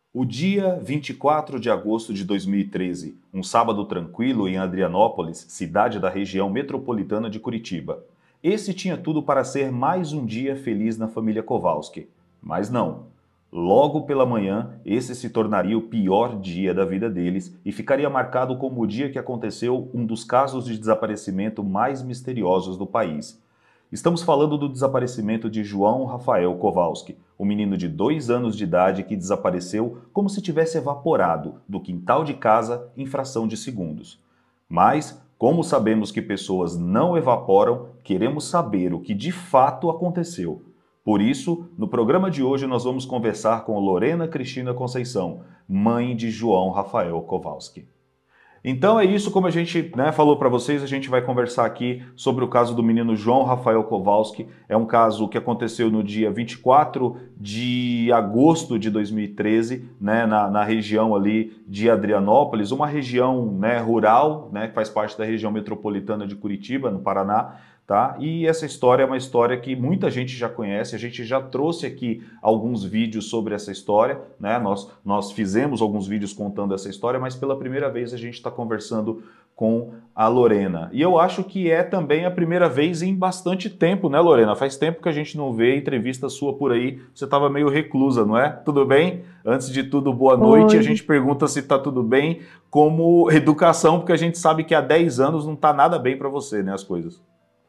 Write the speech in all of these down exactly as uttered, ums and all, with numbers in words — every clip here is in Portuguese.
O dia vinte e quatro de agosto de dois mil e treze, um sábado tranquilo em Adrianópolis, cidade da região metropolitana de Curitiba. Esse tinha tudo para ser mais um dia feliz na família Kowalski. Mas não. Logo pela manhã, esse se tornaria o pior dia da vida deles e ficaria marcado como o dia que aconteceu um dos casos de desaparecimento mais misteriosos do país. Estamos falando do desaparecimento de João Rafael Kowalski, um menino de dois anos de idade que desapareceu como se tivesse evaporado do quintal de casa em fração de segundos. Mas, como sabemos que pessoas não evaporam, queremos saber o que de fato aconteceu. Por isso, no programa de hoje nós vamos conversar com Lorena Cristina Conceição, mãe de João Rafael Kowalski. Então é isso, como a gente né, falou para vocês, a gente vai conversar aqui sobre o caso do menino João Rafael Kowalski. É um caso que aconteceu no dia vinte e quatro de agosto de dois mil e treze, né, na, na região ali de Adrianópolis, uma região né, rural, né, que faz parte da região metropolitana de Curitiba, no Paraná. Tá? E essa história é uma história que muita gente já conhece, a gente já trouxe aqui alguns vídeos sobre essa história, né? Nós, nós fizemos alguns vídeos contando essa história, mas pela primeira vez a gente está conversando com a Lorena. E eu acho que é também a primeira vez em bastante tempo, né, Lorena? Faz tempo que a gente não vê entrevista sua por aí, você estava meio reclusa, não é? Tudo bem? Antes de tudo, boa noite. Oi. A gente pergunta se está tudo bem como educação, porque a gente sabe que há dez anos não está nada bem para você, né, as coisas.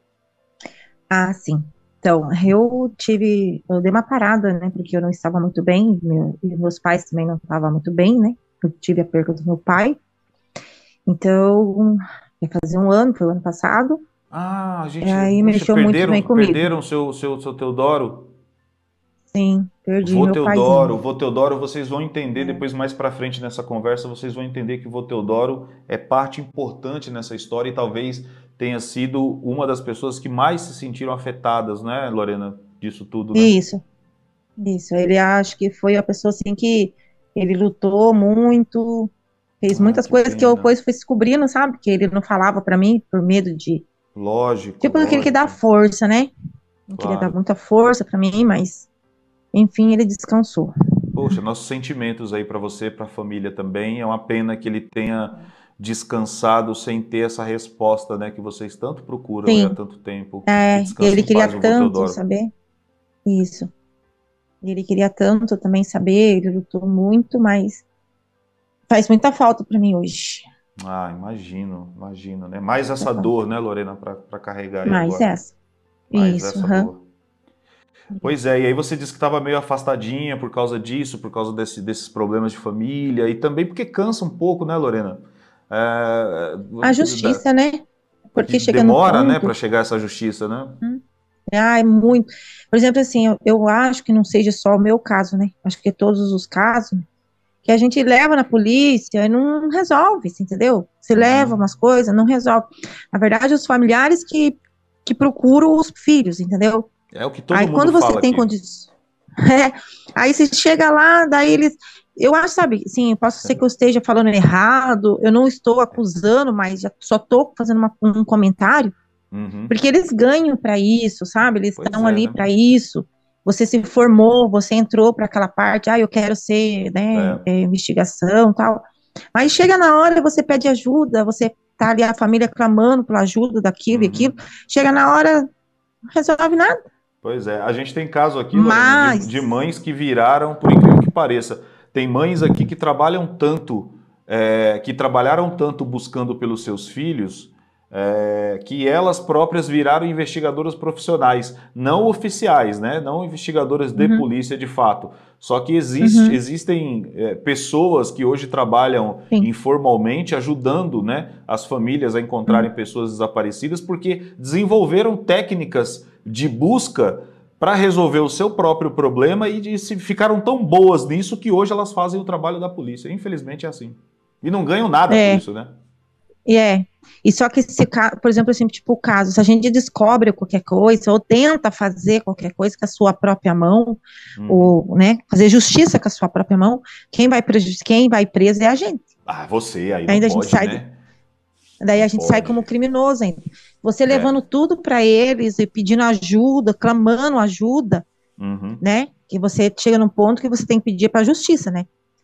Ah, sim. Então, eu tive, eu dei uma parada, né, porque eu não estava muito bem, meu, e meus pais também não estavam muito bem, né, eu tive a perda do meu pai, então, ia fazer um ano, foi o ano passado, Ah, a e gente, aí puxa, mexeu muito também perderam, comigo. perderam seu, seu, seu Teodoro? Sim, perdi Vô meu Teodoro, paizinho. vô Teodoro, vocês vão entender É. depois mais pra frente nessa conversa, vocês vão entender que o vô Teodoro é parte importante nessa história e talvez tenha sido uma das pessoas que mais se sentiram afetadas, né, Lorena, disso tudo, né? Isso, isso, ele acho que foi a pessoa, assim, que ele lutou muito, fez Ah, muitas que coisas que eu pena. depois fui descobrindo, sabe, que ele não falava pra mim, por medo de, Lógico, tipo, aquele que dá lógico, força, né, não queria dar claro. muita força pra mim, mas enfim, ele descansou. Poxa, nossos sentimentos aí pra você, pra família também. É uma pena que ele tenha descansado sem ter essa resposta, né, que vocês tanto procuram aí há Sim, tanto tempo. Que é, descanse ele em queria paz, o vô tanto Teodoro. saber isso. Ele queria tanto também saber, ele lutou muito, mas faz muita falta para mim hoje. Ah, imagino, imagino, né? Mais Muita essa falta. dor, né, Lorena, para para carregar aí Mais agora. essa. Mais Isso, essa aham. dor. Pois é, e aí você disse que estava meio afastadinha por causa disso, por causa desse- desses problemas de família, e também porque cansa um pouco, né, Lorena? É, A da- justiça, né? que Porque chega no demora, né, para ponto, chegar essa justiça, né? hum, ah, é muito. Por exemplo, assim, eu, eu acho que não seja só o meu caso, né? Acho que todos os casos que a gente leva na polícia e não resolve, você entendeu? Você leva Uhum. umas coisas, não resolve. Na verdade, os familiares que, que procuram os filhos, entendeu? É o que todo Aí mundo quando você fala tem aqui. condições. É, aí você chega lá, daí eles. Eu acho, sabe, sim, posso ser que eu esteja falando errado, eu não estou acusando, mas já só estou fazendo uma- um comentário, Uhum. porque eles ganham para isso, sabe? Eles Pois estão é, ali né? para isso. Você se formou, você entrou para aquela parte, ah, eu quero ser, né, É. é, investigação, tal. Mas chega na hora, você pede ajuda, você tá ali a família clamando pela ajuda daquilo e aquilo. Uhum. Chega na hora, não resolve nada. Pois é, a gente tem caso aqui, Lorena, de, de Mas, mães que viraram, por incrível que pareça, tem mães aqui que trabalham tanto, é, que trabalharam tanto buscando pelos seus filhos, é, que elas próprias viraram investigadoras profissionais, não oficiais, né? Não investigadoras de uhum, polícia de fato. Só que existe, uhum, existem é, pessoas que hoje trabalham sim, informalmente ajudando, né, as famílias a uhum, encontrarem pessoas desaparecidas porque desenvolveram técnicas de busca para resolver o seu próprio problema e de, se ficaram tão boas nisso que hoje elas fazem o trabalho da polícia. Infelizmente é assim. E não ganham nada por é, isso, né? e é. E só que se, ca- por exemplo, assim, tipo o caso, se a gente descobre qualquer coisa, ou tenta fazer qualquer coisa com a sua própria mão, Uhum. ou, né, fazer justiça com a sua própria mão, quem vai, preju- quem vai preso é a gente. Ah, você aí não Ainda a gente pode, sai, né? daí Não a gente sai pode. como criminoso ainda. Você É. levando tudo para eles e pedindo ajuda, clamando ajuda, Uhum. né? Que você chega num ponto que você tem que pedir para a justiça, né?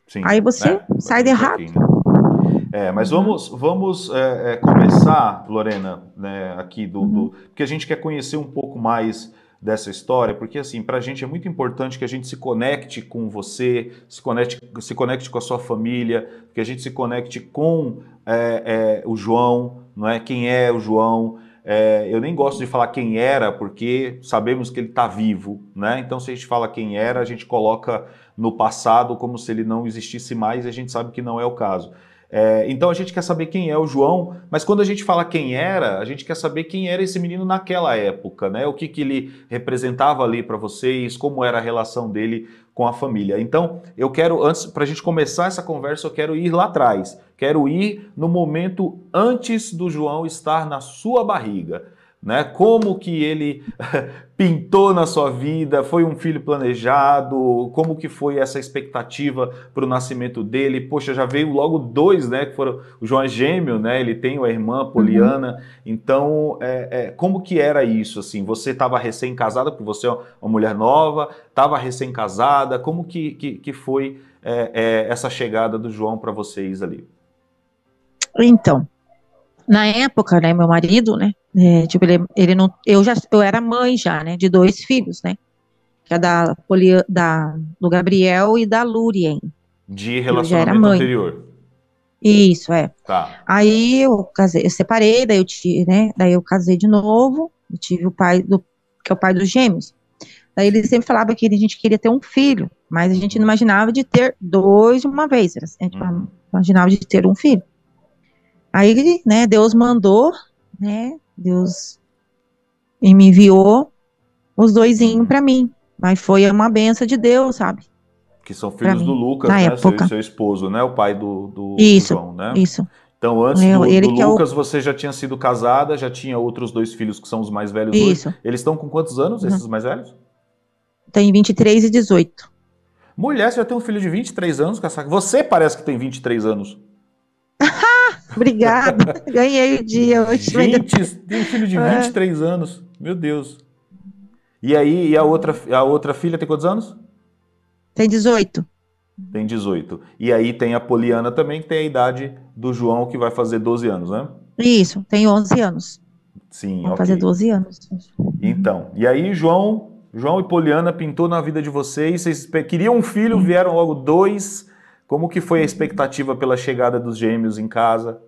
Sim, Aí você é, sai de bastante errado. aqui, né? É, mas vamos, vamos é, é, começar, Lorena, né, aqui do, do... Uhum. Porque a gente quer conhecer um pouco mais dessa história, porque assim, para a gente é muito importante que a gente se conecte com você, se conecte, se conecte com a sua família, que a gente se conecte com é, é, o João, não é? Quem é o João? É, eu nem gosto de falar quem era, porque sabemos que ele está vivo, né? Então, se a gente fala quem era, a gente coloca no passado como se ele não existisse mais, e a gente sabe que não é o caso. É, então a gente quer saber quem é o João, mas quando a gente fala quem era, a gente quer saber quem era esse menino naquela época, né? O que, que ele representava ali para vocês, como era a relação dele com a família. Então, eu quero, antes, para a gente começar essa conversa, eu quero ir lá atrás. Quero ir no momento antes do João estar na sua barriga, né? Como que ele pintou na sua vida, foi um filho planejado, como que foi essa expectativa para o nascimento dele? Poxa, já veio logo dois, né? Que foram, o João é gêmeo, né? Ele tem a irmã Uhum. Poliana. Então, é, é, como que era isso? Assim, você estava recém-casada, porque você é uma mulher nova, estava recém-casada. Como que, que, que foi é, é, essa chegada do João para vocês ali? Então, na época, né, meu marido, né, é, tipo, ele, ele não, eu já, eu era mãe já, né, de dois filhos, né, que é da, Poli- da, do Gabriel e da Lurien, De eu já era relacionamento mãe. anterior. Isso, é. Tá. Aí eu casei, eu separei, daí eu tive, né, daí eu casei de novo, eu tive o pai do, que é o pai dos gêmeos. Daí ele sempre falava que a gente queria ter um filho, mas a gente não Uhum. imaginava de ter dois de uma vez, a gente Uhum. imaginava de ter um filho. Aí, né, Deus mandou, né, Deus me enviou os doisinhos Uhum. para mim. Mas foi uma benção de Deus, sabe? Que são Para filhos do mim, Lucas, na né? Seu, época. seu esposo, né? O pai do, do, do Isso, João, né? isso. Então, antes Eu- do, do Ele que é o. Lucas, você já tinha sido casada, já tinha outros dois filhos que são os mais velhos hoje. Isso. Eles estão com quantos anos, Uhum. esses mais velhos? Tem vinte e três e dezoito. Mulher, você já tem um filho de vinte e três anos, Caçaca. Você parece que tem vinte e três anos. Obrigada. Ganhei o dia hoje. Mas deu- Gente, tem um filho de vinte e É, três anos. Meu Deus. E aí, e a outra, a outra filha tem quantos anos? tem dezoito. Tem dezoito. E aí tem a Poliana também, que tem a idade do João, que vai fazer doze anos, né? Isso, tem onze anos. Sim, Vão fazer ok. doze anos. Então, e aí João, João e Poliana pintou na vida de vocês, vocês espe- queriam um filho, Sim. vieram logo dois. Como que foi a expectativa pela chegada dos gêmeos em casa?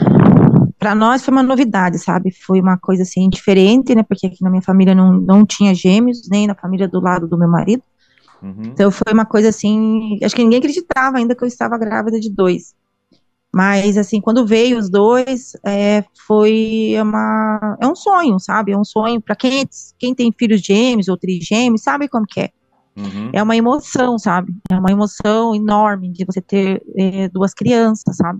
Para nós foi uma novidade, sabe? Foi uma coisa assim diferente, né? Porque aqui na minha família não, não tinha gêmeos, nem na família do lado do meu marido. Uhum. Então foi uma coisa assim, acho que ninguém acreditava ainda que eu estava grávida de dois. Mas assim, quando veio os dois, é, foi uma, é um sonho, sabe? É um sonho para quem, quem tem filhos gêmeos ou trigêmeos, sabe como que é? É Uhum. uma emoção, sabe? É uma emoção enorme de você ter é, duas crianças, sabe?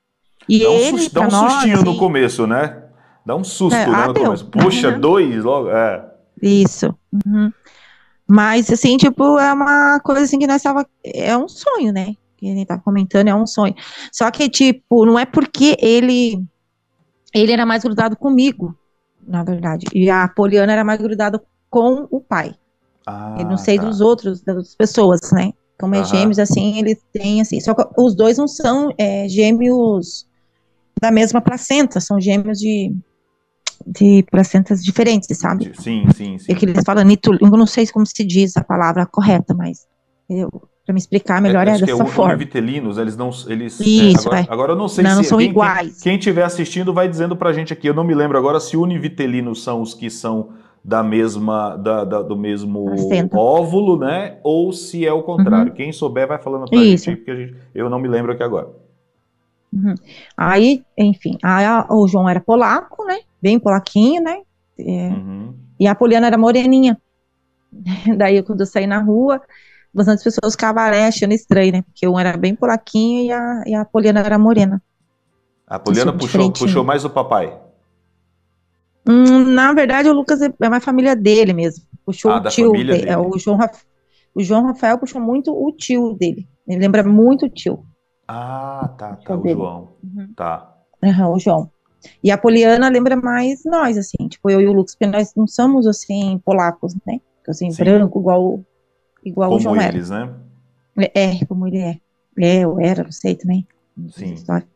E Dá um, ele, sus- dá para um nós, sustinho no assim, começo, né? Dá um é, susto, né, ah, no deu. começo. Puxa, dois logo? É. Isso. Uhum. Mas, assim, tipo, é uma coisa assim que nós tava, é um sonho, né? Que ele tá comentando, é um sonho. Só que, tipo, não é porque ele, ele era mais grudado comigo, na verdade. E a Poliana era mais grudada com o pai. Eu não Ah, sei dos tá. outros, das outras pessoas, né? Como é gêmeos, Aham. assim, eles têm, assim. Só que os dois não são é, gêmeos da mesma placenta, são gêmeos de, de placentas diferentes, sabe? De- Sim, sim, É que sim. eles falam nito, eu não sei como se diz a palavra correta, mas para me explicar melhor É- é acho que é dessa uni- forma. univitelinos, eles não. Eles, é, Isso, agora, é. agora eu não sei Não, não se. são Quem, quem, iguais. quem estiver assistindo vai dizendo pra gente aqui. Eu não me lembro agora se univitelinos são os que são da mesma, da, da- do mesmo Placenta. óvulo, né? Ou se é o contrário. Uhum. Quem souber vai falando pra gente aí, Isso. porque a gente, eu não me lembro aqui agora. Uhum. Aí, enfim, aí a- o João era polaco, né? Bem polaquinho, né? É, Uhum. e a Poliana era moreninha. Daí, quando eu saí na rua, bastante pessoas ficavam né, achando estranho, né? Porque um era bem polaquinho e a, e a Poliana era morena. A Assim, Poliana puxou, puxou diferentinho. mais o papai. Hum, na verdade, o Lucas é é mais família dele mesmo. Puxou Ah, o da tio família dele. É, dele. o João, Raf- o João Rafael puxou muito o tio dele. Ele lembra muito o tio, Ah, tá, o tá, tio o dele. João. Uhum. Tá. Aham, o João. E a Poliana lembra mais nós, assim, tipo, eu e o Lucas, porque nós não somos, assim, polacos, né? Assim, Sim. branco, igual, igual o Como João era. eles, né? É, como ele é. É, eu era, não sei também. Sim.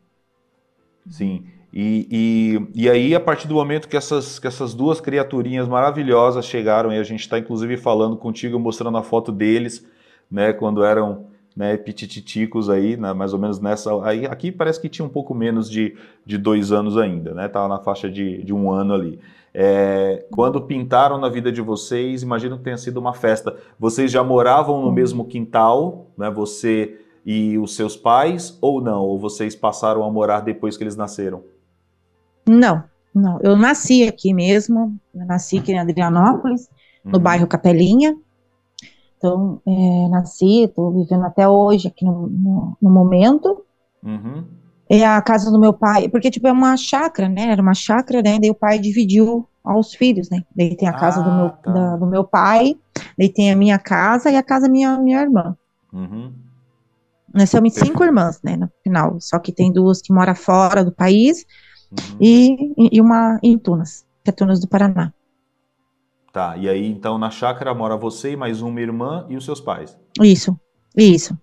Sim. E, e, e aí, a partir do momento que essas, que essas duas criaturinhas maravilhosas chegaram, e a gente está inclusive falando contigo, mostrando a foto deles, né, quando eram, né, pitititicos aí, né, mais ou menos nessa. Aí, aqui parece que tinha um pouco menos de, de dois anos ainda, né? Tava na faixa de, de um ano ali. É, quando pintaram na vida de vocês, imagino que tenha sido uma festa. Vocês já moravam no mesmo quintal, né? Você e os seus pais, ou não? Ou vocês passaram a morar depois que eles nasceram? Não, não. Eu nasci aqui mesmo. Eu nasci aqui em Adrianópolis, no Uhum. bairro Capelinha. Então, é, nasci, estou vivendo até hoje aqui no, no, no momento. Uhum. É a casa do meu pai, porque, tipo, é uma chácara, né? Era uma chácara, né? Daí o pai dividiu aos filhos, né? Daí tem a casa do meu, Ah, da- tá. do meu pai, daí tem a minha casa e a casa da minha, minha irmã. Uhum. Nós somos cinco Perfeito. irmãs, né? No final. Só que tem duas que moram fora do país Uhum. e, e uma em Tunas, que é Tunas do Paraná. Tá, e aí então na chácara mora você e mais uma irmã e os seus pais. Isso, isso.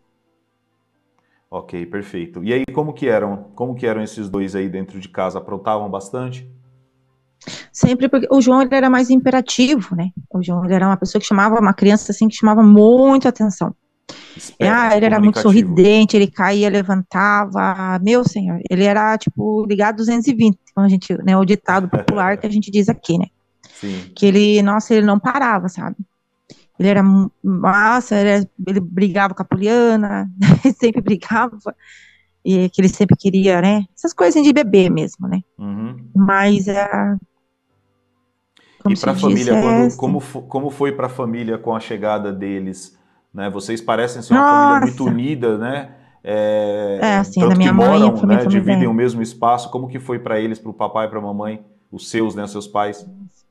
Ok, perfeito. E aí como que eram? Como que eram esses dois aí dentro de casa? Aprontavam bastante? Sempre porque o João ele era mais imperativo, né? O João ele era uma pessoa que chamava, uma criança assim que chamava muito atenção. É, ah, Esperto, ele era muito comunicativo. sorridente, ele caía, levantava, meu senhor, ele era tipo ligado duzentos e vinte, como a gente, né, o ditado popular que a gente diz aqui, né? Sim. Que ele, nossa, ele não parava, sabe? Ele era, nossa, ele, ele brigava com a Poliana, ele sempre brigava, e que ele sempre queria, né? Essas coisas de bebê mesmo, né? Uhum. Mas, é, E como para se a diz, família, é quando, como, assim, fo- como foi para a família com a chegada deles? Né? Vocês parecem ser uma família muito nossa, unida, né? é É, assim, da tanto que minha mãe, moram, foi minha né? Dividem família. o mesmo espaço. Como que foi para eles, para o papai e para a mamãe, os seus, né? Seus pais?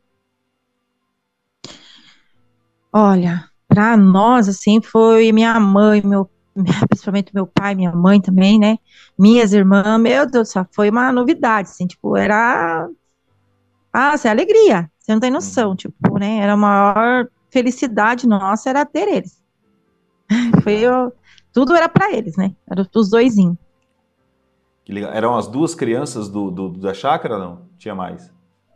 Olha, para nós, assim, foi minha mãe, meu, principalmente meu pai, minha mãe também, né? Minhas irmãs, meu Deus do céu, foi uma novidade, assim, tipo, era, ah, assim, alegria, você não tem noção, Uhum. tipo, né? Era a maior felicidade nossa, era ter eles. Que Foi, legal. eu, tudo era para eles, né? Era os doisinhos. Que legal. Eram as duas crianças do, do- da chácara, não? Tinha mais.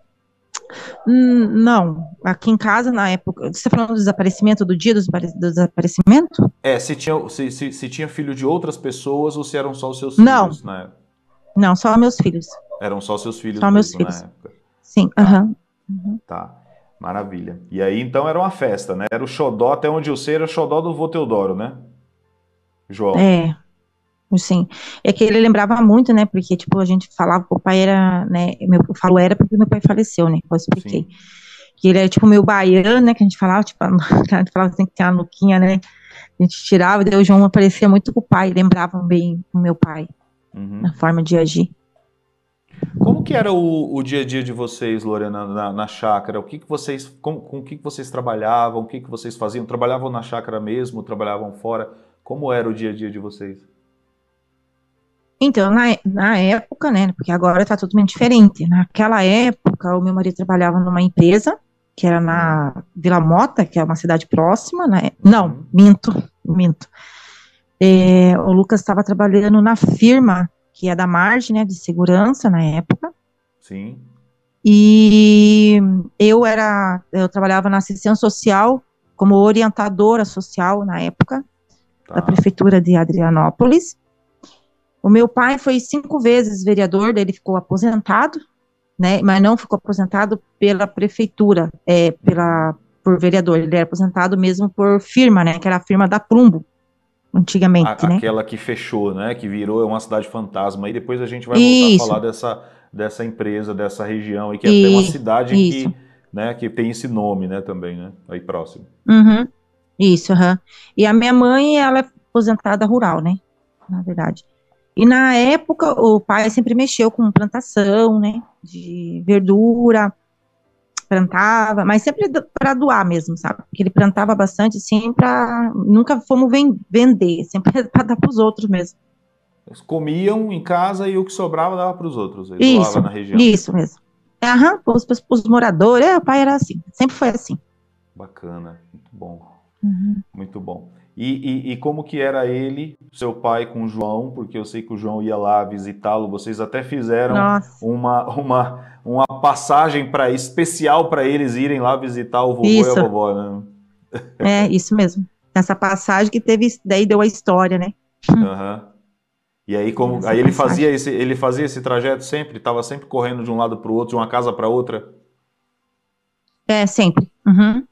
Hum, não, aqui em casa, na época, você está falando do desaparecimento, do dia do desapare- do desaparecimento? É, se tinha, se, se, se tinha filho de outras pessoas ou se eram só os seus Não, filhos, né? não, só meus filhos, Eram só seus filhos só meus mesmo na filhos, época. sim, Tá, aham. Uhum. tá. Maravilha. E aí então era uma festa, né? Era o xodó, até onde eu sei, era o xodó do vô Teodoro, né? João. É, sim. É que ele lembrava muito, né? Porque, tipo, a gente falava que o pai era, né? Meu, eu falo era porque meu pai faleceu, né? Eu expliquei. Sim. Que ele era, tipo, meio baiano, né? Que a gente falava, tipo, a gente falava que tem que ter uma nuquinha, né? A gente tirava, e daí o João aparecia muito com o pai, lembrava bem o meu pai, na Uhum. forma de agir. Como que era o, o dia a dia de vocês, Lorena, na, na chácara? O que que vocês, com, com o que que vocês trabalhavam? O que que vocês faziam? Trabalhavam na chácara mesmo? Trabalhavam fora? Como era o dia a dia de vocês? Então, na, na época, né? Porque agora tá totalmente diferente. Naquela época, o meu marido trabalhava numa empresa, que era Hum. na Vila Mota, que é uma cidade próxima, né? Não, Uhum. minto, minto. É, o Lucas estava trabalhando na firma, que é da Marge, né, de segurança na época, Sim. e eu era, eu trabalhava na assistência social como orientadora social na época, da Tá. prefeitura de Adrianópolis. O meu pai foi cinco vezes vereador, daí ele ficou aposentado, né, mas não ficou aposentado pela prefeitura, é, pela, por vereador, ele era aposentado mesmo por firma, né, que era a firma da Plumbo, antigamente, A- né. aquela que fechou, né? Que virou uma cidade fantasma. E depois a gente vai voltar a Isso, falar dessa, dessa empresa, dessa região, e que é até uma e, cidade isso. que, né, que tem esse nome, né, também, né? Aí próximo. Uhum, isso, aham. E a minha mãe, ela é aposentada rural, né? Na verdade. E na época, o pai sempre mexeu com plantação, né? De verdura, plantava, mas sempre para doar mesmo, sabe? Porque ele plantava bastante, assim, para. Nunca fomos ven- vender, sempre para dar para os outros mesmo. Eles comiam em casa e o que sobrava dava para os outros. Aí doava Isso, na região. isso mesmo. Aham, os, os moradores, é, o pai era assim, sempre foi assim. Bacana, muito bom, Uhum. muito bom. E, e, e como que era ele, seu pai com o João, porque eu sei que o João ia lá visitá-lo, vocês até fizeram Nossa, uma, uma, uma passagem para especial para eles irem lá visitar o vovô e a isso, vovó, né? é isso mesmo. Essa passagem que teve, daí deu a história, né? Aham. E aí como Essa aí ele fazia passagem. esse ele fazia esse trajeto sempre, estava sempre correndo de um lado para o outro, de uma casa para outra. É, sempre. Uhum,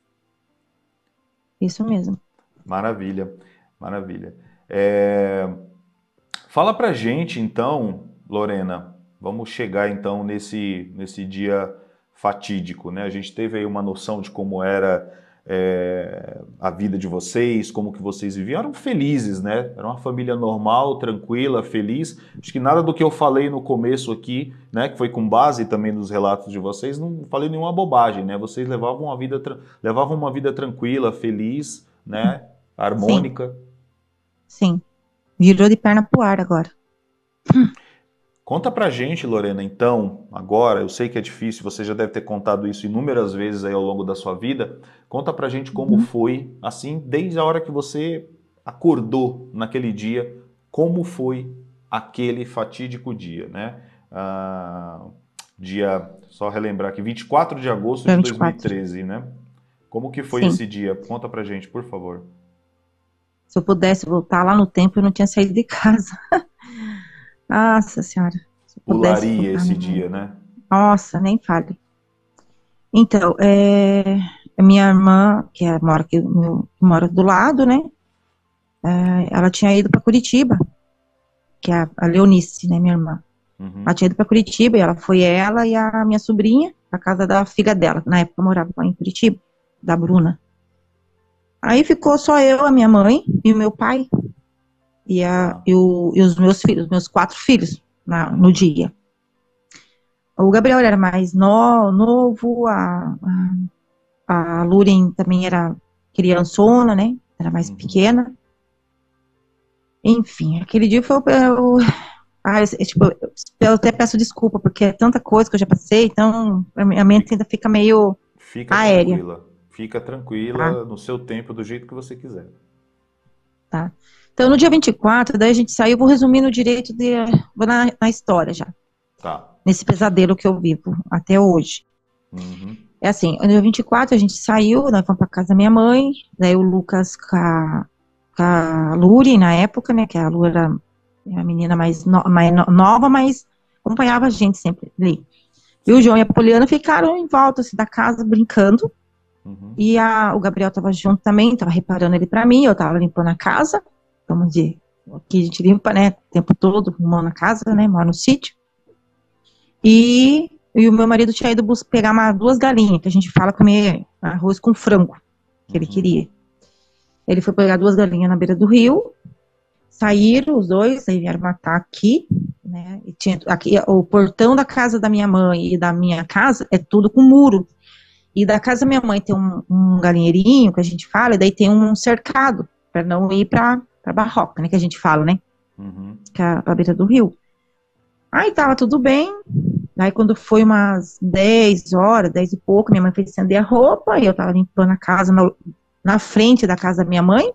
isso mesmo. Maravilha, maravilha. É, fala pra gente então, Lorena, vamos chegar então nesse, nesse dia fatídico, né? A gente teve aí uma noção de como era é, a vida de vocês, como que vocês viviam, eram felizes, né? Era uma família normal, tranquila, feliz. Acho que nada do que eu falei no começo aqui, né, que foi com base também nos relatos de vocês, não falei nenhuma bobagem, né? Vocês levavam uma vida, tra- levavam uma vida tranquila, feliz, né? Sim, Harmônica. sim. Virou de perna pro ar agora. Conta pra gente, Lorena, então, agora, eu sei que é difícil, você já deve ter contado isso inúmeras vezes aí ao longo da sua vida. Conta pra gente como Uhum. foi, assim, desde a hora que você acordou naquele dia, como foi aquele fatídico dia, né? Ah, dia, só relembrar aqui, vinte e quatro de agosto Dia de vinte e quatro. dois mil e treze, né? Como que foi Sim. esse dia? Conta pra gente, por favor. Se eu pudesse voltar lá no tempo, eu não tinha saído de casa. Nossa Senhora. Se eu pudesse Pularia voltar esse no... dia, né? Nossa, nem fale. Então, é... a minha irmã, que é, mora, aqui, meu- mora do lado, né? É, ela tinha ido para Curitiba, que é a, a Leonice, né, minha irmã. Ela Uhum, tinha ido para Curitiba e ela foi ela e a minha sobrinha para casa da filha dela, que na época morava lá em Curitiba, da Bruna. Aí ficou só eu, a minha mãe e o meu pai e, a, tá. e, o, e os meus filhos, meus quatro filhos na, no dia. O Gabriel era mais no, novo, a, a, a Luren também era criançona, né? Era mais Uhum. pequena. Enfim, aquele dia foi o. Ah, eu, tipo, eu até peço desculpa, porque é tanta coisa que eu já passei, então a minha mente ainda fica meio Fica aérea, tranquila. Fica tá? tranquila no seu tempo, do jeito que você quiser. Tá. Então, no dia vinte e quatro, daí a gente saiu, vou resumir no direito de, vou na, na história já, Tá. nesse pesadelo que eu vivo até hoje. Uhum. É assim, no dia vinte e quatro a gente saiu, nós fomos pra casa da minha mãe, daí o Lucas com a, com a Luri, na época, né, que a Lu era a menina mais, no, mais no, nova, mas acompanhava a gente sempre ali. E o Sim. João e a Poliana ficaram em volta assim, da casa, brincando, Uhum. e a, o Gabriel tava junto também, tava reparando ele pra mim, eu tava limpando a casa, vamos dizer, aqui a gente limpa, né, o tempo todo, arrumando a casa, né, mora no sítio, e, e o meu marido tinha ido bus- pegar uma, duas galinhas, que a gente fala comer arroz com frango, que ele Uhum. queria. Ele foi pegar duas galinhas na beira do rio, saíram os dois, aí vieram matar aqui, né, e tinha, aqui, o portão da casa da minha mãe e da minha casa é tudo com muro. E da casa da minha mãe tem um, um galinheirinho, que a gente fala, e daí tem um cercado, para não ir para a barroca, né, que a gente fala, né, Uhum. que é a beira do rio. Aí tava tudo bem, aí quando foi umas dez horas, dez e pouco, minha mãe fez estender a roupa, e eu tava limpando a casa na, na frente da casa da minha mãe.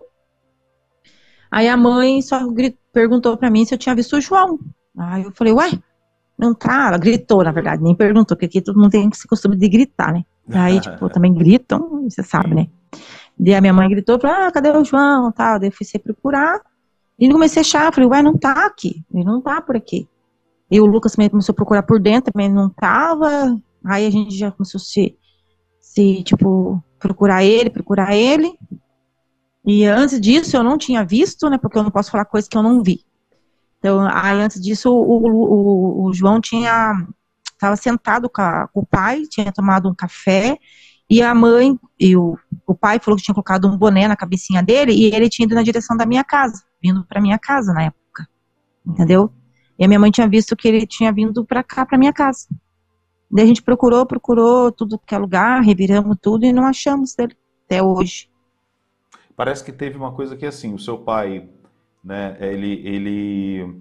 Aí a mãe só grit- perguntou para mim se eu tinha visto o João. Aí eu falei, uai, não tá? Ela gritou, na verdade, nem perguntou, porque aqui todo mundo tem esse costume de gritar, né? Aí, tipo, também gritam, você sabe, né? Sim. Daí a minha mãe gritou, falou, ah, cadê o João, tal? Daí eu fui se procurar, e comecei a achar, falei, ué, não tá aqui, ele não tá por aqui. E o Lucas também começou a procurar por dentro, também não tava, aí a gente já começou a se, se tipo, procurar ele, procurar ele, e antes disso eu não tinha visto, né, porque eu não posso falar coisas que eu não vi. Então, aí antes disso, o, o, o João tinha, estava sentado com, a, com o pai, tinha tomado um café, e a mãe, e o, o pai falou que tinha colocado um boné na cabecinha dele, e ele tinha ido na direção da minha casa, vindo para minha casa na época, Uhum. entendeu? E a minha mãe tinha visto que ele tinha vindo para cá, para minha casa. Daí a gente procurou, procurou tudo que é lugar, reviramos tudo, e não achamos ele até hoje. Parece que teve uma coisa que assim, o seu pai, né, ele, ele,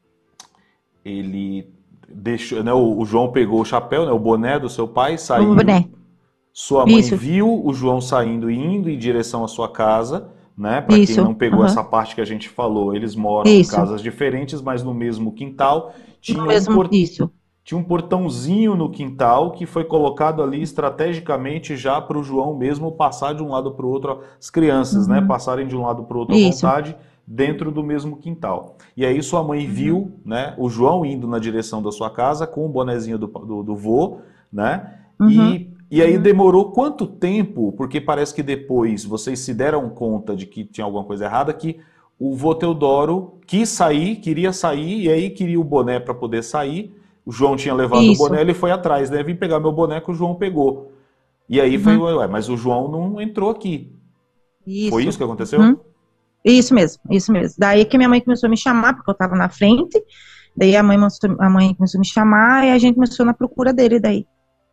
ele deixou, né, o, o João pegou o chapéu, né, o boné do seu pai, O boné, saiu, sua mãe isso, viu o João saindo e indo em direção à sua casa, né? Para quem Isso. não pegou Aham. essa parte que a gente falou, eles moram em Isso. casas diferentes, mas no mesmo quintal. No Tinha um, mesmo. por- Isso. tinha um portãozinho no quintal que foi colocado ali estrategicamente já para o João mesmo passar de um lado para o outro, as crianças, né? Uhum. Passarem de um lado para o outro à Isso. vontade dentro do mesmo quintal. E aí sua mãe Uhum. viu, né? O João indo na direção da sua casa com o bonezinho do, do, do vô, né? Uhum. E, e aí Uhum. demorou quanto tempo? Porque parece que depois vocês se deram conta de que tinha alguma coisa errada, que o vô Teodoro quis sair, queria sair, e aí queria o boné para poder sair. O João tinha levado o Isso. boné, ele foi atrás, né? Vim pegar meu boné que o João pegou. E aí foi, Uhum. ué, mas o João não entrou aqui. Foi isso Isso. que Uhum. aconteceu? Isso mesmo, isso mesmo. Daí que minha mãe começou a me chamar, porque eu estava na frente. Daí a mãe, começou, a mãe começou a me chamar e a gente começou na procura dele daí.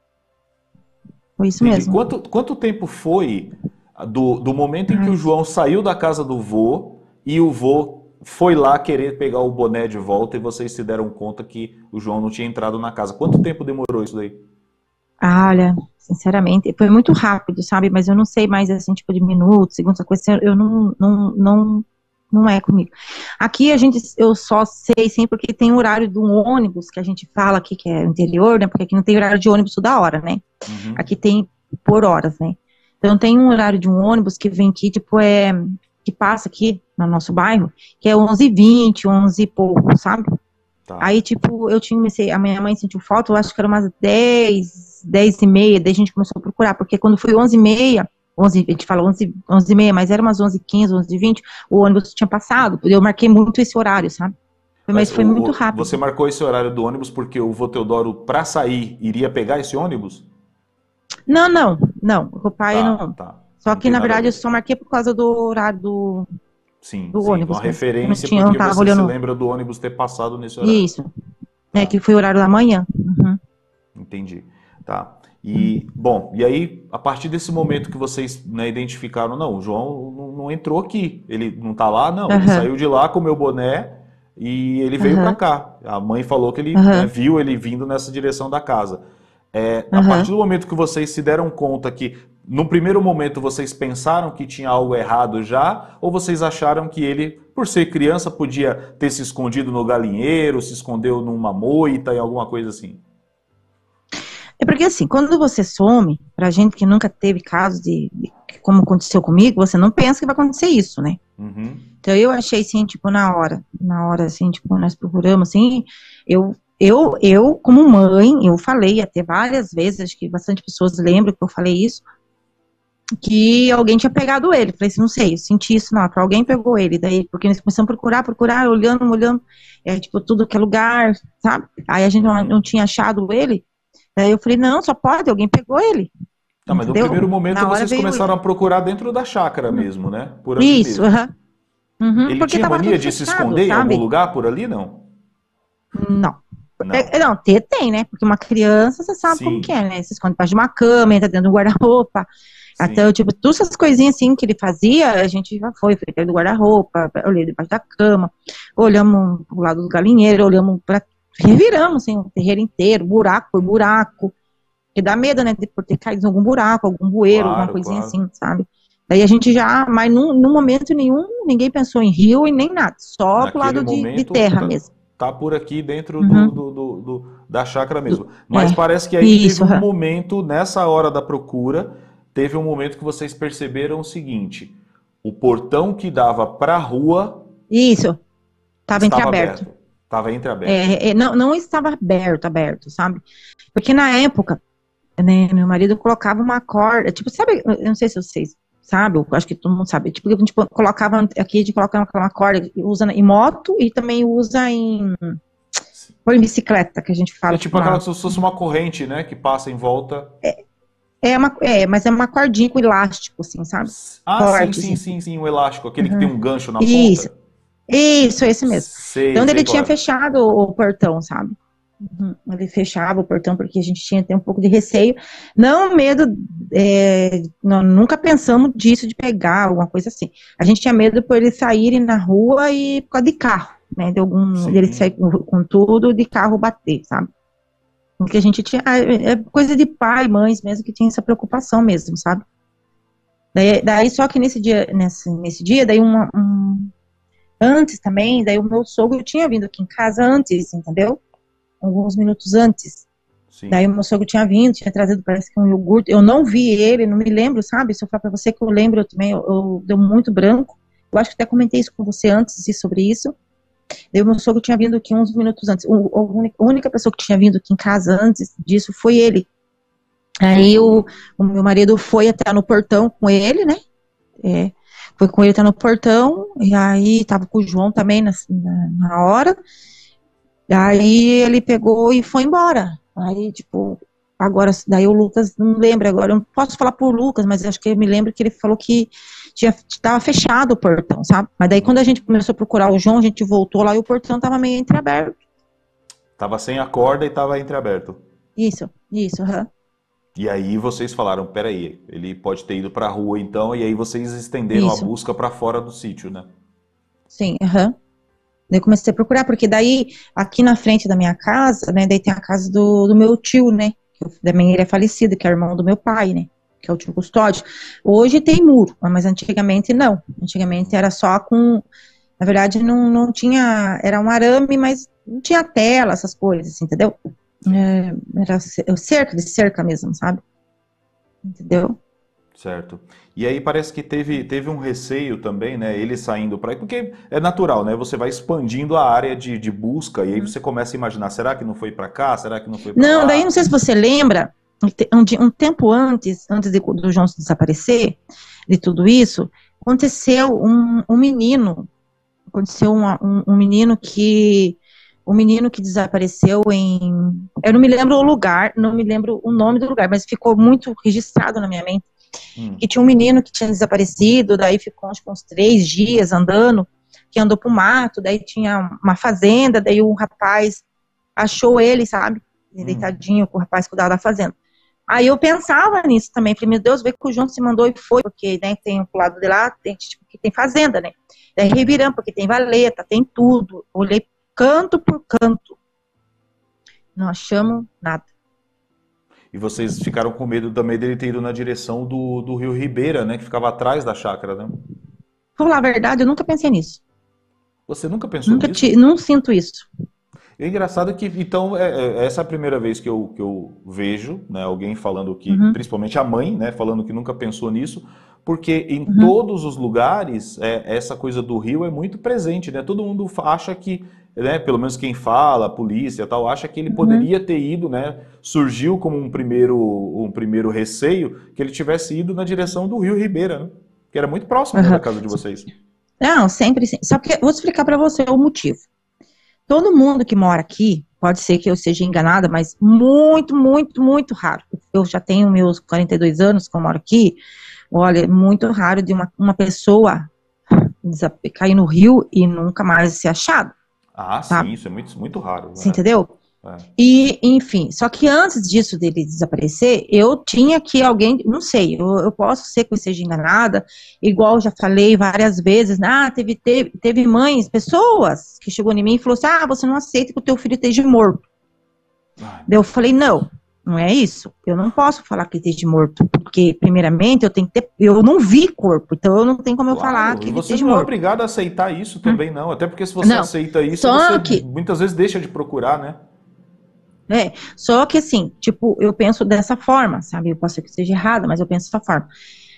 Foi isso Entendi. mesmo. Quanto, quanto tempo foi do, do momento em que Ai, o João saiu da casa do vô e o vô foi lá querer pegar o boné de volta e vocês se deram conta que o João não tinha entrado na casa? Quanto tempo demorou isso daí? ah, olha, sinceramente, foi muito rápido, sabe? Mas eu não sei mais, assim, tipo, de minutos, segundos, essa coisa, eu não, não, não, não é comigo. Aqui a gente, eu só sei, sim, porque tem o horário do ônibus, que a gente fala aqui, que é interior, né? Porque aqui não tem horário de ônibus toda hora, né? Uhum. Aqui tem por horas, né? Então tem um horário de um ônibus que vem aqui, tipo, é, que passa aqui no nosso bairro, que é onze e vinte, onze e pouco, sabe? Tá. Aí, tipo, eu tinha comecei, a minha mãe sentiu falta, eu acho que era umas dez, dez e meia, daí a gente começou a procurar, porque quando foi onze e meia, onze, a gente fala onze, onze e meia, mas era umas onze e quinze, onze e vinte, o ônibus tinha passado, eu marquei muito esse horário, sabe? Mas Mas o, foi muito o- você rápido. marcou esse horário do ônibus porque o vô Teodoro, pra sair, iria pegar esse ônibus? Não, não, não, o pai Tá, não. tá. Só Não que, tem na nada a verdade, eu ver. só marquei por causa do horário do, Sim, do sim. Uma ônibus mesmo. Eu não referência tinha, eu não porque tava você se olhando lembra do ônibus ter passado nesse horário. isso, né, Tá. que foi o horário da manhã. Uhum. Entendi. Tá. E, bom, e aí, a partir desse momento que vocês, né, identificaram, não, o João não, não entrou aqui, ele não tá lá, não, ele Aham, saiu de lá com o meu boné e ele veio para aham, cá. A mãe falou que ele, né, aham, viu ele vindo nessa direção da casa. É, a partir aham. do momento que vocês se deram conta que, no primeiro momento, vocês pensaram que tinha algo errado já, ou vocês acharam que ele, por ser criança, podia ter se escondido no galinheiro, se escondeu numa moita e alguma coisa assim? É porque assim, quando você some, pra gente que nunca teve caso de, de- como aconteceu comigo, você não pensa que vai acontecer isso, né? Uhum. Então eu achei assim, tipo, na hora, na hora assim, tipo, nós procuramos assim, eu eu eu como mãe, eu falei até várias vezes, acho que bastante pessoas lembram que eu falei isso, que alguém tinha pegado ele. Falei assim, não sei, eu senti isso na hora, alguém pegou ele, daí, porque nós começamos a procurar, procurar, olhando, olhando, é, tipo, tudo que é lugar, sabe? Aí a gente não, Uhum. não tinha achado ele. Daí eu falei, não, só pode, alguém pegou ele, Tá, mas no entendeu? primeiro momento Na hora vocês veio começaram isso. a procurar dentro da chácara mesmo, né? Por ali Isso, mesmo. aham. Uhum, Ele porque tinha tava mania tudo de se fechado, esconder em algum sabe? lugar por ali, não? Não. É, é, Não. não, ter tem, né? Porque uma criança, você sabe como que Sim, é, né? Se esconde debaixo de uma cama, entra dentro do guarda-roupa. Até, sim. tipo, todas essas coisinhas assim que ele fazia, a gente já foi, foi dentro do guarda-roupa, olhei debaixo da cama, olhamos pro lado do galinheiro, olhamos pra. Reviramos, assim, o terreiro inteiro, buraco por buraco. Que dá medo, né, de por ter caído em algum buraco, algum bueiro, alguma Claro, coisinha claro. assim, sabe? Daí a gente já, mas num, num momento nenhum, ninguém pensou em rio e nem nada, só pro Naquele lado de, de momento terra tá, mesmo. tá por aqui dentro do, Uhum. do, do- do- da chácara mesmo. Mas É, parece que aí teve isso, um uhum. momento, nessa hora da procura, teve um momento que vocês perceberam o seguinte: o portão que dava para a rua Isso, estava estava entreaberto. aberto. Estava entreaberto. É, é, não, não estava aberto, aberto, sabe? Porque na época, né, meu marido colocava uma corda, tipo, sabe, eu não sei se vocês sabem, eu acho que todo mundo sabe, tipo, a gente colocava, aqui a gente coloca uma, uma corda, usa em moto e também usa em, ou em bicicleta, que a gente É fala, tipo tipo, aquela uma, que se fosse uma corrente, né? Que passa em volta. é uma, é, mas é uma cordinha com elástico, assim, sabe? Ah, sim, Forte, sim, assim. sim, sim, o elástico, aquele que tem Uhum. um gancho na Isso, ponta. isso, esse mesmo. Sei, Então, sei ele qual tinha é. fechado o portão, sabe? Uhum. Ele fechava o portão porque a gente tinha até um pouco de receio. Não medo, é, não, nunca pensamos disso, de pegar alguma coisa assim. A gente tinha medo por eles saírem na rua e por causa de carro, né? De algum, dele sair Sim. com, com tudo, de carro bater, sabe? Porque a gente tinha, é é coisa de pai, mães mesmo, que tinha essa preocupação mesmo, sabe? Daí, daí só que nesse dia, nesse, nesse dia, daí uma, um, antes também, daí o meu sogro tinha vindo aqui em casa antes, entendeu? Alguns minutos antes. Sim. Daí o meu sogro tinha vindo, tinha trazido, parece que um iogurte. Eu não vi ele, não me lembro, sabe? Se eu falar pra você que eu lembro, eu também, eu, eu deu muito branco. Eu acho que até comentei isso com você antes, sobre isso. Daí o meu sogro tinha vindo aqui uns minutos antes. O, a, única, a única pessoa que tinha vindo aqui em casa antes disso foi ele. Aí o, o meu marido foi até no portão com ele, né? É, foi com ele até no portão, e aí tava com o João também na, na, na hora. Aí ele pegou e foi embora. Aí, tipo, agora, daí o Lucas, não lembro agora, eu não posso falar por Lucas, mas acho que eu me lembro que ele falou que tinha, tava fechado o portão, sabe? Mas daí quando a gente começou a procurar o João, a gente voltou lá e o portão tava meio entreaberto. Tava sem a corda e tava entreaberto. Isso, isso, aham. Uhum. E aí vocês falaram, peraí, ele pode ter ido pra rua então, e aí vocês estenderam Isso. a busca pra fora do sítio, né? Sim, aham. Uhum. Daí comecei a procurar, porque daí, aqui na frente da minha casa, né, daí tem a casa do, do meu tio, né, que também ele é falecido, que é irmão do meu pai, né, que é o tio Custódio. Hoje tem muro, mas antigamente não. Antigamente era só com, na verdade não, não tinha, era um arame, mas não tinha tela, essas coisas, entendeu? É, era cerca de cerca mesmo, sabe? Entendeu? Certo. E aí parece que teve, teve um receio também, né? Ele saindo para aí, porque é natural, né? Você vai expandindo a área de, de busca e aí você começa a imaginar, será que não foi para cá? Será que não foi para lá? Não, daí não sei se você lembra, um, um tempo antes, antes de, do João se desaparecer, de tudo isso, aconteceu um, um menino, aconteceu uma, um, um menino que, um menino que desapareceu em, eu não me lembro o lugar, não me lembro o nome do lugar, mas ficou muito registrado na minha mente. Hum. Que tinha um menino que tinha desaparecido, daí ficou acho, uns três dias andando, que andou pro mato, daí tinha uma fazenda, daí o rapaz achou ele, sabe, hum. deitadinho, com o rapaz cuidava da fazenda. Aí eu pensava nisso também, falei, meu Deus, vê que o João se mandou e foi, porque, né, tem um lado de lá, tem, tipo, que tem fazenda, né, daí Ribeirão, porque tem valeta, tem tudo, olhei canto por canto, não achamos nada. E vocês ficaram com medo também dele ter ido na direção do, do rio Ribeira, né? Que ficava atrás da chácara, né? Pra falar a verdade, eu nunca pensei nisso. Você nunca pensou nunca nisso? Te, não sinto isso. E é engraçado que, então, é, é, essa é a primeira vez que eu, que eu vejo, né, alguém falando que, uhum. principalmente a mãe, né, falando que nunca pensou nisso, porque em uhum. todos os lugares, é, essa coisa do rio é muito presente, né? Todo mundo acha que, né, pelo menos quem fala, a polícia e tal, acha que ele uhum. poderia ter ido, né? Surgiu como um primeiro, um primeiro receio que ele tivesse ido na direção do rio Ribeira, né? Que era muito próximo uhum. da casa de vocês. Não, sempre, sempre. Só que vou explicar para você o motivo. Todo mundo que mora aqui, pode ser que eu seja enganada, mas muito, muito, muito raro. Eu já tenho meus quarenta e dois anos que eu moro aqui. Olha, muito raro de uma, uma pessoa cair no rio e nunca mais ser achado. Ah, tá? Sim, isso é muito, muito raro. Você é. entendeu? É. E, enfim, só que antes disso dele desaparecer, eu tinha que alguém, não sei, eu, eu posso ser que eu seja enganada, igual eu já falei várias vezes, ah, teve, teve, teve mães, pessoas que chegou em mim e falou assim, ah, você não aceita que o teu filho esteja morto. Ai. Daí eu falei, não, não é isso, eu não posso falar que ele esteja morto, porque primeiramente eu tenho que ter, eu não vi corpo, então eu não tenho como claro, eu falar que ele esteja morto. Você não é obrigado a aceitar isso também, hum. não, até porque se você não, aceita isso, você que... muitas vezes deixa de procurar, né? É, só que assim, tipo, eu penso dessa forma, sabe? Eu posso ser que seja errada, mas eu penso dessa forma.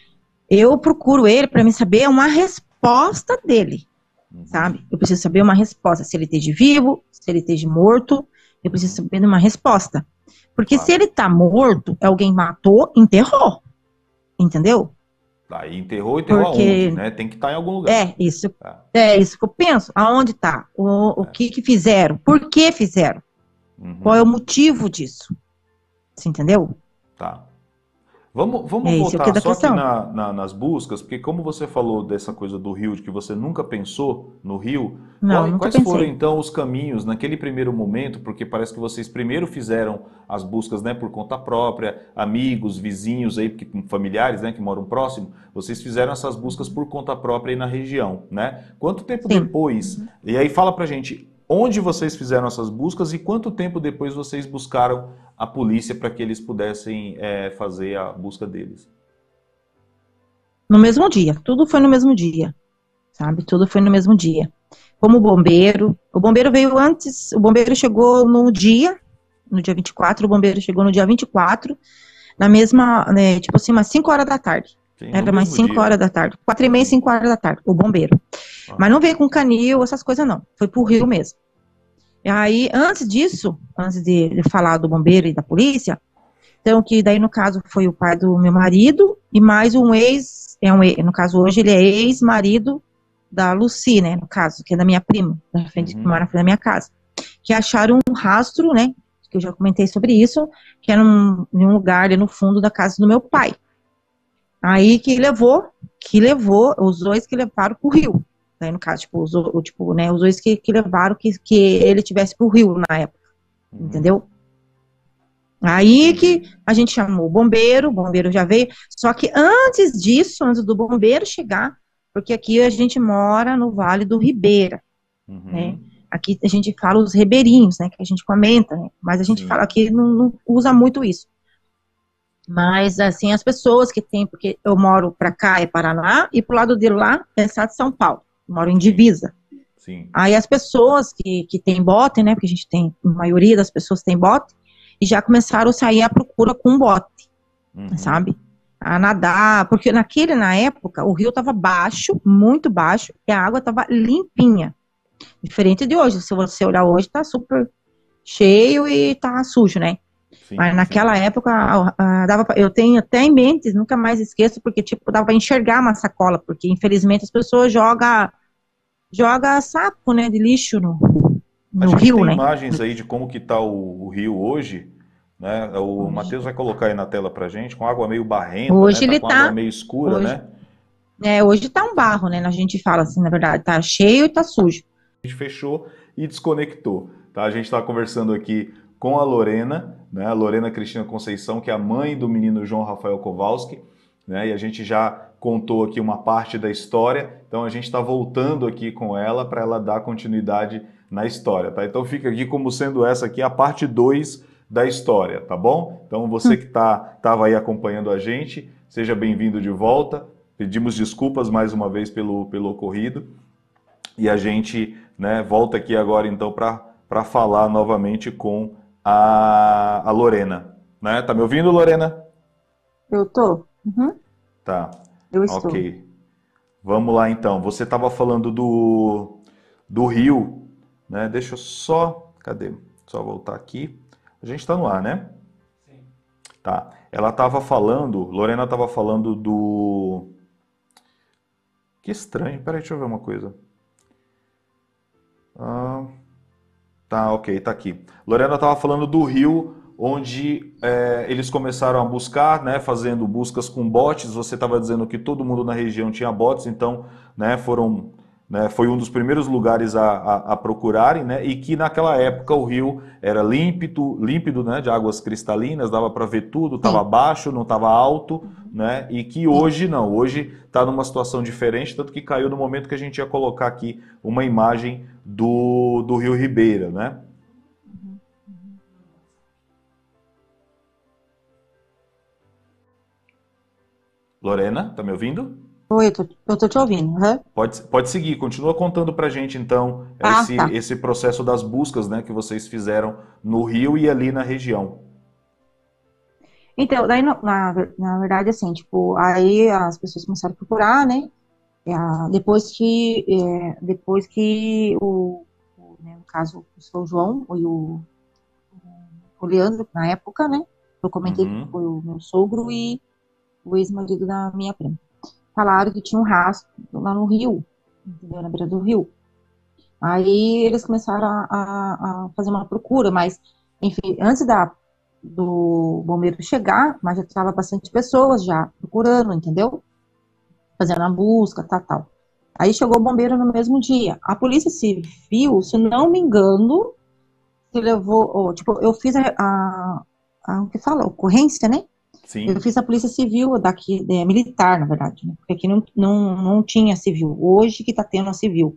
Eu procuro ele para me saber uma resposta dele, uhum. sabe? Eu preciso saber uma resposta, se ele esteja vivo, se ele esteja morto, eu preciso saber uma resposta. Porque claro. se ele tá morto, alguém matou, enterrou, entendeu? Aí enterrou, enterrou Porque... aonde, né? Tem que estar tá em algum lugar. É, isso, é. é isso que eu penso. Aonde tá? O, o é. que que fizeram? Por que fizeram? Uhum. Qual é o motivo disso? Você entendeu? Tá. Vamos, vamos é voltar só aqui na, na, nas buscas, porque como você falou dessa coisa do rio, de que você nunca pensou no rio, Não, qual, nunca quais pensei. foram então os caminhos naquele primeiro momento, porque parece que vocês primeiro fizeram as buscas, né, por conta própria, amigos, vizinhos, aí, familiares, né, que moram próximo, vocês fizeram essas buscas por conta própria aí na região, né? Quanto tempo Sim. depois? Uhum. E aí fala pra gente, onde vocês fizeram essas buscas e quanto tempo depois vocês buscaram a polícia para que eles pudessem é, fazer a busca deles? No mesmo dia, tudo foi no mesmo dia, sabe? Tudo foi no mesmo dia. Como o bombeiro, o bombeiro veio antes, o bombeiro chegou no dia, no dia vinte e quatro, o bombeiro chegou no dia vinte e quatro, na mesma, né, tipo assim, umas cinco horas da tarde. Sim, no Era mais mesmo cinco dia. horas da tarde, quatro e meia, cinco horas da tarde, o bombeiro. Ah. Mas não veio com canil, essas coisas não, foi pro rio mesmo. E aí, antes disso, antes de, de falar do bombeiro e da polícia, então, que daí, no caso, foi o pai do meu marido e mais um ex, é um, no caso, hoje ele é ex-marido da Lucy, né, no caso, que é da minha prima, da frente, Uhum. que mora na frente da minha casa, que acharam um rastro, né, que eu já comentei sobre isso, que era um, em um lugar ali no fundo da casa do meu pai. Aí que levou, que levou, os dois que levaram pro rio, né, no caso, tipo, os, o, tipo, né, os dois que, que levaram que, que ele tivesse pro rio na época, Uhum. entendeu? Aí Entendi. que a gente chamou o bombeiro, o bombeiro já veio, só que antes disso, antes do bombeiro chegar, porque aqui a gente mora no Vale do Ribeira, Uhum. né? Aqui a gente fala os ribeirinhos, né? Que a gente comenta, né? Mas a gente Sim. fala aqui, não, não usa muito isso. Mas, assim, as pessoas que têm, porque eu moro pra cá é Paraná, e pro lado de lá é estado de São Paulo, eu moro em divisa. Sim. Aí as pessoas que, que têm bote, né? Porque a gente tem, a maioria das pessoas tem bote, e já começaram a sair à procura com bote, Uhum. sabe? A nadar, porque naquele, na época, o rio estava baixo, muito baixo, e a água estava limpinha. Diferente de hoje, se você olhar hoje, tá super cheio e tá sujo, né? Sim, Mas naquela sim. época, ah, ah, dava pra, eu tenho até em mente, nunca mais esqueço, porque, tipo, dava pra enxergar uma sacola, porque, infelizmente, as pessoas jogam joga saco, né, de lixo no, A no gente rio, tem né? imagens aí de como que tá o, o rio hoje, né? O Hoje, Matheus vai colocar aí na tela pra gente, com água meio barrenta, né? hoje Tá ele com água tá, meio escura, hoje, né? é, hoje tá um barro, né? A gente fala assim, na verdade, tá cheio e tá sujo. A gente fechou e desconectou, tá? A gente está conversando aqui com a Lorena, né? A Lorena Cristina Conceição, que é a mãe do menino João Rafael Kowalski, né? E a gente já contou aqui uma parte da história, então a gente está voltando aqui com ela para ela dar continuidade na história, tá? Então fica aqui como sendo essa aqui a parte dois da história, tá bom? Então você que tá, tava aí acompanhando a gente, seja bem-vindo de volta. Pedimos desculpas mais uma vez pelo, pelo ocorrido. E a gente, né, volta aqui agora então para falar novamente com a, a Lorena. Né? Tá me ouvindo, Lorena? Eu tô? Uhum, Tá, eu estou. ok. Vamos lá então. Você estava falando do, do rio, né? Deixa eu só. Cadê? Só voltar aqui. A gente está no ar, né? Sim. Tá. Ela estava falando, Lorena estava falando do. Que estranho. Peraí, deixa eu ver uma coisa. Ah, tá, ok, tá aqui. Lorena estava falando do rio onde é, eles começaram a buscar, né, fazendo buscas com botes. Você estava dizendo que todo mundo na região tinha botes, então, né, foram, né, foi um dos primeiros lugares a, a, a procurarem, né, e que naquela época o rio era límpido, límpido, né, de águas cristalinas, dava para ver tudo, estava Sim. baixo, não estava alto, né, e que Sim. hoje não, hoje está numa situação diferente, tanto que caiu no momento que a gente ia colocar aqui uma imagem do, do Rio Ribeira, né? Lorena, tá me ouvindo? Oi, eu tô, eu tô te ouvindo. Uhum. Pode, pode seguir, continua contando pra gente então Ah, esse, tá. esse processo das buscas, né, que vocês fizeram no Rio e ali na região. Então, daí, no- na, na verdade, assim, tipo, aí as pessoas começaram a procurar, né? É, a- depois que, é, depois que o, o, né, no caso, o seu João e o, o Leandro, na época, né? Eu comentei que Uhum, foi o meu sogro e o ex-marido da minha prima. Falaram que tinha um rastro lá no rio, entendeu? Na beira do rio. Aí eles começaram a, a- a fazer uma procura, mas, enfim, antes da, do bombeiro chegar, mas já estava bastante pessoas já procurando, entendeu? Fazendo a busca, tal, tal. Aí chegou o bombeiro no mesmo dia. A polícia civil, se não me engano, se levou, ó, tipo, eu fiz a, a, a- o que fala, ocorrência, né? Eu sim. fiz a polícia civil daqui, é, militar, na verdade, né? Porque aqui não, não, não tinha civil. Hoje que tá tendo a civil.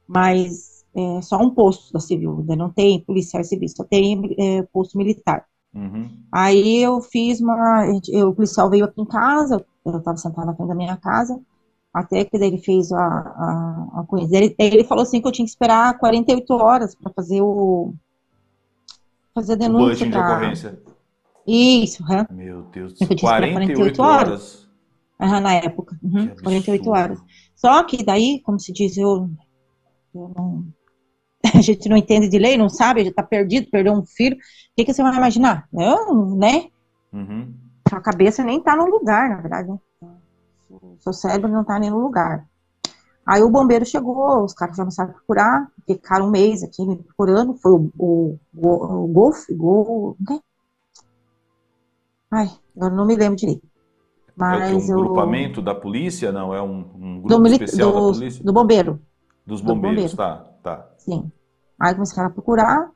Mas é só um posto da civil, ainda não tem policial civil, só tem é, posto militar. Uhum. Aí eu fiz uma. Eu, o policial veio aqui em casa, eu estava sentada na frente da minha casa, até que daí ele fez a, a, a coisa. Ele, ele falou assim que eu tinha que esperar quarenta e oito horas para fazer o fazer a O denúncia boletim de para. ocorrência. Isso, aham. Meu Deus, Eu tinha que esperar quarenta e quarenta e oito oito horas, horas? aham, na época. Que Uhum, quarenta e oito horas. absurdo. Só que daí, como se diz, eu, eu não, a gente não entende de lei, não sabe, a gente tá perdido, perdeu um filho. O que que você vai imaginar? Eu, né? Uhum. Sua cabeça nem tá no lugar, na verdade, né? Seu cérebro não tá nem no lugar. Aí o bombeiro chegou, os caras já começaram a procurar, ficaram um mês aqui me procurando, foi o, o, o, o Golf, Gol, né? Ai, eu não me lembro direito. É o que? Mas Um eu, grupamento da polícia? Não, é um, um do, grupo especial da do, polícia? do bombeiro, Dos do bombeiros, bombeiro, tá, tá. sim. Aí começaram a procurar,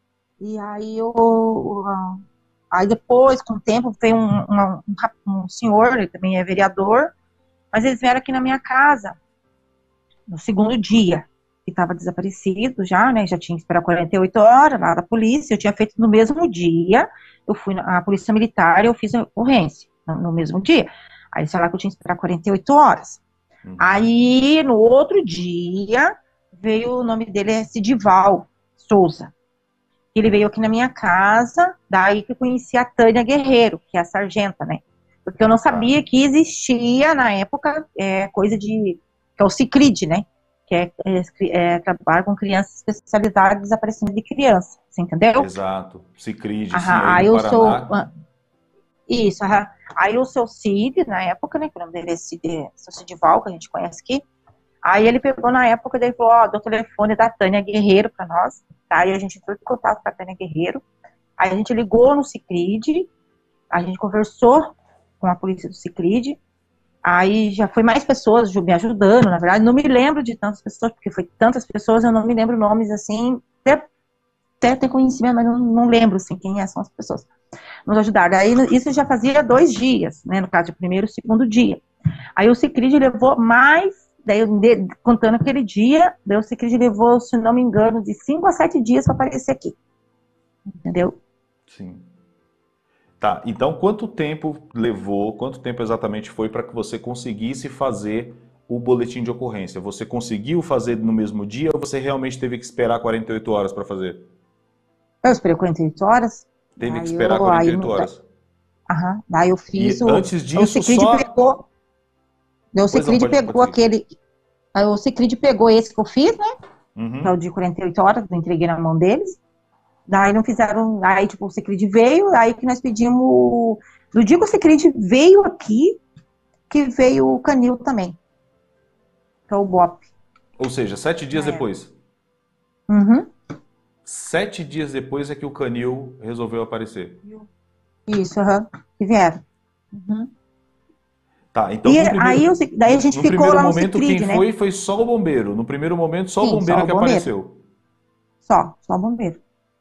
e aí eu, aí depois, com o tempo, veio um, uma- um, rap- um senhor, ele também é vereador, mas eles vieram aqui na minha casa, no segundo dia, que estava desaparecido já, né, já tinha que esperar quarenta e oito horas lá da polícia, eu tinha feito no mesmo dia, eu fui na polícia militar, eu fiz a ocorrência, no, no mesmo dia. Aí eles falaram que eu tinha que esperar quarenta e oito horas. Uhum. Aí, no outro dia, veio o nome dele é Sidival Souza. Ele veio aqui na minha casa, daí que eu conheci a Tânia Guerreiro, que é a sargenta, né? Porque eu não Tá, sabia que existia, na época, é, coisa de... que é o Cicrid, né? Que é, é, é trabalhar com crianças especializadas em desaparecimento de criança, você entendeu? exato. Sicredi, sim, Aham, aí no aí o seu... Paraná. Isso, aham. Aí o seu Cid, na época, né? Que o nome dele é Cid, seu Cidival, que a gente conhece aqui. Aí ele pegou na época, daí falou, ó, deu o telefone da Tânia Guerreiro para nós, tá? Aí a gente entrou em contato com a Tânia Guerreiro. Aí a gente ligou no Cicrid, a gente conversou com a polícia do Cicrid, aí já foi mais pessoas me ajudando, na verdade, não me lembro de tantas pessoas, porque foi tantas pessoas, eu não me lembro nomes, assim, até, até ter conhecimento, mas não, não lembro, assim, quem são as pessoas. Nos ajudaram. Aí isso já fazia dois dias, né, no caso, o primeiro e o segundo dia. Aí o Cicrid levou mais, daí de, contando aquele dia, daí o Cicrid levou, se não me engano, de cinco a sete dias para aparecer aqui, entendeu? Sim. Tá, então quanto tempo levou, quanto tempo exatamente foi para que você conseguisse fazer o boletim de ocorrência? Você conseguiu fazer no mesmo dia ou você realmente teve que esperar quarenta e oito horas para fazer? Eu esperei quarenta e oito horas, Teve que daí esperar eu, quarenta e aí, oito horas. aham, daí eu fiz E o, antes o disso, Cicrid só. pegou, daí o Pois não, Cicrid pode, pode pegou seguir. aquele, aí o Cicrid pegou esse que eu fiz, né, que é o Uhum. de quarenta e oito horas, que eu entreguei na mão deles, daí não fizeram, aí tipo, o Cicrid veio, aí que nós pedimos, no dia que o Cicrid veio aqui, que veio o Canil também, que é o BOP, Ou seja, sete dias na época. depois. Uhum. Sete dias depois é que o canil resolveu aparecer. Isso, aham, que vieram. Uhum. Tá, então E no aí, primeiro, eu, daí a gente no ficou primeiro lá no momento quem Cicrid, né? foi foi só o bombeiro. No primeiro momento só o Sim, bombeiro só o que bombeiro. apareceu. Só, só o bombeiro.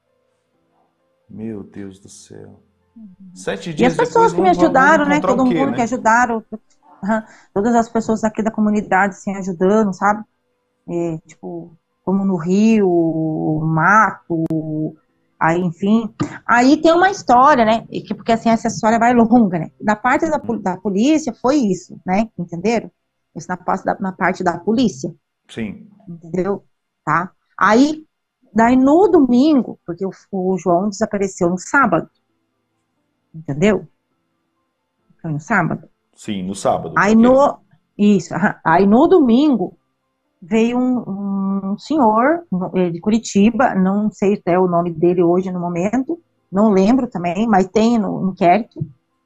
Meu Deus do céu. Sete E as dias depois pessoas que me vão, vão vão ajudaram, né? encontrar o Todo quê, mundo que né? ajudaram, aham, todas as pessoas aqui da comunidade, assim, ajudando, sabe? É, tipo, como no Rio, Mato, aí, enfim. Aí tem uma história, né? e que- Porque, assim, essa história vai longa, né? Da parte da, pol- da polícia foi isso, né? Entenderam? Isso na parte da, na parte da polícia. Sim. Entendeu? Tá? Aí, daí no domingo, porque o, o João desapareceu no sábado, entendeu? Foi no sábado. Sim, no sábado, Aí ok. no, isso, aham. Aí no domingo veio um, um senhor eh, de Curitiba, não sei até o nome dele hoje no momento, não lembro também, mas tem no inquérito.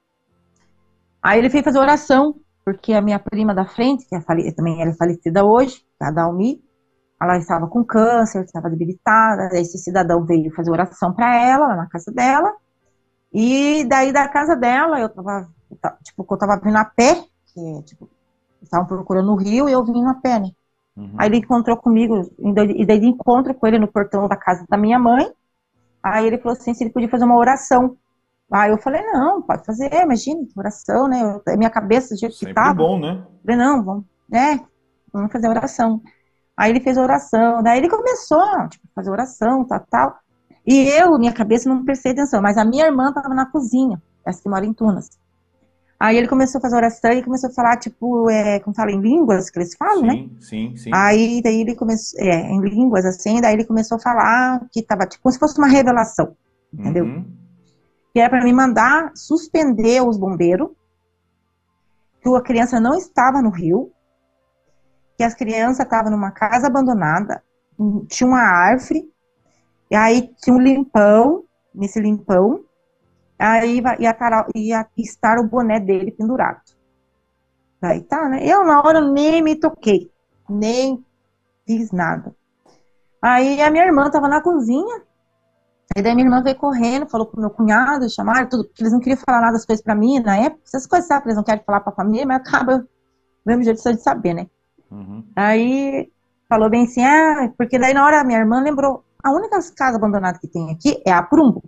Aí ele veio fazer oração, porque a minha prima da frente, que é fale, também ela é falecida hoje, a Dalmi, ela estava com câncer, estava debilitada. Esse cidadão veio fazer oração para ela, lá na casa dela. E daí da casa dela, eu tava, tipo, eu tava vindo a pé, que, tipo, estavam procurando no rio e eu vim a pé, né? Aí ele Uhum. encontrou comigo, e daí de encontro com ele no portão da casa da minha mãe. Aí ele falou assim, se ele podia fazer uma oração. Aí eu falei, não, pode fazer, imagina, oração, né? Eu, minha cabeça do jeito que Sempre tava. bom, né? Eu falei, não, vamos, né? Vamos fazer oração. Aí ele fez a oração, daí ele começou, tipo, fazer oração, tal, tal. E eu, minha cabeça, não prestei atenção, mas a minha irmã estava na cozinha, essa que mora em Tunas. Aí ele começou a fazer oração e começou a falar, tipo, é, como fala, em línguas, que eles falam, né? Sim, sim, sim. Aí, daí ele começou, é, em línguas, assim, daí ele começou a falar que tava, tipo, como se fosse uma revelação, entendeu? Uhum. Que era para me mandar suspender os bombeiros, que a criança não estava no rio, que as crianças estavam numa casa abandonada, tinha uma árvore, e aí tinha um limpão, nesse limpão, aí ia, parar, ia estar o boné dele pendurado. Aí tá, né? Eu na hora nem me toquei, nem fiz nada. Aí a minha irmã tava na cozinha, aí daí minha irmã veio correndo, falou pro meu cunhado, chamaram tudo, porque eles não queriam falar nada das coisas pra mim na época, essas coisas sabe, eles não querem falar pra família, mas acaba do mesmo jeito só de saber, né? Uhum. Aí falou bem assim, ah, porque daí na hora a minha irmã lembrou, a única casa abandonada que tem aqui é a Prumbo.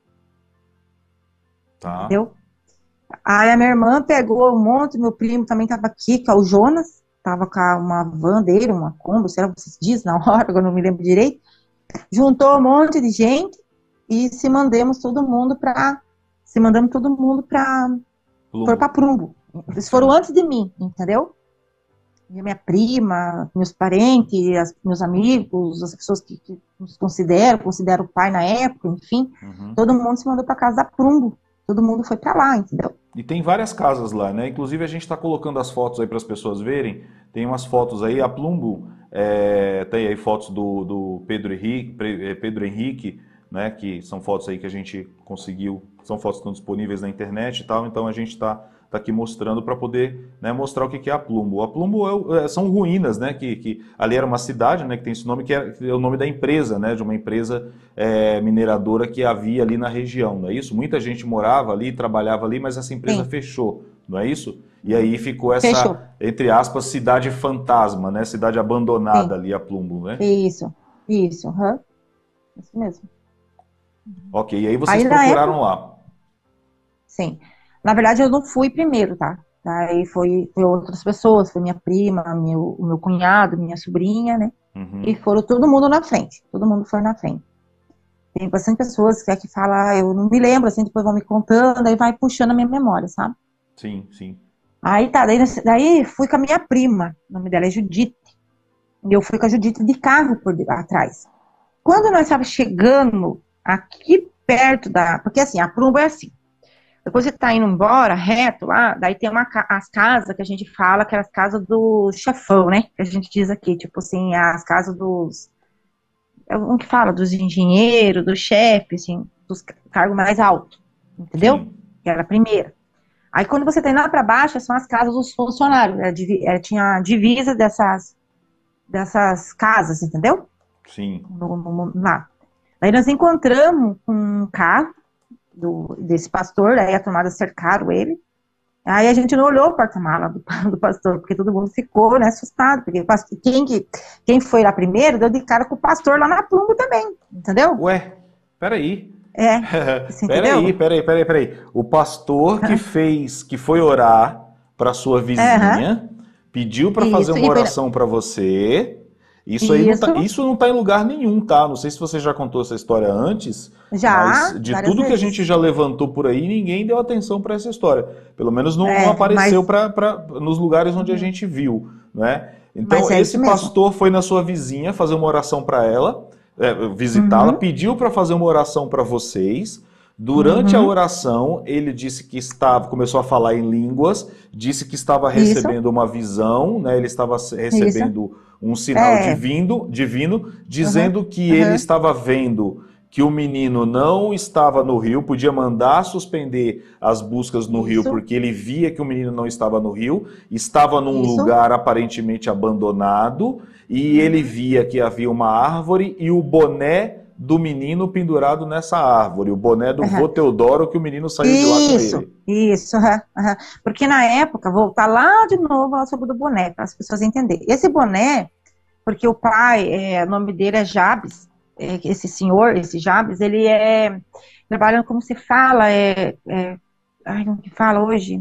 Tá. Entendeu? Aí a minha irmã pegou um monte, meu primo também tava aqui, que é o Jonas, tava com uma van dele, uma Kombi, sei lá, vocês dizem na hora, eu não me lembro direito. Juntou um monte de gente e se mandamos todo mundo pra, se mandamos todo mundo pra, for pra Prumbo. Eles foram antes de mim, entendeu? E minha prima, meus parentes, as, meus amigos, as pessoas que, que nos consideram, consideram o pai na época, enfim, uhum. Todo mundo se mandou pra casa da Prumbo. Todo mundo foi pra lá, entendeu? E tem várias casas lá, né? Inclusive a gente está colocando as fotos aí para as pessoas verem. Tem umas fotos aí, a Plumbo, é, tem aí fotos do, do Pedro Henrique, Pedro Henrique, né? Que são fotos aí que a gente conseguiu, são fotos que estão disponíveis na internet e tal. Então a gente está tá aqui mostrando para poder, né, mostrar o que, que é a Plumbo. A Plumbo é, são ruínas, né? Que, que ali era uma cidade, né? Que tem esse nome que é, é o nome da empresa, né? De uma empresa é, mineradora que havia ali na região, não é isso? Muita gente morava ali, trabalhava ali, mas essa empresa Sim. fechou, não é isso? E aí ficou essa, fechou. Entre aspas, cidade fantasma, né? Cidade abandonada Sim. ali, a Plumbo, né? Isso, isso, uhum. Isso mesmo. Ok, e aí vocês aí, procuraram época... lá? Sim. Na verdade, eu não fui primeiro, tá? Aí foi, foi outras pessoas, foi minha prima, meu, meu cunhado, minha sobrinha, né? Uhum. E foram todo mundo na frente, todo mundo foi na frente. Tem bastante pessoas que é que falam, eu não me lembro, assim, depois vão me contando, aí vai puxando a minha memória, sabe? Sim, sim. Aí tá, daí, daí fui com a minha prima, o nome dela é Judite, e eu fui com a Judite de carro por atrás. Quando nós estávamos chegando aqui perto da... Porque assim, a Prumbo é assim, depois você tá indo embora, reto lá, daí tem uma, as casas que a gente fala, que é as casas do chefão, né? Que a gente diz aqui, tipo assim, as casas dos... É um que fala dos engenheiros, dos chefes, assim, dos cargos mais altos, entendeu? Sim. Que era a primeira. Aí quando você tá indo lá pra baixo, são as casas dos funcionários, era, era, tinha a divisa dessas, dessas casas, entendeu? Sim. No, no, lá. Daí nós encontramos um carro, Do, desse pastor, aí a tomada cercaram ele, aí a gente não olhou o porta-mala do, do pastor, porque todo mundo ficou, né, assustado, porque pastor, quem, que, quem foi lá primeiro deu de cara com o pastor lá na Plumbo também, entendeu? Ué, peraí. É, peraí, peraí, peraí, peraí. O pastor que fez, que foi orar para sua vizinha, uhum. pediu para fazer uma oração para você. Isso, aí isso. Não tá, isso não tá em lugar nenhum, tá? Não sei se você já contou essa história antes, já, mas de tudo vezes. Que a gente já levantou por aí, ninguém deu atenção para essa história. Pelo menos não, é, não apareceu mas... pra, pra, nos lugares onde uhum. a gente viu, né? Então, é esse pastor foi na sua vizinha fazer uma oração para ela, é, visitá-la, uhum. pediu para fazer uma oração para vocês. Durante uhum. a oração, ele disse que estava, começou a falar em línguas, disse que estava recebendo Isso. uma visão, né? Ele estava recebendo Isso. um sinal é. divino, divino, dizendo uhum. que uhum. ele estava vendo que o menino não estava no rio, podia mandar suspender as buscas no Isso. rio, porque ele via que o menino não estava no rio, estava num Isso. lugar aparentemente abandonado, e uhum. ele via que havia uma árvore e o boné do menino pendurado nessa árvore, o boné do uhum. vô Teodoro, que o menino saiu isso, de lá com ele. Isso, uhum, uhum. Porque na época, voltar lá de novo sobre o boné, para as pessoas entenderem. Esse boné, porque o pai, é, o nome dele é Jabes, é, esse senhor, esse Jabes, ele é, trabalhando como se fala, é, é ai, como que fala hoje?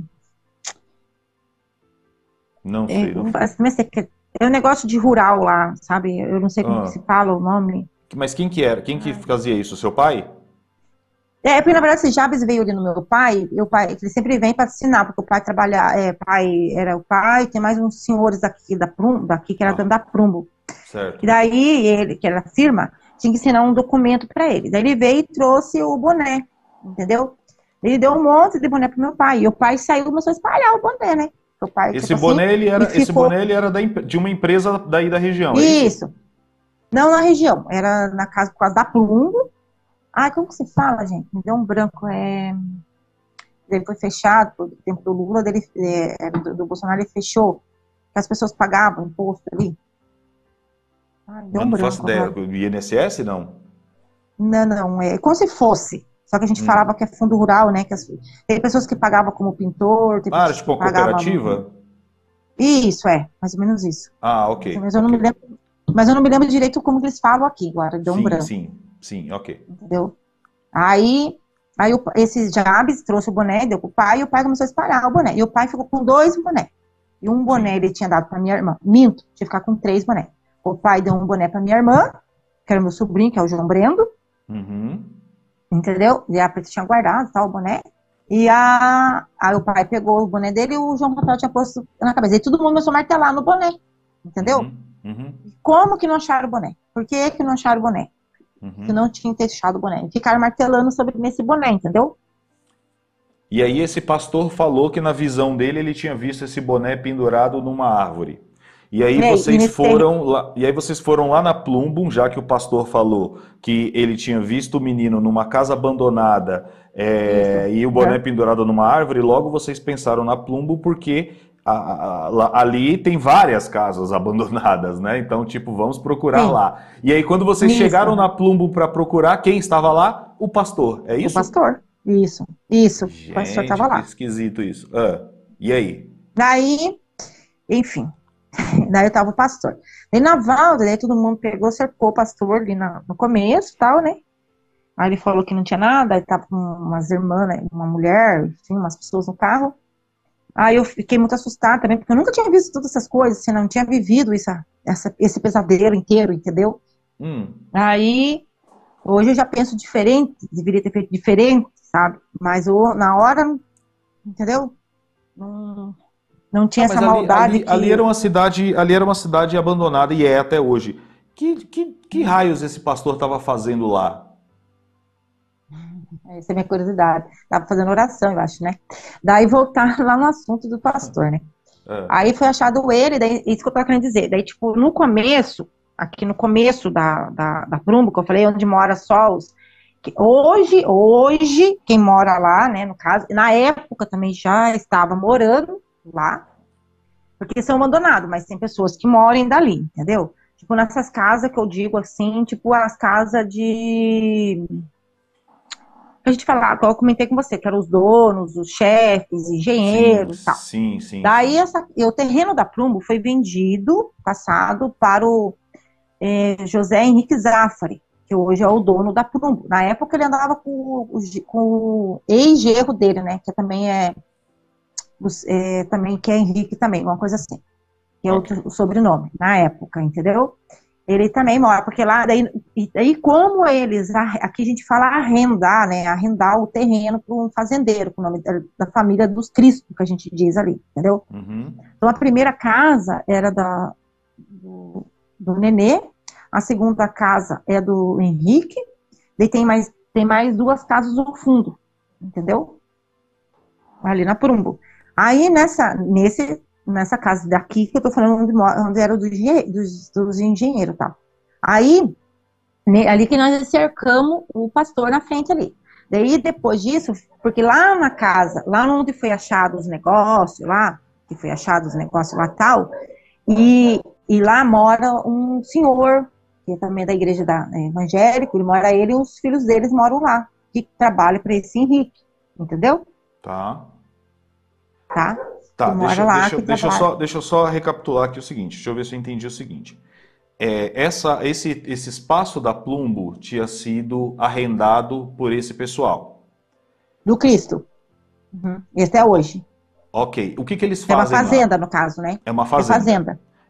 Não sei. É, não, é um negócio de rural lá, sabe? Eu não sei como ah. que se fala o nome. Mas quem que era? Quem que fazia isso? Seu pai? É, porque na verdade esse Jabes veio ali no meu pai, meu pai, ele sempre vem para assinar, porque o pai trabalha, é, pai era o pai, tem mais uns senhores aqui da Prumbo, daqui que era Ah, dentro da Prumbo. certo. E daí ele, que era a firma, tinha que ensinar um documento para ele. Daí ele veio e trouxe o boné, entendeu? Ele deu um monte de boné pro meu pai, e o pai saiu e começou a espalhar o boné, né? O pai, Esse tipo boné, assim, ele era, e esse ficou... boné, ele era da, empre- de uma empresa daí da região, é isso? Isso. Não na região, era na casa, por causa da Plumbo. Ai, como que se fala, gente? Me deu um branco, é... Ele foi fechado, por tempo do Lula, dele, é, do, do Bolsonaro, ele fechou, que as pessoas pagavam imposto ali. Ai, deu Mas um não faço branco ideia. agora. O I N S S, não? Não, não, é como se fosse. Só que a gente Hum. falava que é fundo rural, né? Que as, tem pessoas que pagavam como pintor, tem Ah, era pessoas tipo que uma pagavam... cooperativa? Isso, é, mais ou menos isso. Ah, ok. Mas eu não me Ok. lembro, mas eu não me lembro direito como que eles falam aqui, agora, deu um Sim, branco, sim, sim, ok. entendeu? Aí, aí o, esse Jabes trouxe o boné, deu pro pai, e o pai começou a espalhar o boné. E o pai ficou com dois bonés. E um boné Sim. ele tinha dado pra minha irmã. Minto, tinha que ficar com três bonés. O pai deu um boné pra minha irmã, que era meu sobrinho, que é o João Brendo, Uhum. entendeu? E a Preta tinha guardado, tal, o boné. E a, aí o pai pegou o boné dele e o João Rafael tinha posto na cabeça. E todo mundo começou a martelar no boné, entendeu? Uhum. Uhum. Como que não acharam o boné? Por que que não acharam o boné? Uhum. Que não tinha que ter achado o boné. E ficaram martelando sobre nesse boné, entendeu? E aí esse pastor falou que na visão dele ele tinha visto esse boné pendurado numa árvore. E aí É, e vocês nesse terreno, foram lá, e aí vocês foram lá na Plumbum, já que o pastor falou que ele tinha visto o menino numa casa abandonada, isso. é, e o boné Uhum. pendurado numa árvore, logo vocês pensaram na Plumbum porque a- a- lá- ali tem várias casas abandonadas, né? Então, tipo, vamos procurar Sim, lá. E aí quando vocês isso. chegaram na Uhum. Plumbum para procurar, quem estava lá? O pastor, é O isso? pastor. Isso, isso. O pastor Gente, estava que lá. esquisito isso. Ah, e aí? Daí, enfim, daí eu tava o pastor. Daí na Valda, daí todo mundo pegou, cercou o pastor ali na- no começo e tal, né? Aí ele falou que não tinha nada, aí tava com umas irmãs, né, uma mulher, enfim, umas pessoas no carro. Aí eu fiquei muito assustada também, porque eu nunca tinha visto todas essas coisas, assim, não tinha vivido isso, essa, esse pesadelo inteiro, entendeu? Hum, Aí, hoje eu já penso diferente, deveria ter feito diferente, sabe? Mas eu, na hora, entendeu? Não, não Tá, tinha essa mas ali, maldade ali, ali era que... uma cidade, ali era uma cidade abandonada e é até hoje. Que, que, que raios esse pastor estava fazendo lá? Essa é a minha curiosidade. Tava fazendo oração, eu acho, né? Daí voltar lá no assunto do pastor, né? É. Aí foi achado ele, daí, isso que eu tava querendo dizer. Daí, tipo, no começo, aqui no começo da, da, da Prumbo, que eu falei, onde mora só os... que Hoje, hoje, quem mora lá, né, no caso, na época também já estava morando lá, porque são abandonados, mas tem pessoas que moram dali, entendeu? Tipo, nessas casas que eu digo assim, tipo, as casas de... A gente falava, eu comentei com você, que eram os donos, os chefes, Sim, engenheiros e tal. sim, sim, Daí, sim. essa, e o terreno da Plumbo foi vendido, passado, para o é, José Henrique Zafari, que hoje é o dono da Plumbo. Na época, ele andava com, o- com o ex-genro dele, né, que também é, os- é, também, que é Henrique também, uma coisa assim, que é Ok. outro sobrenome, na época, entendeu? Ele também mora, porque lá, daí, e daí como eles, aqui a gente fala arrendar, né, arrendar o terreno para um fazendeiro, com o nome da, da família dos Cristo, que a gente diz ali, entendeu? Uhum. Então a primeira casa era da, do, do Nenê, a segunda casa é do Henrique, daí tem mais, tem mais duas casas no fundo, entendeu? Ali na Prumbo. Aí nessa, nesse, nessa casa daqui que eu tô falando onde, onde era do, dos, dos engenheiros e tal. Aí, ali que nós cercamos o pastor na frente ali. Daí, depois disso, porque lá na casa, lá onde foi achado os negócios, lá, que foi achado os negócios lá tal, e, e lá mora um senhor, que também é da igreja da, é, evangélica, ele mora ele e os filhos deles moram lá, que trabalham para esse Henrique, entendeu? Tá. Tá? Tá, Que mora deixa, lá, deixa, que deixa, eu trabalha. só, deixa eu só recapitular aqui o seguinte. Deixa eu ver se eu entendi o seguinte. É, essa, esse, esse espaço da Plumbo tinha sido arrendado por esse pessoal. Do Cristo. Uhum. E até O- hoje. ok. O que que eles É uma fazem lá? fazenda, no caso, né? É uma É fazenda. fazenda.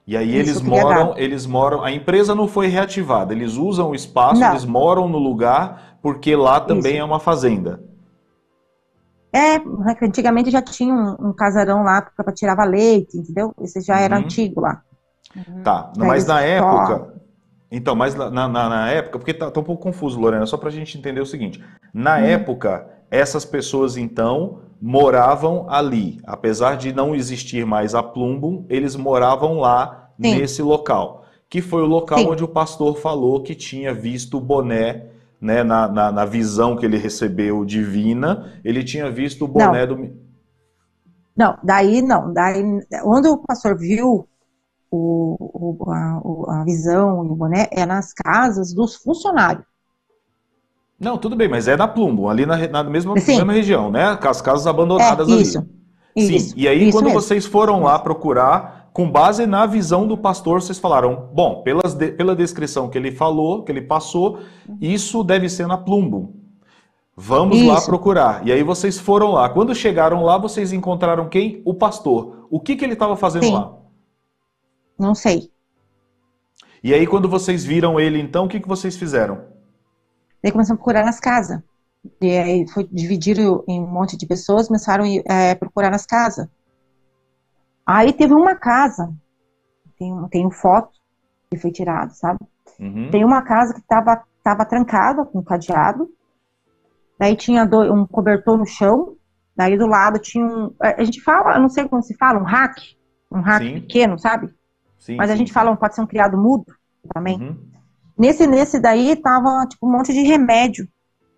E aí eles Isso, cria moram, gado. eles moram, a empresa não foi reativada, eles usam o espaço, eles Não, moram no lugar porque lá também isso. é uma fazenda. É, antigamente já tinha um, um casarão lá para tirava leite, entendeu? Esse já era Uhum. antigo lá. Uhum. Tá, Daí mas eles na só. época, então, mas na, na, na época, porque tá, tá um pouco confuso, Lorena, só pra gente entender o seguinte. Na Uhum. época, essas pessoas então moravam ali, apesar de não existir mais a Plumbum, eles moravam lá Sim, nesse local, que foi o local sim. onde o pastor falou que tinha visto o boné, né, na, na, na visão que ele recebeu divina, ele tinha visto o boné Não, do. não, daí não. Daí, onde o pastor viu o, o- a, o- a visão e o boné é nas casas dos funcionários. Não, tudo bem, mas é na Plumbum, ali na, re- na mesma, na mesma Sim, região, né? As casas é, abandonadas isso, ali. Sim, isso, e aí isso quando mesmo, vocês isso foram lá mesmo. procurar, com base na visão do pastor, vocês falaram, bom, pelas de- pela descrição que ele falou, que ele passou, isso deve ser na Plumbum. Vamos lá Isso, procurar. E aí vocês foram lá. Quando chegaram lá, vocês encontraram quem? O pastor. O que que ele estava fazendo sim, lá? não sei. E aí quando vocês viram ele, então, o que que vocês fizeram? Daí começamos a procurar nas casas. E aí foi dividido em um monte de pessoas, começaram a é, procurar nas casas. Aí teve uma casa, tem, um- tem foto que foi tirado, sabe? Tem Uhum. uma casa que estava tava trancada com cadeado, daí tinha do- um cobertor no chão, daí do lado tinha um. A a gente fala, eu não sei como se fala, um rack, um rack Sim, pequeno, sabe? sim, Mas a sim, gente sim. fala, pode ser um criado mudo também. Uhum. Nesse, nesse daí tava tipo um monte de remédio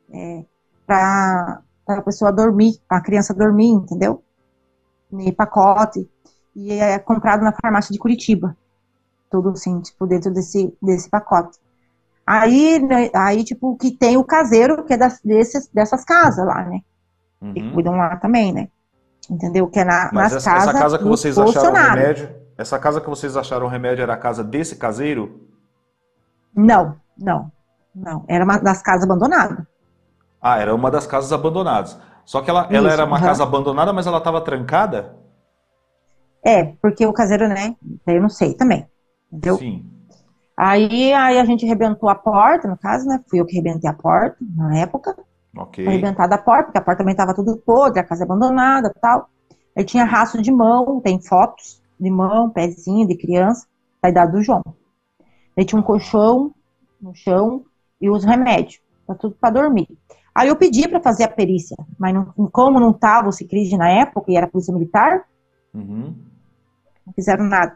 para a pessoa dormir, para a criança dormir, entendeu? Em pacote. E é comprado na farmácia de Curitiba. Tudo assim, tipo, dentro desse, desse pacote. Aí, né, aí, tipo, que tem o caseiro, que é das, desses, dessas casas lá, né? Que Uhum. cuidam lá também, né? Entendeu? Que é na, Mas nas essa, essa casas casa que dos vocês acharam funcionários. remédio, essa casa que vocês acharam remédio era a casa desse caseiro? Não, não, não. Era uma das casas abandonadas. Ah, era uma das casas abandonadas. Só que ela, ela Isso, era uma casa aham. abandonada, mas ela estava trancada? É, porque o caseiro, né? Eu não sei também. Entendeu? Sim. Aí, aí a gente arrebentou a porta, no caso, né? Fui eu que arrebentei a porta na época. Ok. Foi arrebentada a porta, porque a porta também estava tudo podre, a casa abandonada e tal. Aí tinha rastro de mão, tem fotos de mão, pezinho de criança, da idade do João. Aí tinha um colchão no chão e os remédios, tá tudo para dormir. Aí eu pedi para fazer a perícia, mas não, como não estava o Sicredi na época e era polícia militar, Uhum. não fizeram nada.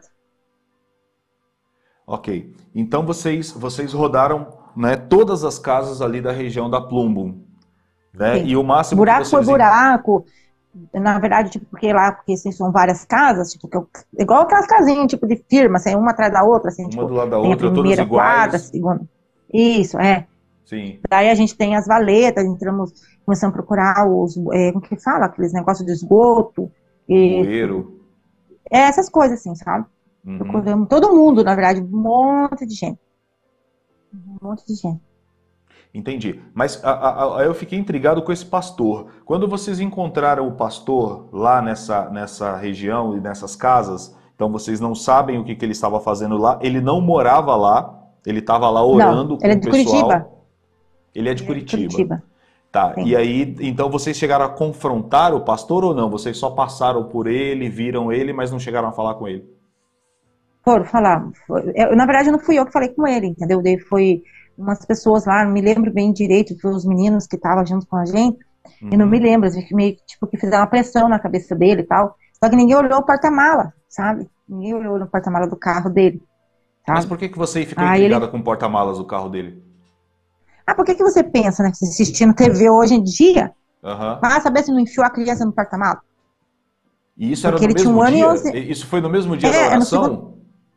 Ok. Então vocês, vocês rodaram, né, todas as casas ali da região da Plumbum, né? Sim. E o máximo que Buraco por vocês. en- buraco, na verdade, tipo, porque lá, porque assim, são várias casas, tipo, que eu- igual aquelas casinhas, tipo, de firma, assim, uma atrás da outra, assim, Uma tipo, do lado da tem a outra, todas primeira quadra, a iguais. segunda. Isso, é. Sim. Daí a gente tem as valetas, entramos, começamos a procurar os, é, como que fala, aqueles negócios de esgoto, e Bueiro. é, essas coisas, assim, sabe? Uhum. Procuramos todo mundo, na verdade, um monte de gente, um monte de gente. Entendi. Mas a- a- a- eu fiquei intrigado com esse pastor. Quando vocês encontraram o pastor lá nessa, nessa região e nessas casas, então vocês não sabem o que, que ele estava fazendo lá. Ele não morava lá, ele estava lá Não, orando ele com é o de Curitiba, pessoal. Ele é de ele é de Curitiba. Curitiba, Tá. E sim. aí, então vocês chegaram a confrontar o pastor ou não? Vocês só passaram por ele, viram ele, mas não chegaram a falar com ele? Foram falar. Foi- eu, na verdade, não fui eu que falei com ele, entendeu? Daí foi umas pessoas lá, não me lembro bem direito, foi os meninos que estavam junto com a gente, e não me Uhum. lembro, assim, que meio que, tipo, que fizeram uma pressão na cabeça dele e tal. Só que ninguém olhou o porta-mala, sabe? Ninguém olhou no porta-mala do carro dele, Mas sabe? por que que você ficou Aí intrigada ele. com o porta-malas do carro dele? Ah, por que que você pensa, né? Assistindo T V hoje em dia, Aham. vai saber se não enfiou a criança no porta-mala? E isso era Porque no ele tinha mesmo um ano e dia? onze. Isso foi no mesmo dia da É, é no segundo. oração?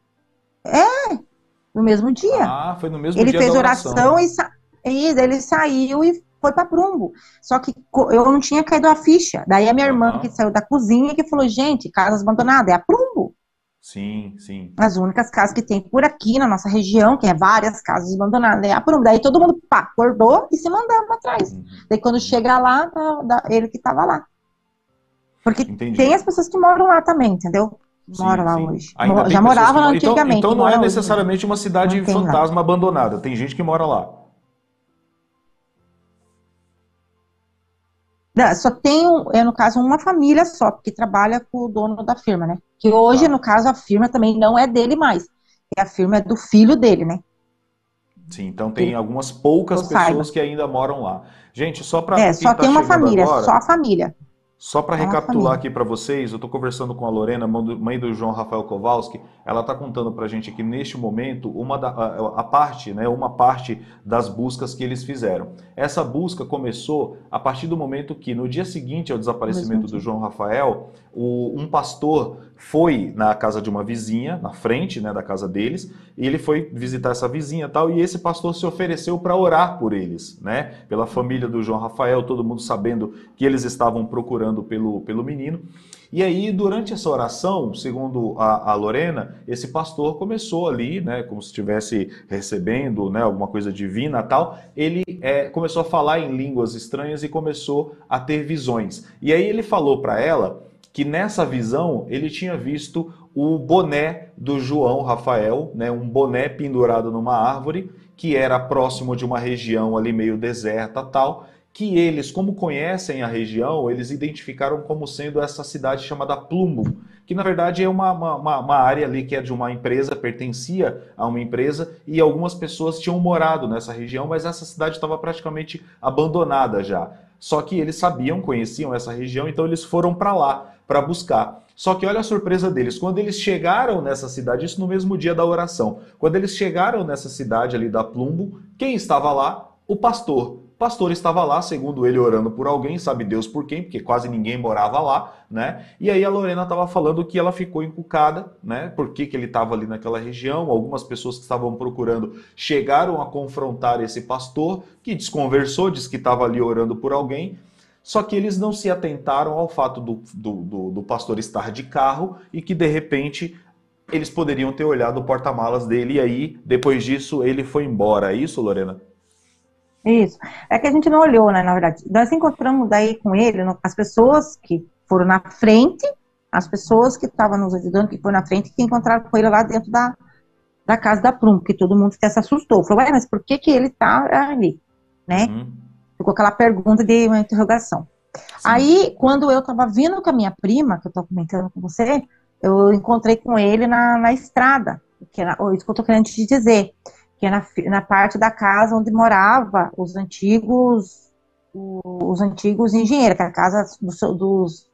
No mesmo dia. Ah, foi no mesmo Ele dia da fez oração oração. e, sa... e daí ele saiu e foi para Prumbo. Só que co- eu não tinha caído a ficha. Daí a minha irmã que Aham. saiu da cozinha que falou, gente, casas abandonadas, é a Prumbo. Sim, sim. As únicas casas que tem por aqui na nossa região, que é várias casas abandonadas, é a Prumbo. Daí todo mundo, pá, acordou e se mandava para trás. Uhum, Daí quando uhum. chega lá, tá, da- ele que tava lá. Porque tem Entendi. as pessoas que moram lá também, entendeu? Mora Sim, lá sim. hoje. Ainda Mo- tem Já pessoas que morava moram. Então, antigamente, então não é mora hoje. necessariamente uma cidade Mantém lá. fantasma abandonada. Tem gente que mora lá. Não, só tem, um- é, no caso, uma família só, que trabalha com o dono da firma, né? Que hoje, no Tá. caso, a firma também não é dele mais. A firma é do filho dele, né? Sim, então Que tem algumas poucas eu saiba. pessoas que ainda moram lá. Gente, só para É, quem só está tem uma chegando família, só agora, a família. só para Só uma recapitular família. aqui para vocês, eu estou conversando com a Lorena, mãe do, mãe do João Rafael Kowalski. Ela está contando para a gente aqui neste momento uma da, a, a parte, né, uma parte das buscas que eles fizeram. Essa busca começou a partir do momento que, no dia seguinte ao No mesmo desaparecimento do dia. João Rafael, o, um pastor foi na casa de uma vizinha, na frente, né, da casa deles, e ele foi visitar essa vizinha e tal, e esse pastor se ofereceu para orar por eles, né, pela família do João Rafael, todo mundo sabendo que eles estavam procurando pelo, pelo menino. E aí, durante essa oração, segundo a, a Lorena, esse pastor começou ali, né, como se estivesse recebendo, né, alguma coisa divina e tal, ele é, começou a falar em línguas estranhas e começou a ter visões. E aí ele falou para ela que nessa visão ele tinha visto o boné do João Rafael, né, um boné pendurado numa árvore, que era próximo de uma região ali meio deserta tal, que eles, como conhecem a região, eles identificaram como sendo essa cidade chamada Plumbo, que na verdade é uma, uma, uma área ali que é de uma empresa, pertencia a uma empresa, e algumas pessoas tinham morado nessa região, mas essa cidade estava praticamente abandonada já. Só que eles sabiam, conheciam essa região, então eles foram para lá para buscar. Só que olha a surpresa deles, quando eles chegaram nessa cidade, isso no mesmo dia da oração, quando eles chegaram nessa cidade ali da Plumbo, quem estava lá? O pastor. O pastor estava lá, segundo ele, orando por alguém, sabe Deus por quem, porque quase ninguém morava lá, né? E aí a Lorena estava falando que ela ficou encucada, né? Por que, que ele estava ali naquela região. Algumas pessoas que estavam procurando chegaram a confrontar esse pastor, que desconversou, disse que estava ali orando por alguém. Só que eles não se atentaram ao fato do, do, do, do pastor estar de carro e que, de repente, eles poderiam ter olhado o porta-malas dele e aí, depois disso, ele foi embora. É isso, Lorena? Isso. É que a gente não olhou, né, na verdade. Nós encontramos daí com ele, no- as pessoas que foram na frente, as pessoas que estavam nos ajudando, que foram na frente, que encontraram com ele lá dentro da, da casa da Plum, que todo mundo até se assustou. Falou, ué, mas por que que ele tá ali, né? Uhum. Ficou aquela pergunta de uma interrogação. Sim. Aí, quando eu tava vindo com a minha prima, que eu tô comentando com você, eu encontrei com ele na, na estrada, que era, isso que eu tô querendo te dizer, que é na, fi- na parte da casa onde morava os antigos, o- os antigos engenheiros, que é a casa dos, dos,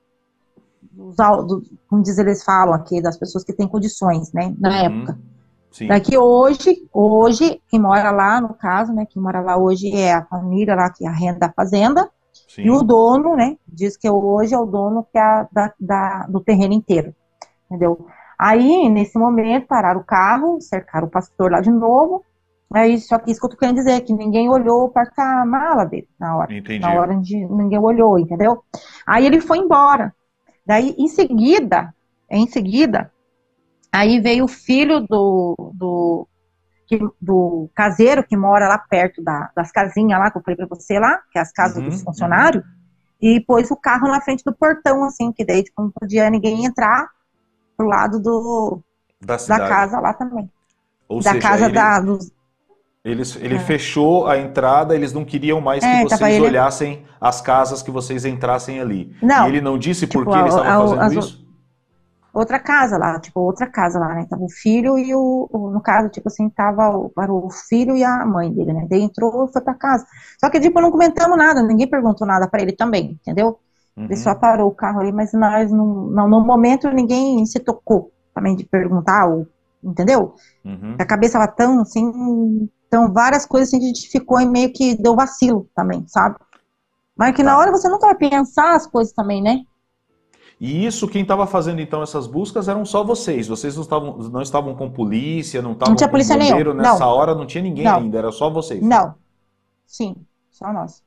dos, al- do- como diz eles falam aqui, das pessoas que têm condições, né, na época. Uhum. Sim. Daqui hoje, hoje, quem mora lá, no caso, né, quem mora lá hoje é a família lá que arrenda a fazenda, e o Sim. dono, né, diz que hoje é o dono que é da, da- do terreno inteiro, entendeu? Aí, nesse momento, pararam o carro, cercaram o pastor lá de novo, aí, só que isso que eu tô querendo dizer, que ninguém olhou o porta-mala dele na hora, na Entendi. hora de ninguém olhou, entendeu? Aí ele foi embora. Daí, em seguida, em seguida, aí veio o filho do, do, que- do caseiro que mora lá perto da- das casinhas lá, que eu falei pra você lá, que é as casas dos Uhum. Uhum. funcionários, e pôs o carro na frente do portão, assim, que daí tipo, não podia ninguém entrar pro lado do, Da da cidade. casa lá também. Ou Da seja, casa ele, da. Dos, ele, ele fechou a entrada, eles não queriam mais que é, tava vocês ele. olhassem as casas, que vocês entrassem ali. E ele Não, não disse por tipo, que ele estava a, a, fazendo as, isso? outra casa lá, tipo, outra casa lá, né? Tava o filho e o, o- no caso, tipo assim, tava o, para o filho e a mãe dele, né? Daí entrou e foi pra casa. Só que, tipo, não comentamos nada, ninguém perguntou nada pra ele também, entendeu? Ele só Uhum. parou o carro ali, mas nós, não, não, no momento, ninguém se tocou também de perguntar, ou, entendeu? A Uhum. cabeça tava tão, assim, então várias coisas assim, a gente ficou e meio que deu vacilo também, sabe? Mas que na hora Tá. você nunca vai pensar as coisas também, né? E isso, quem estava fazendo então essas buscas eram só vocês. Vocês não estavam, não estavam com polícia, não Não estavam tinha com polícia nenhuma, bombeiro nessa não, hora, não tinha ninguém não, ainda, era só vocês. não, sim, só nós.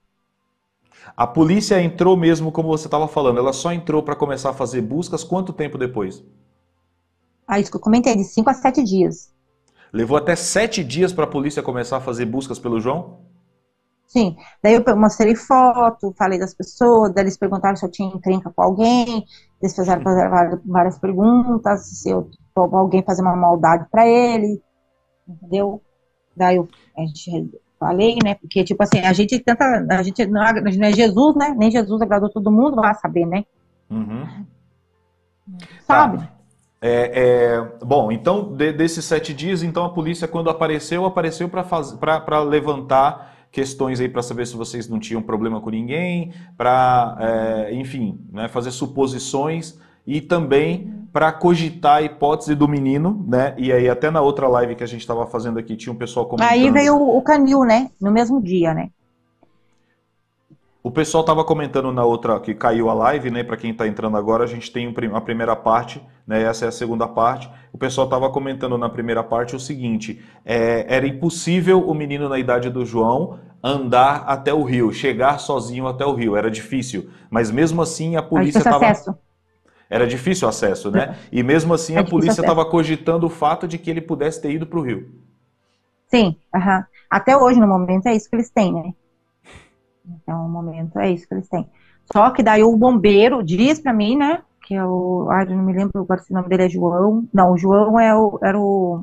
A polícia entrou mesmo, como você estava falando, ela só entrou para começar a fazer buscas quanto tempo depois? Ah, isso que eu comentei, de cinco a sete dias. Levou até sete dias para a polícia começar a fazer buscas pelo João? sim. Daí eu mostrei foto, falei das pessoas, daí eles perguntaram se eu tinha encrenca com alguém, eles fizeram fazer várias várias perguntas, se eu, alguém fazer uma maldade pra ele, entendeu? Daí eu, a gente falei, né? Porque, tipo assim, a gente tenta, a gente não, a gente não é Jesus, né? Nem Jesus agradou todo mundo, vai saber, né? Uhum. Sabe? Tá. É, é, bom, então, de- desses sete dias, então a polícia, quando apareceu, apareceu para levantar questões aí para saber se vocês não tinham problema com ninguém, para, enfim, né, fazer suposições e também para cogitar a hipótese do menino, né? E aí, até na outra live que a gente estava fazendo aqui, tinha um pessoal Aí comentando. veio o, o canil, né? No mesmo dia, né? O pessoal estava comentando na outra, que caiu a live, né? Para quem está entrando agora, a gente tem um prim- a primeira parte, né? Essa é a segunda parte. O pessoal estava comentando na primeira parte o seguinte: é, era impossível o menino na idade do João andar até o rio, chegar sozinho até o rio. Era difícil. Mas mesmo assim a É polícia difícil estava. acesso. Era difícil o acesso, né? E mesmo assim É a difícil polícia acesso. estava cogitando o fato de que ele pudesse ter ido para o rio. Sim, aham. Até hoje, no momento, é isso que eles têm, né? Então, no momento, é isso que eles têm. Só que daí o bombeiro diz pra mim, né? Que é o. Ai, eu não me lembro agora se o nome dele é João. Não, o João é o, era o.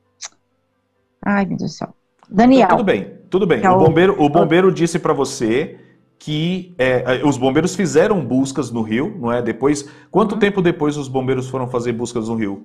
Ai, meu Deus do céu. Então, tudo Daniel, bem, tudo bem. que é O o. bombeiro, o o- bombeiro disse para você que é, os bombeiros fizeram buscas no rio, não é? Depois, quanto Uhum. tempo depois os bombeiros foram fazer buscas no rio?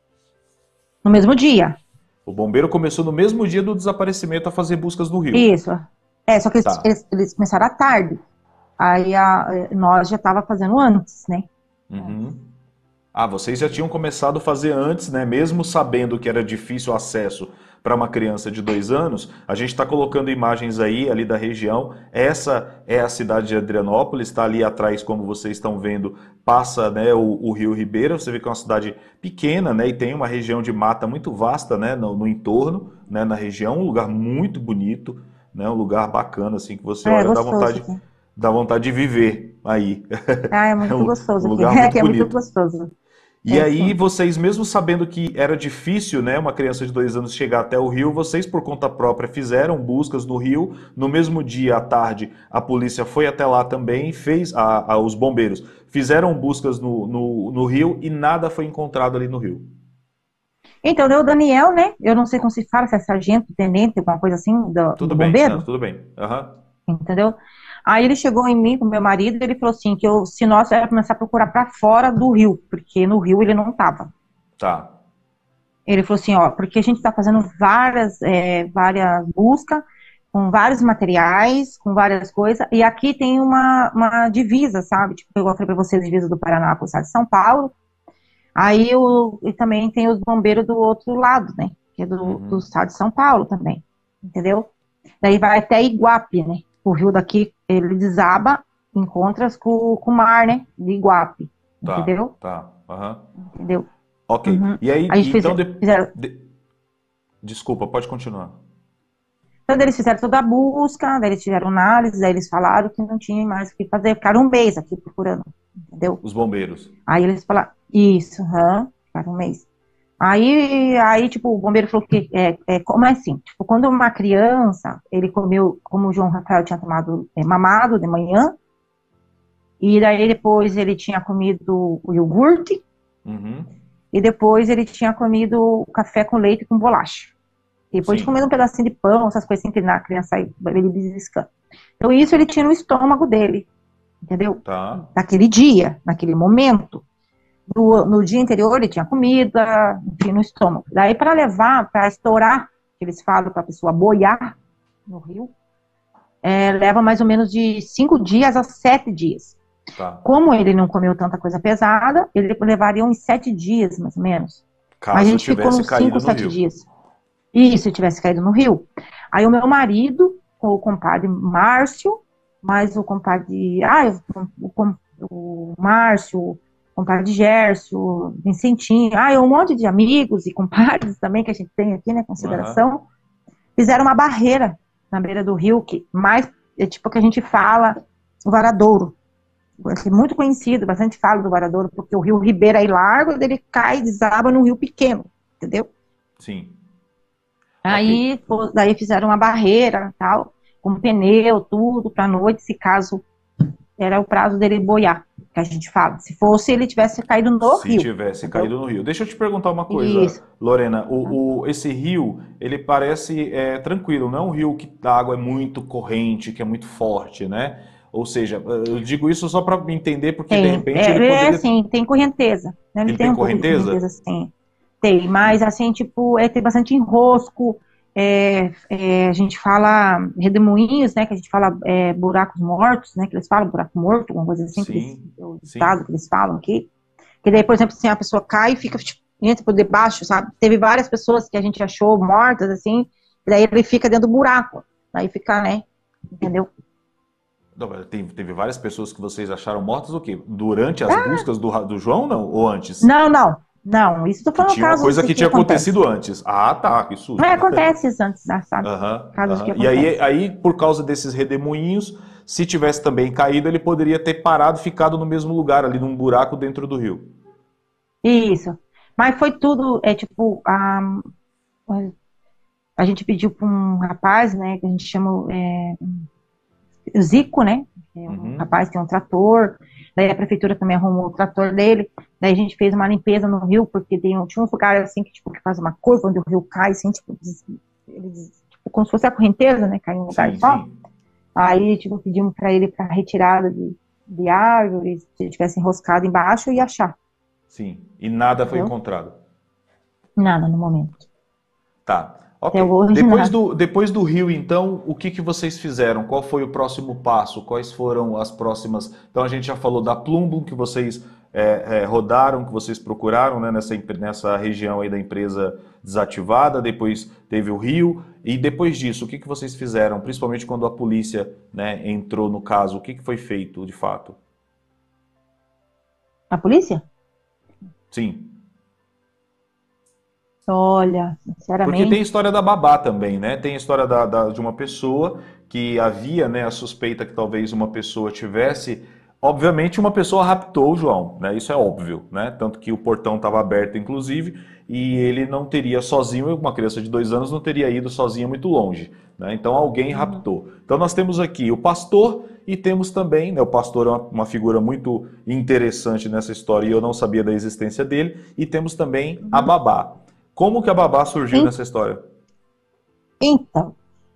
No mesmo dia. O bombeiro começou no mesmo dia do desaparecimento a fazer buscas no rio. Isso. É, só que eles, Tá. eles, eles começaram à tarde. Aí a, nós já tava fazendo antes, né? Uhum. Ah, vocês já tinham começado a fazer antes, né? Mesmo sabendo que era difícil o acesso para uma criança de dois anos, a gente está colocando imagens aí, ali da região. Essa é a cidade de Adrianópolis, está ali atrás, como vocês estão vendo, passa, né, o, o Rio Ribeira. Você vê que é uma cidade pequena, né? E tem uma região de mata muito vasta, né? No, no entorno, né? Na região, um lugar muito bonito, né? Um lugar bacana, assim, que você É olha, dá gostoso vontade, aqui. dá vontade de viver aí. Ah, é É muito um, um gostoso aqui. lugar É, muito aqui é muito bonito. gostoso. E É aí, sim. vocês, mesmo sabendo que era difícil, né, uma criança de dois anos chegar até o rio, vocês, por conta própria, fizeram buscas no rio. No mesmo dia, à tarde, a polícia foi até lá também, fez, a, a- os bombeiros fizeram buscas no, no, no rio e nada foi encontrado ali no rio. Então, deu o Daniel, né? Eu não sei como se fala, se é sargento, tenente, alguma coisa assim, do, Tudo do bem, não, bombeiro, tudo bem. Aham, entendeu? Aí ele chegou em mim com meu marido e ele falou assim, que eu, se nós era começar a procurar para fora do rio, porque no rio ele não tava. tá. Ele falou assim, ó, porque a gente está fazendo várias, é, várias buscas, com vários materiais, com várias coisas, e aqui tem uma, uma divisa, sabe? Tipo, eu falei para você, a divisa do Paraná com o estado de São Paulo, aí o, e também tem os bombeiros do outro lado, né? Que é do, do Uhum, estado de São Paulo também, entendeu? Daí vai até Iguape, né? O rio daqui, ele desaba, encontra com, com o mar, né? De Iguape, tá, entendeu? tá. Aham. Entendeu? Ok. Uhum. E aí, A gente fez, então, de, fizeram, de- desculpa, pode continuar. então, daí eles fizeram toda a busca, daí eles fizeram análise, daí eles falaram que não tinha mais o que fazer, ficaram um mês aqui procurando, entendeu? Os bombeiros. Aí eles falaram, isso, aham, ficaram um mês. Aí, aí, tipo, o bombeiro falou que, é, é, como é assim, tipo, quando uma criança, ele comeu, como o João Rafael tinha tomado é, mamado de manhã, e daí depois ele tinha comido o iogurte, Uhum, e depois ele tinha comido o café com leite com bolacha. Depois de sim, comer um pedacinho de pão, essas coisas assim que na criança sai ele beliscando. Então isso ele tinha no estômago dele, entendeu? tá. Naquele dia, naquele momento. No, no dia anterior ele tinha comida, enfim, no estômago. Daí para levar, para estourar, que eles falam para a pessoa boiar no rio, é, leva mais ou menos de cinco dias a sete dias. Tá. Como ele não comeu tanta coisa pesada, ele levaria uns sete dias, mais ou menos. Mas a Caso gente ficou tivesse nos cinco, caído no sete rio. dias. E se tivesse caído no rio. Aí o meu marido, o compadre Márcio, mais o compadre. Ah, o, o, o Márcio, o compadre Gerson, Vincentinho, ah, um monte de amigos e compadres também que a gente tem aqui, né, Aham. consideração, fizeram uma barreira na beira do rio, que mais é tipo que a gente fala, o Varadouro. É muito conhecido, bastante fala do Varadouro, porque o rio Ribeira é largo, ele cai e desaba no rio pequeno, entendeu? Sim. Ok. Aí, pô, daí fizeram uma barreira e tal. com pneu, tudo, para noite, se caso era o prazo dele boiar, que a gente fala. Se fosse, ele tivesse caído no Se rio. tivesse Entendeu? caído no rio. Deixa eu te perguntar uma coisa, Isso. Lorena. O, o- esse rio, ele parece é, tranquilo, não é um rio que a água é muito corrente, que é muito forte, né? Ou seja, eu digo isso só para entender, porque de Tem, repente é, ele é poderia. assim, tem correnteza, né? Ele Ele tem tem um pouco de correnteza? correnteza, assim. Tem, mas assim, tipo, é, tem bastante enrosco, é, é, a gente fala redemoinhos, né, que a gente fala é, buracos mortos, né, que eles falam, buraco morto, alguma coisa assim, que eles, Sim, o sim, ditado que eles falam aqui, que daí, por exemplo, assim, a pessoa cai e fica, tipo, entra por debaixo, sabe? Teve várias pessoas que a gente achou mortas, assim, e daí ele fica dentro do buraco, aí fica, né, entendeu? Não, mas tem- teve várias pessoas que vocês acharam mortas o quê? Durante as buscas do, Ra- do João, não? Ou antes? Não, não, não, isso tô Que falando tinha uma casos coisa que que tinha acontece. acontecido antes. Ah, tá, que Não é, susto. acontece isso antes, né, sabe? Aham, Casos que aham. E aí, acontecem. aí, por causa desses redemoinhos, se tivesse também caído, ele poderia ter parado, ficado no mesmo lugar, ali num buraco dentro do rio. Isso. Mas foi tudo, é tipo, a, a gente pediu para um rapaz, né, que a gente chama é, o Zico, né? É um Uhum. rapaz que tem um trator, daí a prefeitura também arrumou o trator dele, daí a gente fez uma limpeza no rio, porque tem, um- tinha um lugar assim que, tipo, que faz uma curva onde o rio cai, assim, tipo, des- ele des- tipo, como se fosse a correnteza, né? Cai em um lugar Sim, só. sim, Aí, tipo, pedimos para ele para retirada de, de árvores, se tivesse enroscado embaixo, e achar, sim. E nada foi entendeu? encontrado. Nada no momento. Tá, Até ok. hoje, Depois nada. do, depois do rio, então, o que que vocês fizeram? Qual foi o próximo passo? Quais foram as próximas? Então, a gente já falou da Plumbum, que vocês é, é, rodaram, que vocês procuraram, né, nessa, empre- nessa região aí da empresa desativada. Depois teve o rio. E depois disso, o que que vocês fizeram? Principalmente quando a polícia, né, entrou no caso. O que que foi feito, de fato? A polícia? Sim. Olha, Porque tem a sinceramente, história da babá também, né? Tem a história da, da- de uma pessoa que havia, né, a suspeita que talvez uma pessoa tivesse. Obviamente, uma pessoa raptou o João, né? Isso é óbvio, né? Tanto que o portão estava aberto, inclusive, e ele não teria sozinho, uma criança de dois anos não teria ido sozinha muito longe, né? Então alguém uhum, raptou. Então nós temos aqui o pastor e temos também, né? O pastor é uma, uma figura muito interessante nessa história e eu não sabia da existência dele. E temos também a uhum. babá. Como que a babá surgiu En- nessa história? Então,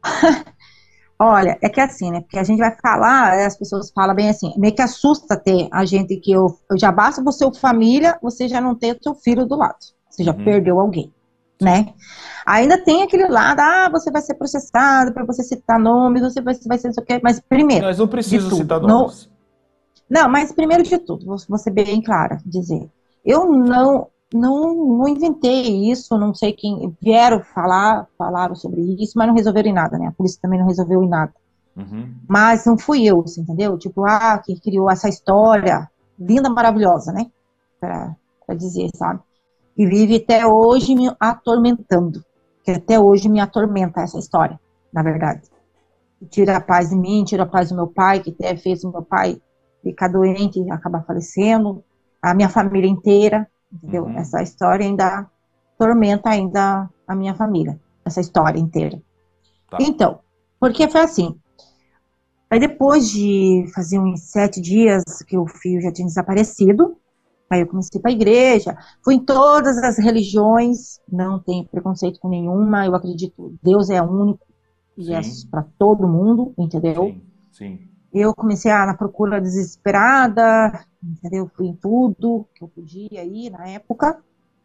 olha, é que assim, né? Porque a gente vai falar, as pessoas falam bem assim, meio que assusta ter a gente que eu, eu já basta você ter família, você já não ter seu filho do lado. Você já Uhum, perdeu alguém, sim. né? Ainda tem aquele lado, ah, você vai ser processado para você citar nomes, você vai, vai ser não sei o quê, mas primeiro, Mas não de preciso tudo, citar no, nomes. não, mas primeiro de tudo, vou, vou ser bem clara, dizer, eu não, não, não inventei isso, não sei quem vieram falar, falaram sobre isso, mas não resolveram em nada, né? A polícia também não resolveu em nada. Uhum, Mas não fui eu, você entendeu? Tipo, ah, que criou essa história linda, maravilhosa, né? Pra, pra dizer, sabe? E vive até hoje me atormentando. Que até hoje me atormenta essa história, na verdade. Tira a paz de mim, tira a paz do meu pai, que até fez o meu pai ficar doente e acabar falecendo. A minha família inteira, entendeu? uhum, Essa história ainda tormenta ainda a minha família. Essa história inteira. tá. Então, porque foi assim, aí depois de fazer uns sete dias que o filho já tinha desaparecido, aí eu comecei para a igreja, fui em todas as religiões, não tenho preconceito com nenhuma, eu acredito, Deus é único e é Sim, para todo mundo, entendeu? sim, sim. Eu comecei a, na procura desesperada, entendeu? Fui em tudo que eu podia ir na época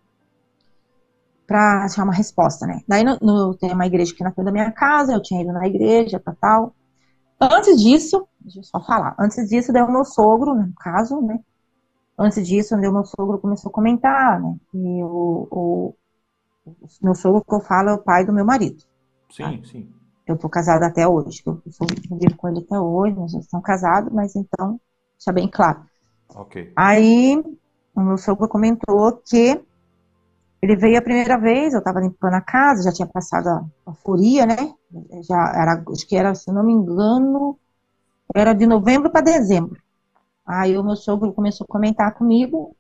para achar uma resposta, né? Daí no, no, tem uma igreja aqui na frente da minha casa, eu tinha ido na igreja, tal, tal. Antes disso, deixa eu só falar, antes disso, daí o meu sogro, né, no caso, né, antes disso, daí o meu sogro começou a comentar, né, e o, o, o meu sogro que eu falo é o pai do meu marido, tá? Sim, sim. Eu tô casada até hoje, eu, eu, sou, eu vivo com ele até hoje, nós já estamos casados, mas então, deixa bem claro. Ok. Aí, o meu sogro comentou que ele veio a primeira vez, eu tava limpando a casa, já tinha passado a, a folia, né, já era, acho que era, se não me engano, era de novembro para dezembro. Aí o meu sogro começou a comentar comigo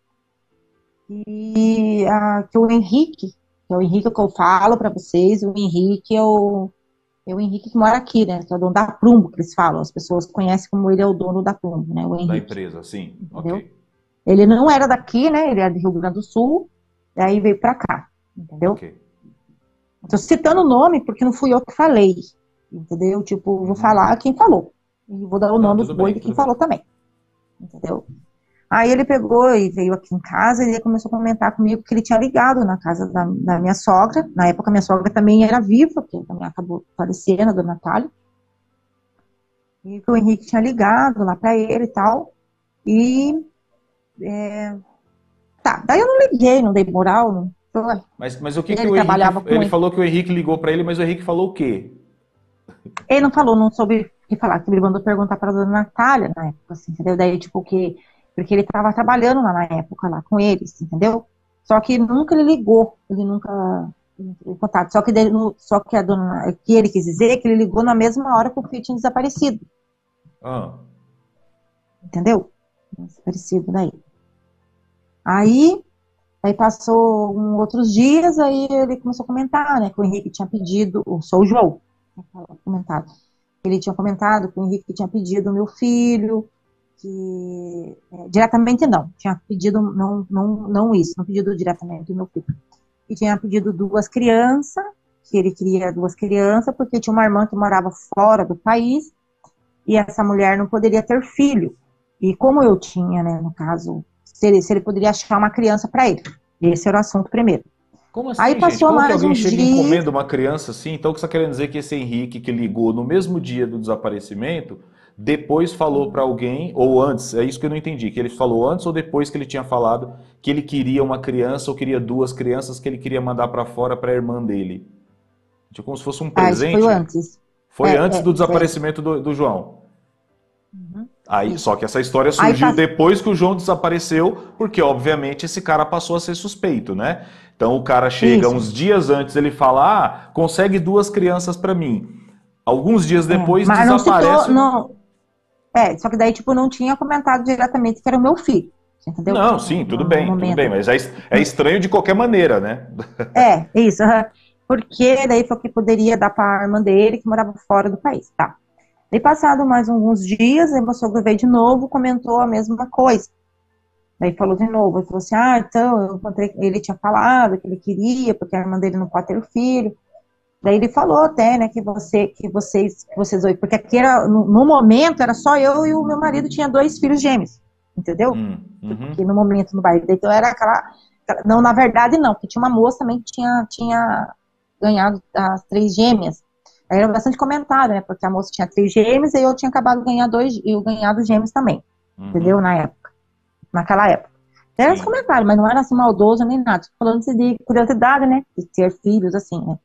e a, que o Henrique, que é o Henrique que eu falo para vocês, o Henrique é o, É o Henrique que mora aqui, né? Que é o dono da Plumbo, que eles falam. As pessoas conhecem como ele é o dono da Plumbo, né? O Da Henrique. empresa, sim. Entendeu? Ok. Ele não era daqui, né? Ele era do Rio Grande do Sul. Daí veio pra cá. Entendeu? Ok. Tô citando o nome porque não fui eu que falei. Entendeu? Tipo, vou Uhum. falar quem falou. E vou dar o Não, nome dos tudo bois bem, de quem tudo bem. falou também. Entendeu? Aí ele pegou e veio aqui em casa e ele começou a comentar comigo que ele tinha ligado na casa da, da minha sogra. Na época, minha sogra também era viva, porque também acabou falecendo, a dona Natália. E que o Henrique tinha ligado lá pra ele e tal. E é, tá, daí eu não liguei, não dei moral. Não, Mas, mas o que que ele o Henrique... trabalhava com Ele ele. falou que o Henrique ligou para ele, mas o Henrique falou o quê? Ele não falou, não soube o que falar, que ele mandou perguntar para a dona Natália na época, assim, entendeu? Daí, tipo, que, porque ele estava trabalhando lá na época, lá com eles, entendeu? Só que nunca ele ligou, ele nunca entrou em contato. Só que, dele, só que a dona, que ele quis dizer que ele ligou na mesma hora que o filho tinha desaparecido, Ah, entendeu? Desaparecido daí. Aí, aí passou um, outros dias, aí ele começou a comentar, né, que o Henrique tinha pedido, o sou o João, né, comentado. Ele tinha comentado que o Henrique tinha pedido o meu filho, que é, diretamente não, tinha pedido não, não, não isso, não pedido diretamente o meu filho. E tinha pedido duas crianças, que ele queria duas crianças, porque tinha uma irmã que morava fora do país, e essa mulher não poderia ter filho. E como eu tinha, né, no caso, se ele, se ele poderia achar uma criança para ele. Esse era o assunto primeiro. como Aí assim, gente? passou Como que mais alguém uns chega e dias. encomenda uma criança assim? Então, o que você está querendo dizer é que esse Henrique que ligou no mesmo dia do desaparecimento, depois falou para alguém, ou antes, é isso que eu não entendi, que ele falou antes ou depois que ele tinha falado que ele queria uma criança ou queria duas crianças que ele queria mandar para fora para a irmã dele? Tipo, como se fosse um Ah, isso foi o presente? antes. Foi antes É, do é, foi antes. desaparecimento do, do João. Uhum, Aí, isso. só que essa história Aí surgiu passou. depois que o João desapareceu, porque obviamente esse cara passou a ser suspeito, né? Então o cara chega Isso. uns dias antes, ele fala: "Ah, consegue duas crianças para mim". Alguns dias É, depois mas não citou, desaparece um... não. É, só que daí, tipo, não tinha comentado diretamente que era o meu filho. Você entendeu? Não, No, sim, tudo no, no bem, tudo bem, momento. mas é, é estranho de qualquer maneira, né? É, isso. Aham. Porque daí foi que poderia dar para a irmã dele, que morava fora do país, tá? Daí, passado mais alguns dias, aí meu sogro veio de novo, comentou a mesma coisa. Daí falou de novo, ele falou assim, ah, então, eu encontrei, ele tinha falado que ele queria, porque a irmã dele não pode ter filho. Daí ele falou até, né, que você, que vocês, que vocês, porque aqui era, no, no momento, era só eu e o meu marido tinha dois filhos gêmeos, entendeu? Hum, Porque uhum, no momento no baile, então era aquela, não, na verdade não, porque tinha uma moça também que tinha, tinha ganhado as três gêmeas. Aí era bastante comentário, né, porque a moça tinha três gêmeos e eu tinha acabado de ganhar dois, e eu ganhado gêmeos também, entendeu? uhum, Na época, naquela época. Era os sim. comentários, mas não era assim maldoso nem nada, falando de curiosidade, né, de ter filhos, assim, né.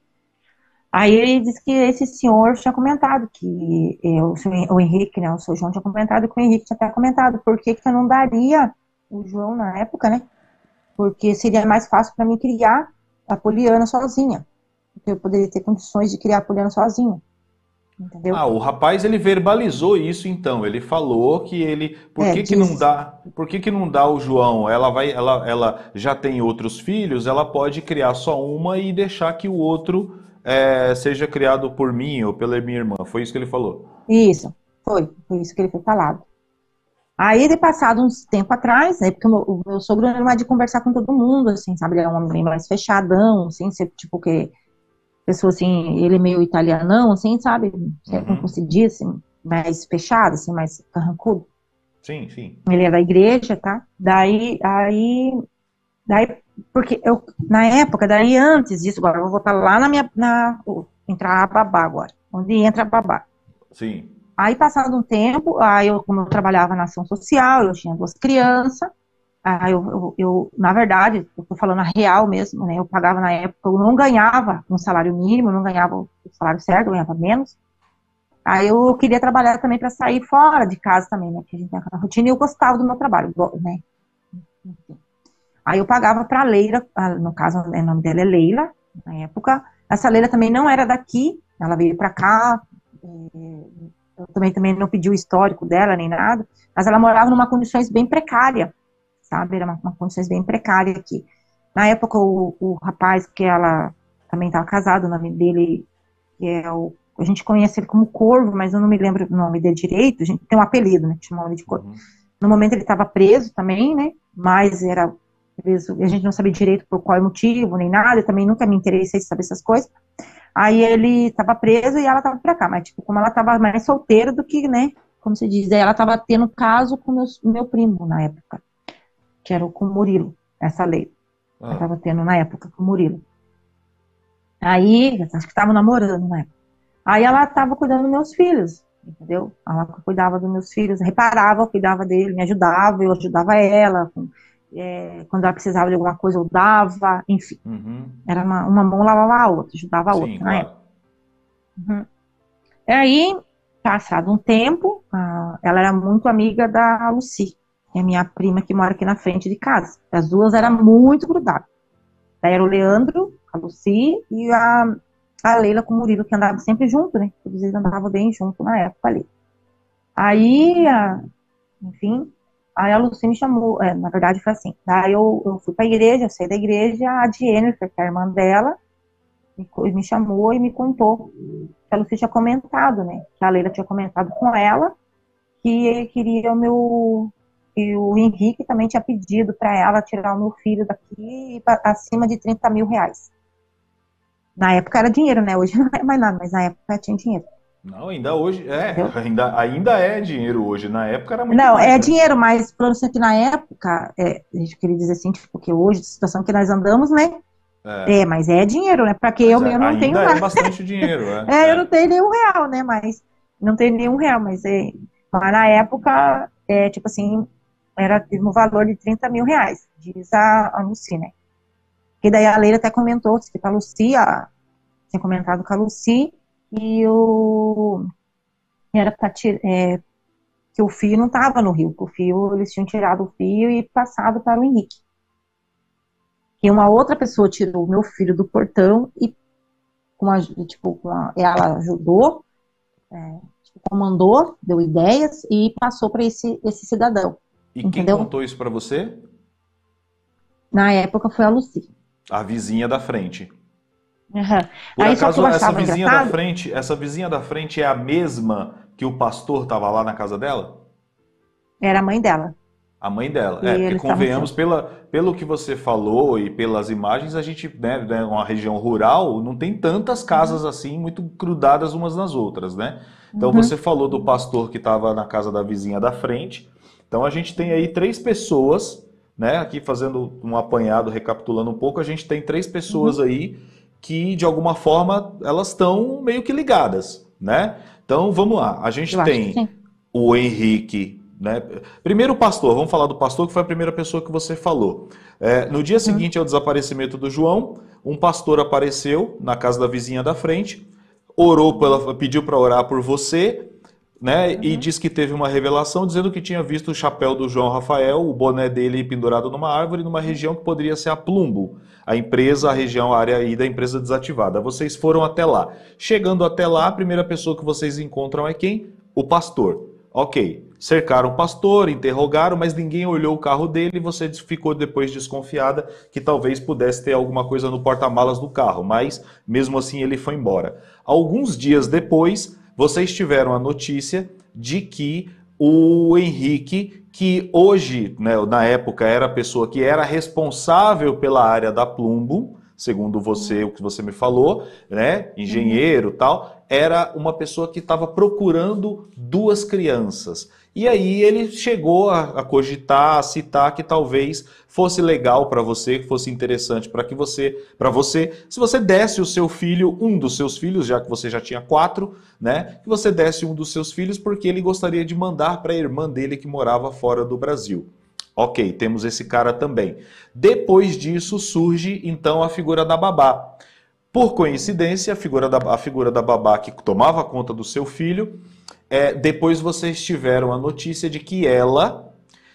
Aí ele disse que esse senhor tinha comentado que eu, o Henrique, né, o seu João tinha comentado que o Henrique tinha até comentado por que que eu não daria o João na época, né? Porque seria mais fácil para mim criar a Poliana sozinha. Porque eu poderia ter condições de criar a Poliana sozinha, entendeu? Ah, o rapaz ele verbalizou isso então. Ele falou que ele, por É, que que não diz dá, por que que não dá o João? Ela vai, ela, ela já tem outros filhos, ela pode criar só uma e deixar que o outro é, seja criado por mim ou pela minha irmã. Foi isso que ele falou. isso, foi, foi isso que ele foi falado. Aí, de passado uns tempo atrás, né, porque o meu, o meu sogro não é de conversar com todo mundo, assim, sabe, ele é um homem mais fechadão, assim, tipo, que pessoa assim, ele é meio italianão, assim, sabe? Como Uhum. se diz, assim, mais fechado, assim, mais carrancudo. Sim, sim. Ele é da igreja, tá? Daí, aí, daí, porque eu, na época, daí antes disso, agora eu vou voltar lá na minha, na, entrar a babá agora, onde entra a babá. Sim. Aí, passado um tempo, aí eu, como eu trabalhava na ação social, eu tinha duas crianças, aí eu, eu, eu na verdade, eu tô falando a real mesmo, né, eu pagava na época, eu não ganhava um salário mínimo, eu não ganhava o salário certo, eu ganhava menos, aí eu queria trabalhar também para sair fora de casa também, né, porque a gente tem aquela rotina, e eu gostava do meu trabalho, né, enfim. Aí eu pagava para a Leila, no caso, o nome dela é Leila, na época, essa Leila também não era daqui, ela veio para cá, eu também, também não pedi o histórico dela, nem nada, mas ela morava numa condições bem precária, sabe, era uma, uma condições bem precária aqui. Na época, o, o rapaz que ela também estava casado, o nome dele que é o, a gente conhece ele como Corvo, mas eu não me lembro o nome dele direito, a gente tem um apelido, né, que chamava ele de Corvo. Uhum. No momento ele estava preso também, né, mas era preso, a gente não sabia direito por qual motivo, nem nada, eu também nunca me interessei em saber essas coisas. Aí ele estava preso e ela estava pra cá, mas tipo, como ela estava mais solteira do que, né, como se diz, aí ela estava tendo caso com meu, meu primo na época, que era com o Murilo, essa lei. Ah. Ela estava tendo na época com o Murilo. Aí, acho que estavam namorando na época. Aí ela estava cuidando dos meus filhos, entendeu? Ela cuidava dos meus filhos, reparava, cuidava dele, me ajudava, eu ajudava ela, é, quando ela precisava de alguma coisa eu dava, enfim. Uhum. Era uma, uma mão lavava a outra, ajudava a Sim, outra, claro. Né? Uhum. E aí, passado um tempo, a, ela era muito amiga da Lucy, que é minha prima que mora aqui na frente de casa. As duas eram muito grudadas. Daí era o Leandro, a Lucy e a, a Leila com o Murilo, que andavam sempre junto, né? Eles andavam bem junto na época ali. Aí, a, enfim, aí a Lucy me chamou, é, na verdade foi assim, daí eu, eu fui pra igreja, eu saí da igreja, a Jennifer, que é a irmã dela, me, me chamou e me contou que a Lucy tinha comentado, né, que a Leila tinha comentado com ela, que queria o meu, e o Henrique também tinha pedido para ela tirar o meu filho daqui acima de trinta mil reais. Na época era dinheiro, né, hoje não é mais nada, mas na época tinha dinheiro. Não, ainda hoje, é, ainda, ainda é dinheiro hoje, na época era muito Não, mais, é né? dinheiro, mas para você que na época, é, a gente queria dizer assim, porque hoje, a situação que nós andamos, né, é, é mas é dinheiro, né, porque eu mesmo não tenho nada. Ainda é bastante dinheiro, é. é, é, eu não tenho nenhum real, né, mas, não tenho nenhum real, mas, é, mas na época, é, tipo assim, era no valor de trinta mil reais, diz a, a Lucy, né, que daí a Leila até comentou, que a Lucy, a, tinha comentado com a Lucy, e o era para é, que o fio não estava no rio, que o fio, eles tinham tirado o fio e passado para o Henrique. E uma outra pessoa tirou o meu filho do portão e com a, tipo, com a, ela ajudou, é, tipo, comandou, deu ideias e passou para esse, esse cidadão. E entendeu? Quem contou isso para você? Na época foi a Lucy. A vizinha da frente. Uhum. Por Aí, acaso, só que eu essa vizinha engraçado... da frente, essa vizinha da frente é a mesma que o pastor estava lá na casa dela? Era a mãe dela. A mãe dela. E é, porque convenhamos, pela, pelo que você falou e pelas imagens, a gente, né, uma região rural, não tem tantas casas uhum. assim, muito grudadas umas nas outras, né? Então, uhum. você falou do pastor que estava na casa da vizinha da frente. Então, a gente tem aí três pessoas, né? Aqui fazendo um apanhado, recapitulando um pouco, a gente tem três pessoas uhum. aí que, de alguma forma, elas estão meio que ligadas, né? Então, vamos lá. A gente Eu tem o Henrique, né? Primeiro o pastor, vamos falar do pastor, que foi a primeira pessoa que você falou. É, no dia uhum. seguinte ao desaparecimento do João, um pastor apareceu na casa da vizinha da frente, orou pela, pediu para orar por você, né? Uhum. E disse que teve uma revelação dizendo que tinha visto o chapéu do João Rafael, o boné dele pendurado numa árvore, numa região que poderia ser a Plumbo, a empresa, a região, a área aí da empresa desativada. Vocês foram até lá. Chegando até lá, a primeira pessoa que vocês encontram é quem? O pastor. Ok, cercaram o pastor, interrogaram, mas ninguém olhou o carro dele e você ficou depois desconfiada que talvez pudesse ter alguma coisa no porta-malas do carro, mas mesmo assim ele foi embora. Alguns dias depois, vocês tiveram a notícia de que o Henrique, que hoje, né, na época, era a pessoa que era responsável pela área da Plumbo, segundo você, o que você me falou, né, engenheiro e uhum. tal, era uma pessoa que estava procurando duas crianças. E aí ele chegou a, a cogitar, a citar que talvez fosse legal para você, que fosse interessante para que você, para você, se você desse o seu filho, um dos seus filhos, já que você já tinha quatro, né, que você desse um dos seus filhos porque ele gostaria de mandar para a irmã dele que morava fora do Brasil. Ok, temos esse cara também. Depois disso surge então a figura da babá. Por coincidência, a figura da, a figura da babá que tomava conta do seu filho, é, depois vocês tiveram a notícia de que ela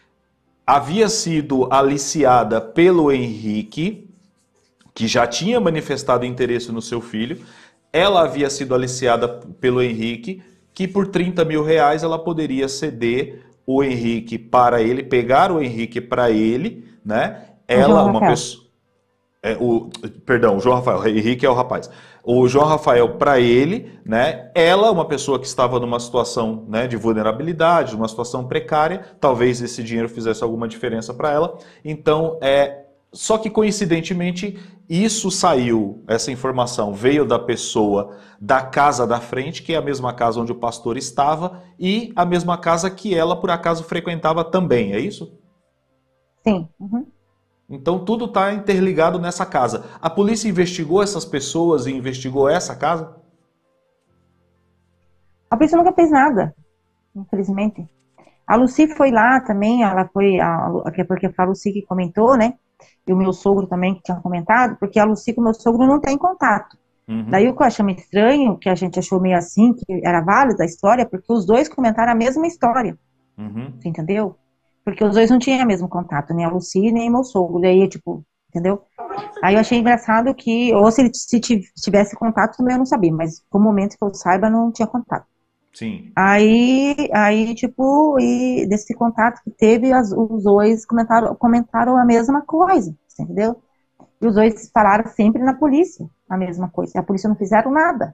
havia sido aliciada pelo Henrique, que já tinha manifestado interesse no seu filho. Ela havia sido aliciada pelo Henrique, que por trinta mil reais ela poderia ceder o Henrique para ele, pegar o Henrique para ele, né? Ela, uma pessoa... É, o, perdão, o João Rafael, o Henrique é o rapaz. O João Rafael, para ele, né, ela, uma pessoa que estava numa situação, né, de vulnerabilidade, numa situação precária, talvez esse dinheiro fizesse alguma diferença para ela. Então, é, só que coincidentemente, isso saiu, essa informação veio da pessoa da casa da frente, que é a mesma casa onde o pastor estava, e a mesma casa que ela, por acaso, frequentava também, é isso? Sim. Uhum. Então tudo está interligado nessa casa. A polícia investigou essas pessoas e investigou essa casa? A polícia nunca fez nada, infelizmente. A Lucy foi lá também, ela foi, a, a, porque foi a Lucy que comentou, né? E o meu sogro também que tinha comentado, porque a Lucy com o meu sogro não tem contato. Uhum. Daí o que eu achei meio estranho, que a gente achou meio assim, que era válida a história, porque os dois comentaram a mesma história. Uhum. Você entendeu? Porque os dois não tinham o mesmo contato, nem a Lucy, nem meu sogro. Daí, tipo, entendeu? Aí eu achei engraçado que, ou se ele se tivesse contato, também eu não sabia, mas por momento que eu saiba, não tinha contato. Sim. Aí, aí tipo, e desse contato que teve, as, os dois comentaram, comentaram a mesma coisa, entendeu? E os dois falaram sempre na polícia a mesma coisa. E a polícia não fizeram nada.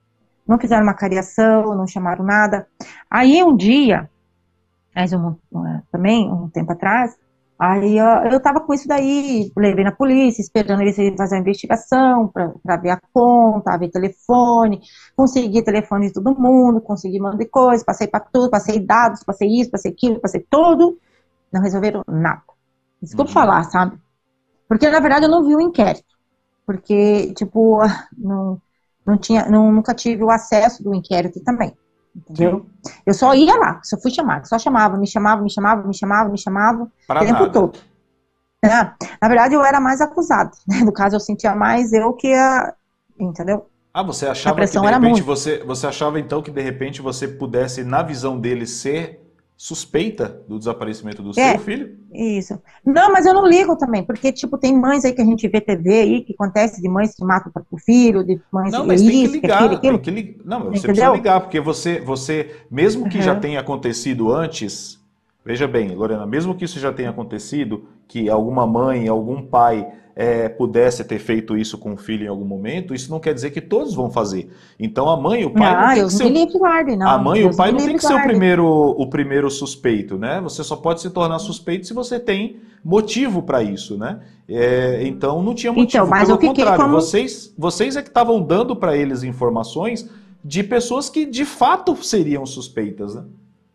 Não fizeram uma cariação, não chamaram nada. Aí um dia, mas um, também, um tempo atrás, aí eu, eu tava com isso daí, levei na polícia, esperando eles fazer a investigação, para ver a conta, ver telefone, consegui telefone de todo mundo, consegui mandar coisa, passei para tudo, passei dados, passei isso, passei aquilo, passei tudo, não resolveram nada. Desculpa uhum. falar, sabe? Porque, na verdade, eu não vi o inquérito, porque, tipo, não, não tinha, não, nunca tive o acesso do inquérito também. Entendeu? Sim. Eu só ia lá, só fui chamar, só chamava, me chamava, me chamava, me chamava, me chamava, para o tempo nada. todo. É, na verdade, eu era mais acusada, né? No caso, eu sentia mais eu que a... Entendeu? Ah, você achava que de repente você, você achava então que de repente você pudesse, na visão deles, ser suspeita do desaparecimento do é, seu filho? Isso. Não, mas eu não ligo também, porque, tipo, tem mães aí que a gente vê T V aí, que acontece de mães que matam para o filho, de mães não, que mas isso, tem que ligar, que aquilo, aquilo. Tem que li... Não, você Entendeu? precisa ligar, porque você, você mesmo que uhum. já tenha acontecido antes, veja bem, Lorena, mesmo que isso já tenha acontecido, que alguma mãe, algum pai é, pudesse ter feito isso com o filho em algum momento, isso não quer dizer que todos vão fazer. Então a mãe e o pai ah, não tem Deus que ser me livre, guarde, não. a mãe e o pai não tem que ser o primeiro, o primeiro suspeito, né? Você só pode se tornar suspeito se você tem motivo para isso, né? É, então não tinha motivo. Então, mas Pelo eu fiquei contrário, como... vocês, vocês é que estavam dando para eles informações de pessoas que de fato seriam suspeitas, né?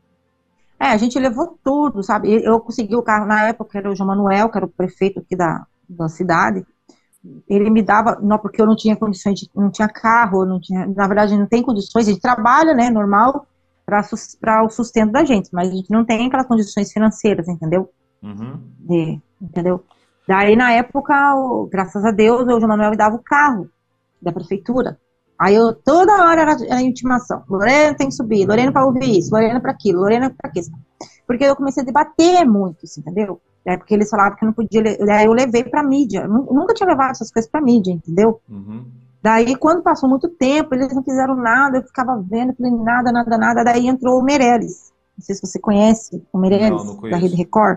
É, a gente levou tudo, sabe? Eu consegui o carro na época, era o João Manuel, que era o prefeito aqui da, da cidade. Ele me dava, não, porque eu não tinha condições, de, não tinha carro, não tinha, na verdade não tem condições, a gente trabalha, né, normal, para o sustento da gente, mas a gente não tem aquelas condições financeiras, entendeu? Uhum. De, entendeu? Daí, na época, o, graças a Deus, o João Manuel me dava o carro da prefeitura. Aí eu, toda hora era, era intimação. Lorena tem que subir, Lorena para ouvir isso, Lorena para aquilo, Lorena para aquilo. Porque eu comecei a debater muito, entendeu? É porque eles falavam que não podia, daí eu levei pra mídia, eu nunca tinha levado essas coisas pra mídia, entendeu? Uhum. Daí, quando passou muito tempo, eles não fizeram nada, eu ficava vendo, falei, nada, nada, nada, daí entrou o Meirelles, não sei se você conhece o Meirelles, não, não da Rede Record.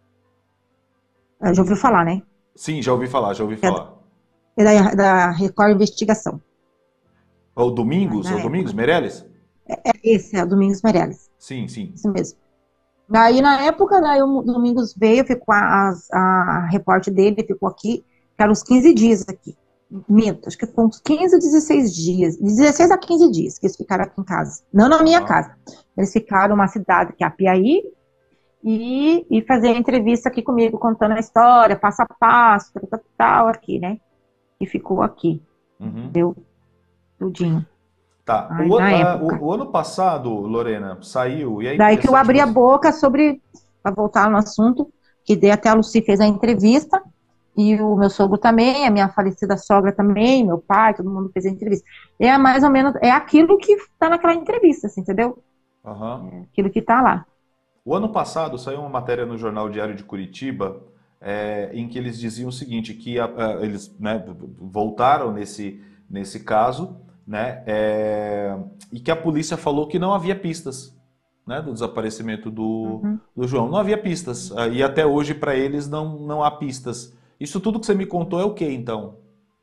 Já ouviu falar, né? Sim, já ouvi falar, já ouvi falar. É da, da Record Investigação. É o Domingos, é o Domingos Meirelles? É, é esse, é o Domingos Meirelles. Sim, sim. Isso mesmo. Daí, na época, daí o Domingos veio, ficou a, a, a repórter dele, ficou aqui, que eram uns quinze dias aqui. Minto, acho que foi uns quinze, dezesseis dias, dezesseis a quinze dias que eles ficaram aqui em casa. Não na minha ah. casa. Eles ficaram numa cidade que é Apiaí, e, e fazer entrevista aqui comigo, contando a história, passo a passo, tal, tal, tal aqui, né? E ficou aqui. Uhum. Deu tudinho. Tá. Ai, o, a, o, o ano passado, Lorena, saiu... E aí daí que eu abri a boca sobre... Para voltar no assunto, que daí até a Lucy fez a entrevista, e o meu sogro também, a minha falecida sogra também, meu pai, todo mundo fez a entrevista. É mais ou menos... É aquilo que tá naquela entrevista, assim, entendeu? Uhum. É aquilo que tá lá. O ano passado saiu uma matéria no Jornal Diário de Curitiba, é, em que eles diziam o seguinte, que a, a, eles né, voltaram nesse, nesse caso... Né, é, e que a polícia falou que não havia pistas, né, do desaparecimento do, uhum. do João. Não havia pistas. E até hoje, para eles, não, não há pistas. Isso tudo que você me contou é o quê, então?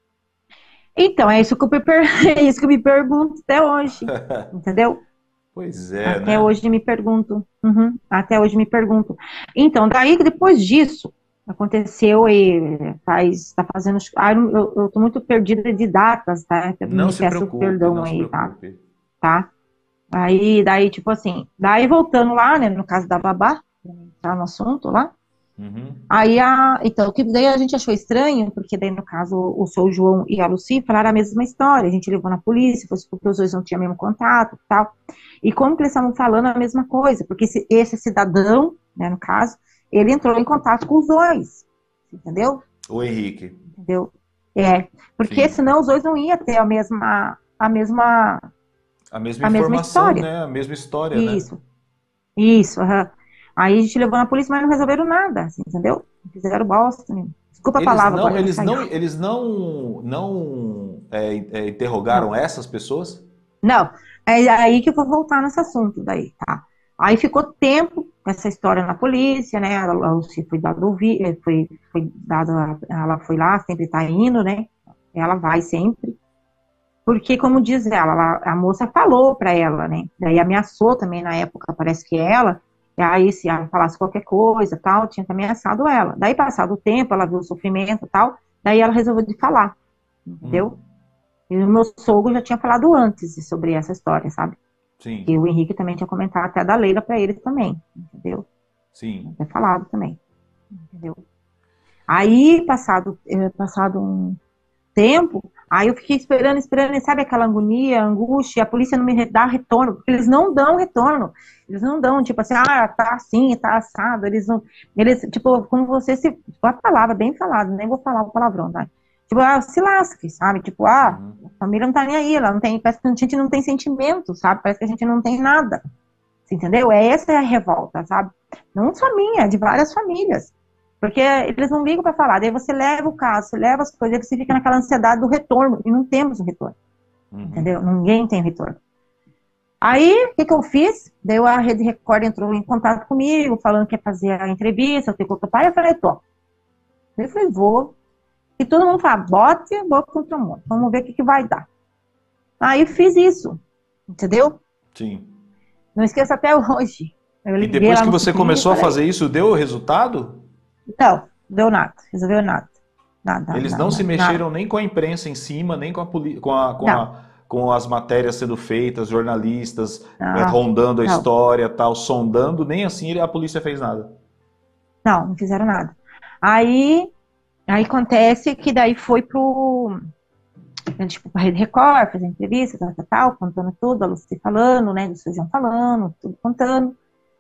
Então, é isso que eu me, per... é isso que eu me pergunto até hoje, entendeu? Pois é, Até né? hoje me pergunto. Uhum, até hoje me pergunto. Então, daí depois disso, aconteceu e faz, tá fazendo. Ah, eu, eu tô muito perdida de datas, tá? Não Me se peço preocupe, perdão não se aí, tá? preocupe. Tá? Aí, daí, tipo assim, daí voltando lá, né, no caso da babá, tá no assunto lá. Uhum. Aí, a, então, que daí a gente achou estranho, porque daí, no caso, o seu João e a Lucy falaram a mesma história. A gente levou na polícia, fosse porque os dois não tinham mesmo contato e tal. E como que eles estavam falando a mesma coisa? Porque esse, esse cidadão, né, no caso, ele entrou em contato com os dois, entendeu? O Henrique. Entendeu? É, porque Sim. senão os dois não iam ter a mesma, a mesma, A mesma a mesma informação, história. né? A mesma história, né? Isso. Isso, aham. Aí a gente levou na polícia, mas não resolveram nada, assim, entendeu? Não fizeram bosta, né? Desculpa a Eles palavra, não, agora já eles saiu. não, eles não, não é, é, interrogaram Não, essas pessoas? não. É aí que eu vou voltar nesse assunto daí, tá? Aí ficou tempo com essa história na polícia, né? A Lucy foi dado ouvi, eh, foi, foi dada, ela foi lá, sempre tá indo, né? Ela vai sempre. Porque, como diz ela, ela- a moça falou para ela, né? Daí ameaçou também na época, parece que ela, e aí se ela falasse qualquer coisa, tal, tinha ameaçado ela. Daí, passado o tempo, ela viu o sofrimento, tal, daí ela resolveu de falar, Hum, entendeu? E o meu sogro já tinha falado antes sobre essa história, sabe? sim, E o Henrique também tinha comentado até da Leila para ele também, entendeu? sim. Tinha até falado também, entendeu? Aí, passado, eh, passado um tempo, aí eu fiquei esperando, esperando, e sabe aquela agonia, angústia, a polícia não me dá retorno, porque eles não dão retorno, eles não dão, tipo assim, ah, tá assim, tá assado, eles não, eles, tipo, como você se, tipo, a palavra bem falada, nem vou falar o palavrão, tá? Tipo, ah, se lasque, sabe? Tipo, ah, Uhum. a família não tá nem aí, ela não tem, parece que a gente não tem sentimento, sabe? Parece que a gente não tem nada, entendeu? É essa é a revolta, sabe? Não só minha, é de várias famílias. Porque eles não ligam para falar. Daí você leva o caso, você leva as coisas, aí você fica naquela ansiedade do retorno. E não temos o retorno. Uhum. Entendeu? Ninguém tem retorno. Aí, o que, que eu fiz? Daí a Rede Record entrou em contato comigo, falando que ia fazer a entrevista, eu tenho que pai. Eu falei, tô. Eu falei, vou. E todo mundo fala, bote, bote contra o mundo. Vamos ver o que, que vai dar. Aí eu fiz isso. Entendeu? Sim. Não esqueço até hoje. Eu E liguei depois lá que no você Ciclin e começou a falei, fazer isso, deu o resultado? não, deu nada. Resolveu nada. Nada, Eles nada, não se nada, nada. mexeram nem com a imprensa em cima, nem com a, poli- com a, com Não, a, com as matérias sendo feitas, jornalistas eh, não, rondando a não. história, tal, sondando, nem assim a polícia fez nada. Não, não fizeram nada. Aí, aí acontece que daí foi pro, tipo, pra Rede Record, fazer entrevista, tal, tal, tal, contando tudo, a Lucy falando, né, do seu João falando, tudo contando.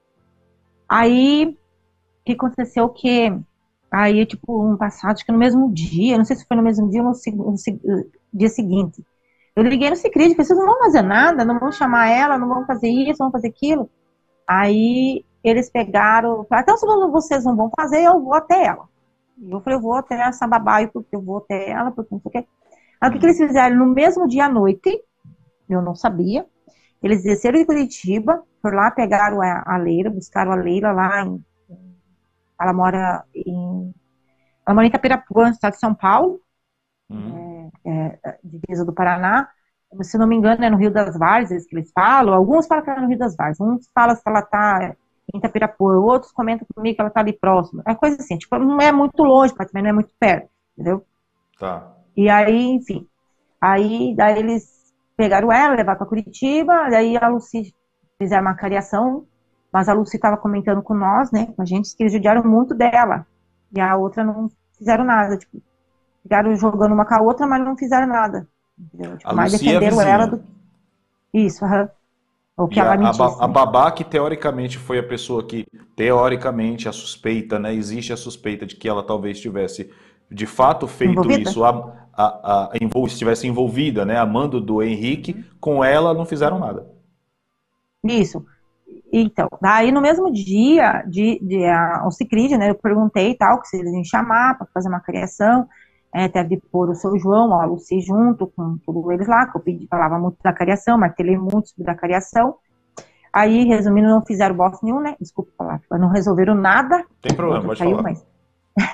Aí, o que aconteceu que, aí, tipo, um passado, acho que no mesmo dia, não sei se foi no mesmo dia ou no, seg- no seg- dia seguinte, eu liguei no Sicredi, falei, vocês não vão fazer nada, não vão chamar ela, não vão fazer isso, não vão fazer aquilo. Aí, eles pegaram, falaram, então se vocês não vão fazer, eu vou até ela. E eu falei, eu vou até essa babá, porque eu vou até ela, porque não sei o quê. Aí o que, que Hum. eles fizeram? No mesmo dia à noite, eu não sabia, eles desceram de Curitiba, foram lá, pegaram a, a Leila, buscaram a Leila lá em. Ela mora em. Ela mora em Itapirapuã, no estado de São Paulo, Hum. é, divisa do Paraná. Se não me engano, é no Rio das Várzeas que eles falam. Alguns falam que é no Rio das Várzeas, uns falam se ela está em Itapirapuã, outros comentam comigo que ela está ali próxima. É coisa assim, tipo, não é muito longe, mas também não é muito perto, entendeu? Tá. E aí, enfim, aí daí eles pegaram ela, levaram para Curitiba, daí a Lucy fizeram uma cariação, mas a Lucy estava comentando com nós, né, com a gente, que eles judiaram muito dela, e a outra não fizeram nada, tipo, ficaram jogando uma com a outra, mas não fizeram nada, entendeu? A Tipo, mais Lucia é a defenderam ela do vizinha. que isso, aham, o que E a, ela a, ba- mentisse, a né? babá, que teoricamente foi a pessoa que, teoricamente, a suspeita, né? Existe a suspeita de que ela talvez tivesse, de fato, feito Envolvida? isso, a, a, a, envol- estivesse envolvida, né? Amando do Henrique, com ela não fizeram nada. Isso. Então, daí no mesmo dia de, de a, o Cicrid, né, eu perguntei e tal, que se eles iam chamar para fazer uma criação, é, até de pôr o seu João, a Lucy junto com todos eles lá, que eu pedi, falava muito da criação, martelei muito sobre a criação. Aí, resumindo, não fizeram bosta nenhum, né? Desculpa falar, não resolveram nada. Tem O problema, outro pode caiu, falar. mas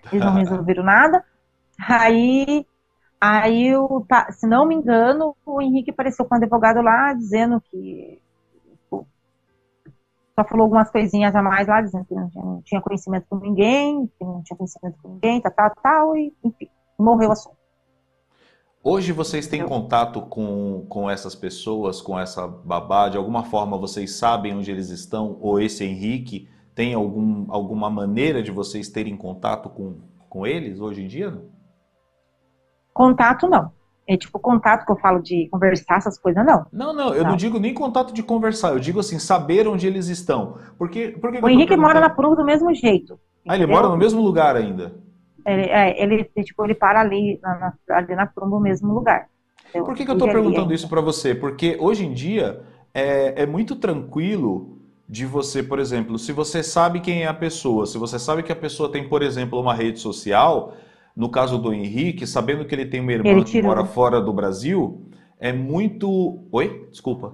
eles não resolveram nada. Aí, aí eu, pa- se não me engano, o Henrique apareceu com um advogado lá, dizendo que pô, só falou algumas coisinhas a mais lá, dizendo que não tinha, não tinha conhecimento com ninguém, que não tinha conhecimento com ninguém, tal, tal, tal, e enfim, morreu o assunto, Hoje vocês têm entendeu? contato com, com essas pessoas, com essa babá? De alguma forma vocês sabem onde eles estão? Ou esse Henrique tem algum, alguma maneira de vocês terem contato com, com eles hoje em dia? Não? Contato não. É tipo contato que eu falo de conversar, essas coisas, não. Não, não, eu não Não. digo nem contato de conversar, eu digo assim, saber onde eles estão. Porque, por que que O eu tô Henrique mora na perguntando? Pruma do mesmo jeito, Ah, ele mora entendeu? no mesmo lugar ainda. Ele, é, ele, tipo, ele para ali na, na, ali na Pruma, no mesmo lugar. Por Entendeu? que que eu Vive estou ali perguntando isso ainda. para você? Porque hoje em dia é, é muito tranquilo de você, por exemplo, se você sabe quem é a pessoa, se você sabe que a pessoa tem, por exemplo, uma rede social, no caso do Henrique, sabendo que ele tem uma Ele irmã que mora tirou. fora do Brasil, é muito. Oi? Desculpa.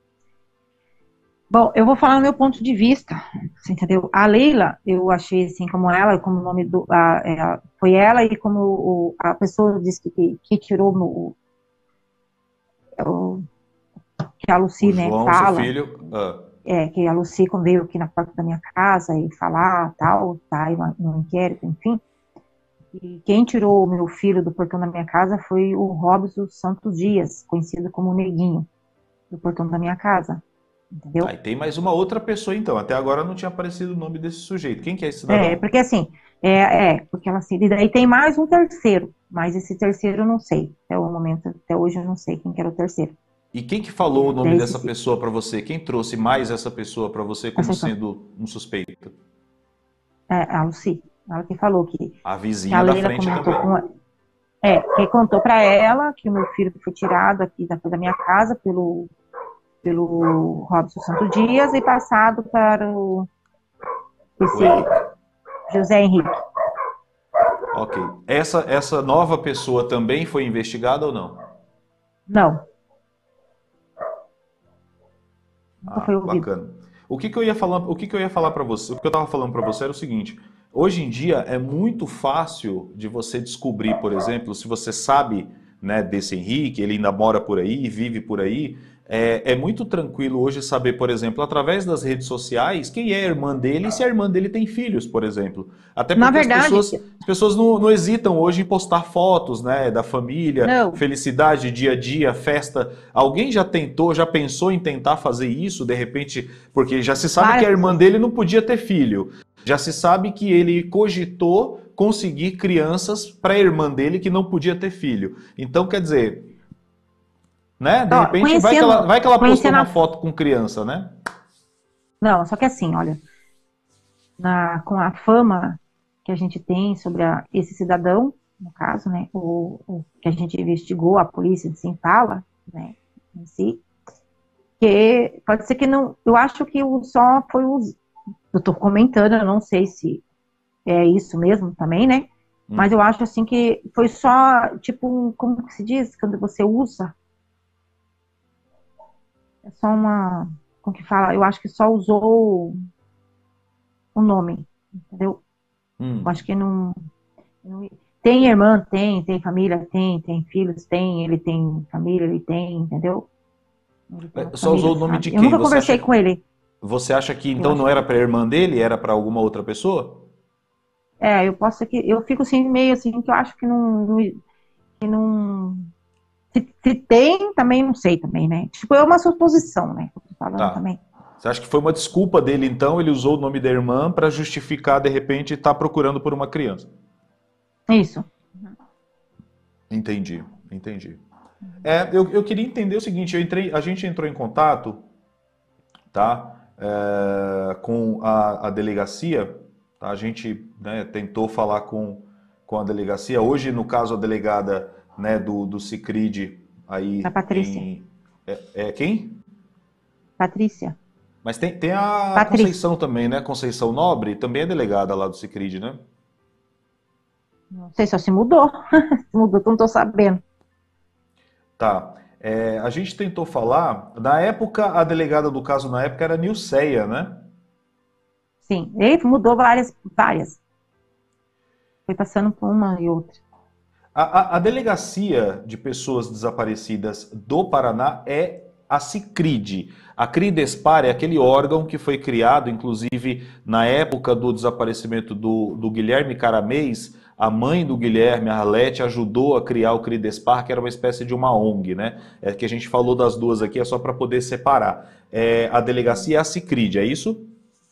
Bom, eu vou falar no meu ponto de vista, você entendeu? A Leila, eu achei assim, como ela, como o nome do, a, é, a- foi ela e como o, a pessoa disse que, que, que tirou o, o- que a O Lucy, né, João, seu fala, filho. ah, é, que a Lucy quando veio aqui na porta da minha casa e falar, tal, tá, aí no, no inquérito, enfim, e quem tirou o meu filho do portão da minha casa foi o Robson Santos Dias, conhecido como Neguinho, do portão da minha casa, Aí entendeu? tem mais uma outra pessoa então. Até agora não tinha aparecido o nome desse sujeito. Quem que é esse É, cidadão? porque assim, é, é, porque ela assim, e daí tem mais um terceiro, mas esse terceiro eu não sei, até o momento, até hoje eu não sei quem que era o terceiro. E quem que falou o É, nome daí dessa esse, pessoa para você? Quem trouxe mais essa pessoa para você como essa, sendo um suspeito? é, a Lucy, ela que falou que, A que a vizinha da Leila frente comentou também. com, é, que contou para ela que o meu filho foi tirado aqui da, da minha casa pelo, pelo Robson Santos Dias e passado para o, O esse Henrique. José Henrique. Ok. Essa, essa nova pessoa também foi investigada ou não? Não, nunca Ah, foi ouvido. bacana. O que que eu ia falar, o que que eu ia falar para você? O que eu estava falando para você era o seguinte: hoje em dia é muito fácil de você descobrir, por exemplo, se você sabe, né, desse Henrique, ele ainda mora por aí, vive por aí. É, é muito tranquilo hoje saber, por exemplo, através das redes sociais, quem é a irmã dele e se a irmã dele tem filhos, por exemplo. Até Na porque as verdade, pessoas, as pessoas não, não hesitam hoje em postar fotos, né, da família, não, felicidade, dia a dia, festa. Alguém já tentou, já pensou em tentar fazer isso, de repente, porque já se sabe que várias a irmã pessoas. dele não podia ter filho. Já se sabe que ele cogitou conseguir crianças para a irmã dele que não podia ter filho. Então, quer dizer, né? De Ó, repente vai que ela, conhecendo, vai que ela postou conhecendo uma a, foto com criança, né? não, só que assim, olha, na, com a fama que a gente tem sobre a- esse cidadão, no caso, né, o, o que a gente investigou, a polícia assim fala, né, em si, que pode ser que não, eu acho que o só foi o, eu tô comentando, eu não sei se é isso mesmo também, né, mas Hum. eu acho assim que foi só, tipo, um- como que se diz, quando você usa, é só uma, como que fala, eu acho que só usou o nome, entendeu? Eu Hum. acho que não, não- tem irmã, tem, tem família, tem, tem filhos, tem, ele tem família, ele tem, entendeu? Ele tem uma É, só usou família, o nome de sabe? Eu quem? nunca Você acha, conversei com ele. você acha que Eu então acho não era que para a irmã dele, era para alguma outra pessoa? é, eu posso que eu fico assim meio assim que eu acho que não, não- que não se, se tem, também não sei também, né? Tipo, é uma suposição, né? Que eu tô falando Tá. também. Você acha que foi uma desculpa dele então? Ele usou o nome da irmã para justificar de repente estar procurando por uma criança? Isso. Entendi, entendi. É, eu, eu queria entender o seguinte, eu entrei, a gente entrou em contato, tá, é, com a, a delegacia, tá, a gente, né, tentou falar com, com a delegacia, hoje no caso a delegada, né, do, do Sicredi Da aí Patrícia. em... É, é quem? Patrícia. Mas tem, tem a Patrícia. Conceição também, né, Conceição Nobre, também é delegada lá do Sicredi, né? Não sei se se mudou. Se mudou, não tô sabendo. Tá. É, a gente tentou falar, na época, a delegada do caso na época era a Nilceia, né? Sim, ele mudou várias, várias. Foi passando por uma e outra. A, a, a Delegacia de Pessoas Desaparecidas do Paraná é a CICRID. A CRIDESPAR é aquele órgão que foi criado, inclusive, na época do desaparecimento do, do Guilherme Caramês. A mãe do Guilherme, a Arlete, ajudou a criar o CRIDESPAR, que era uma espécie de uma O N G, né? É que a gente falou das duas aqui, é só para poder separar. É, a delegacia é a CICRID, é isso?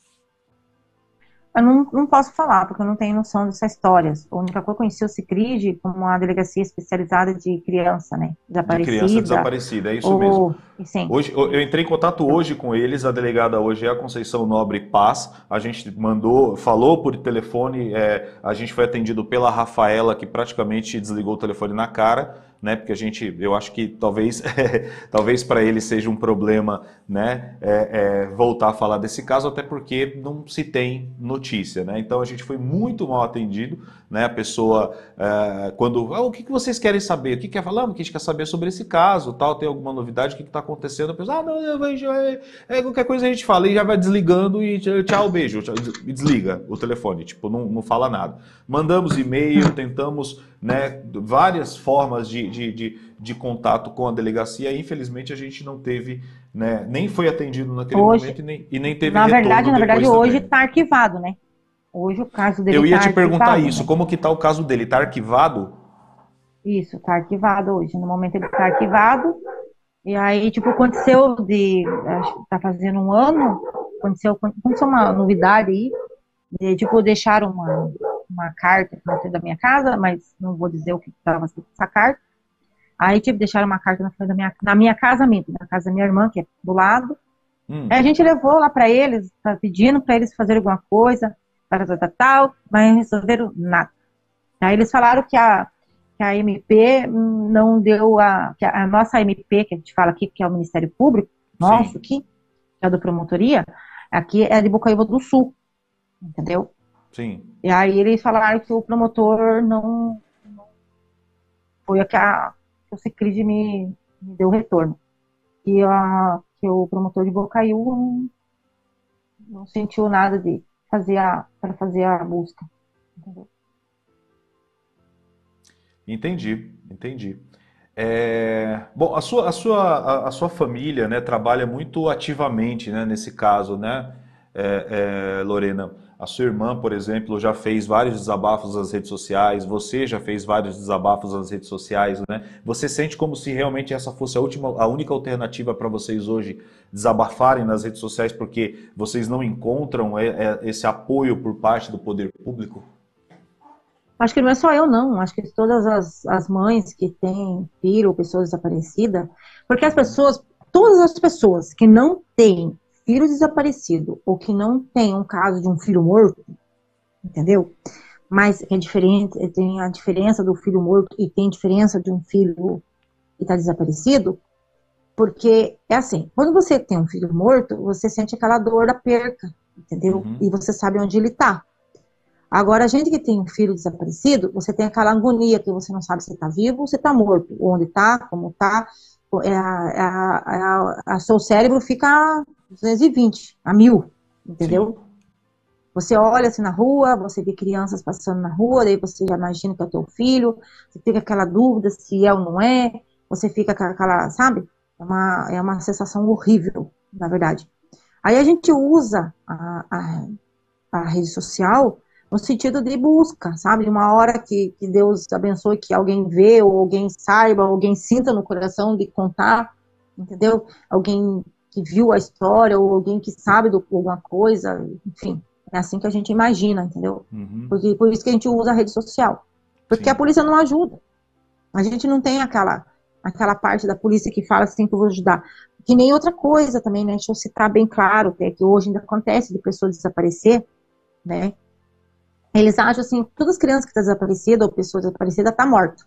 Eu não, não posso falar, porque eu não tenho noção dessas histórias. A única coisa que eu conheci o CICRID como uma delegacia especializada de criança, né? De criança Desaparecida. desaparecida, é isso mesmo. Ou, sim. Hoje, eu entrei em contato hoje com eles, a delegada hoje é a Conceição Nobre Paz, a gente mandou, falou por telefone, é, a gente foi atendido pela Rafaela, que praticamente desligou o telefone na cara, né, porque a gente, eu acho que talvez, é, talvez para ele seja um problema, né, é, é, voltar a falar desse caso, até porque não se tem notícia, né, então a gente foi muito mal atendido, né, a pessoa, é, quando, ah, o que, que vocês querem saber, o que quer falar, o que a gente quer saber sobre esse caso, tal, tem alguma novidade, o que está acontecendo, a pessoa, ah, não, eu vejo, é, é, qualquer coisa a gente fala, e já vai desligando e tchau, beijo, tchau, e desliga o telefone, tipo, não, não fala nada. Mandamos e-mail, tentamos, né, várias formas de, de, de, de contato com a delegacia, e infelizmente a gente não teve, né, nem foi atendido naquele Hoje, momento e nem, e nem teve na retorno verdade, na verdade, depois hoje também. está arquivado, né? Hoje o caso dele Eu ia está te perguntar arquivado, isso, né? como que está o caso dele? Está arquivado? Isso, está arquivado hoje. No momento ele está arquivado. E aí, tipo, aconteceu de, acho que tá fazendo um ano, aconteceu, aconteceu uma novidade aí, de, tipo, deixaram uma, uma carta na frente da minha casa, mas não vou dizer o que estava essa carta. Aí, tipo, deixaram uma carta na frente da minha, na minha casa mesmo, na casa da minha irmã, que é do lado. Hum. Aí a gente levou lá para eles, tá pedindo para eles fazerem alguma coisa, tal, tal, tal, tal, mas não resolveram nada. Aí eles falaram que a, que a M P não deu a, que a nossa M P, que a gente fala aqui, que é o Ministério Público, nosso Sim. aqui, que é a do Promotoria, aqui é de Bocaiúva do Sul, entendeu? Sim. E aí eles falaram que o promotor não, não foi a que, a, que o CICRID me, me deu retorno. E a, que o promotor de Bocaiúva não, não sentiu nada de fazer a, para fazer a busca, entendeu? Entendi, entendi. É, bom, a sua, a sua, a, a sua família, né, trabalha muito ativamente, né, nesse caso, né, é, é, Lorena? A sua irmã, por exemplo, já fez vários desabafos nas redes sociais, você já fez vários desabafos nas redes sociais, né? Você sente como se realmente essa fosse a última, a única alternativa para vocês hoje desabafarem nas redes sociais, porque vocês não encontram é, é, esse apoio por parte do poder público? Acho que não é só eu, não. Acho que todas as, as mães que têm filho ou pessoas desaparecidas, porque as pessoas, todas as pessoas que não têm filho desaparecido ou que não têm um caso de um filho morto, entendeu? Mas é diferente, tem a diferença do filho morto e tem diferença de um filho que está desaparecido, porque é assim, quando você tem um filho morto, você sente aquela dor da perca, entendeu? Uhum. E você sabe onde ele está. Agora, a gente que tem um filho desaparecido, você tem aquela agonia que você não sabe se está vivo ou se está morto, onde está, como está, é a, é a, é a, a seu cérebro fica a duzentos e vinte, a mil, entendeu? Sim. Você olha assim na rua, você vê crianças passando na rua, daí você já imagina que é o teu filho, você fica aquela dúvida se é ou não é, você fica com aquela, sabe? É uma, é uma sensação horrível, na verdade. Aí a gente usa a, a, a rede social no sentido de busca, sabe? Uma hora que, que Deus abençoe que alguém vê, ou alguém saiba, ou alguém sinta no coração de contar, entendeu? Alguém que viu a história, ou alguém que sabe de alguma coisa, enfim. É assim que a gente imagina, entendeu? Uhum. Porque, por isso que a gente usa a rede social. Porque Sim. a polícia não ajuda. A gente não tem aquela, aquela parte da polícia que fala assim que eu vou ajudar. Que nem outra coisa também, né? Deixa eu citar bem claro, que, é que hoje ainda acontece de pessoas desaparecer, né? Eles acham assim, todas as crianças que estão desaparecidas ou pessoas desaparecidas estão mortas.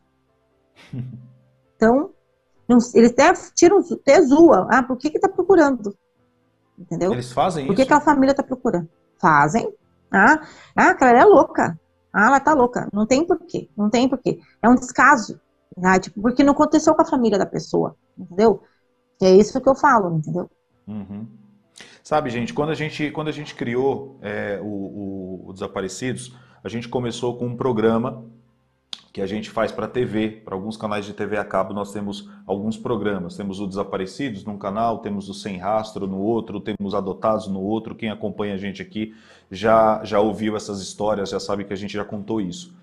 Então, não, eles até tiram, até zoam. Ah, por que que tá procurando? Entendeu? Eles fazem por que isso? Por que a família tá procurando? Fazem. Ah, ah, aquela é louca. Ah, ela tá louca. Não tem porquê. Não tem porquê. É um descaso. Ah, tipo, porque não aconteceu com a família da pessoa. Entendeu? É isso que eu falo, entendeu? Uhum. Sabe, gente, quando a gente, quando a gente criou é, o, o, o Desaparecidos, a gente começou com um programa que a gente faz para T V, para alguns canais de T V a cabo nós temos alguns programas, temos o Desaparecidos num canal, temos o Sem Rastro no outro, temos Adotados no outro, quem acompanha a gente aqui já, já ouviu essas histórias, já sabe que a gente já contou isso.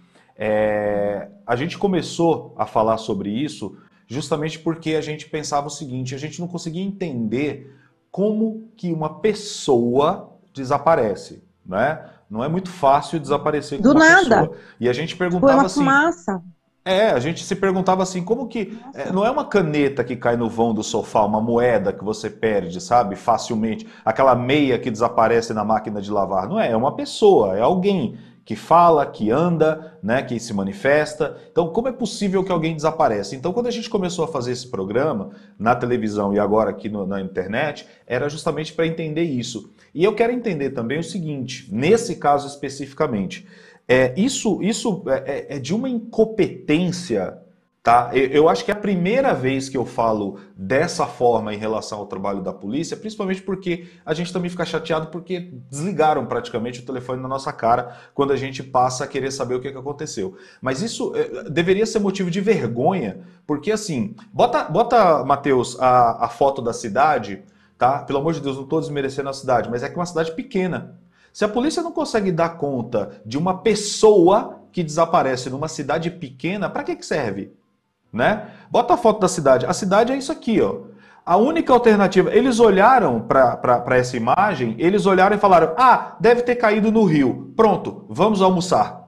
É, a gente começou a falar sobre isso justamente porque a gente pensava o seguinte, a gente não conseguia entender como que uma pessoa desaparece, né? Não é muito fácil desaparecer com Do uma nada. pessoa. E a gente Foi perguntava uma assim... fumaça. É, a gente se perguntava assim, como que... é, não é uma caneta que cai no vão do sofá, uma moeda que você perde, sabe? Facilmente. Aquela meia que desaparece na máquina de lavar. Não é, é uma pessoa, é alguém que fala, que anda, né, que se manifesta. Então, como é possível que alguém desapareça? Então, quando a gente começou a fazer esse programa, na televisão e agora aqui no, na internet, era justamente para entender isso. E eu quero entender também o seguinte, nesse caso especificamente, é, isso, isso é, é de uma incompetência, tá? Eu, eu acho que é a primeira vez que eu falo dessa forma em relação ao trabalho da polícia, principalmente porque a gente também fica chateado porque desligaram praticamente o telefone na nossa cara quando a gente passa a querer saber o que, que aconteceu. Mas isso é, deveria ser motivo de vergonha, porque assim, bota, bota Matheus, a, a foto da cidade, tá? Pelo amor de Deus, não estou desmerecendo a cidade, mas é que é uma cidade pequena. Se a polícia não consegue dar conta de uma pessoa que desaparece numa cidade pequena, para que que serve? Né? Bota a foto da cidade. A cidade é isso aqui, ó. A única alternativa, eles olharam para essa imagem, eles olharam e falaram, ah, deve ter caído no rio. Pronto, vamos almoçar.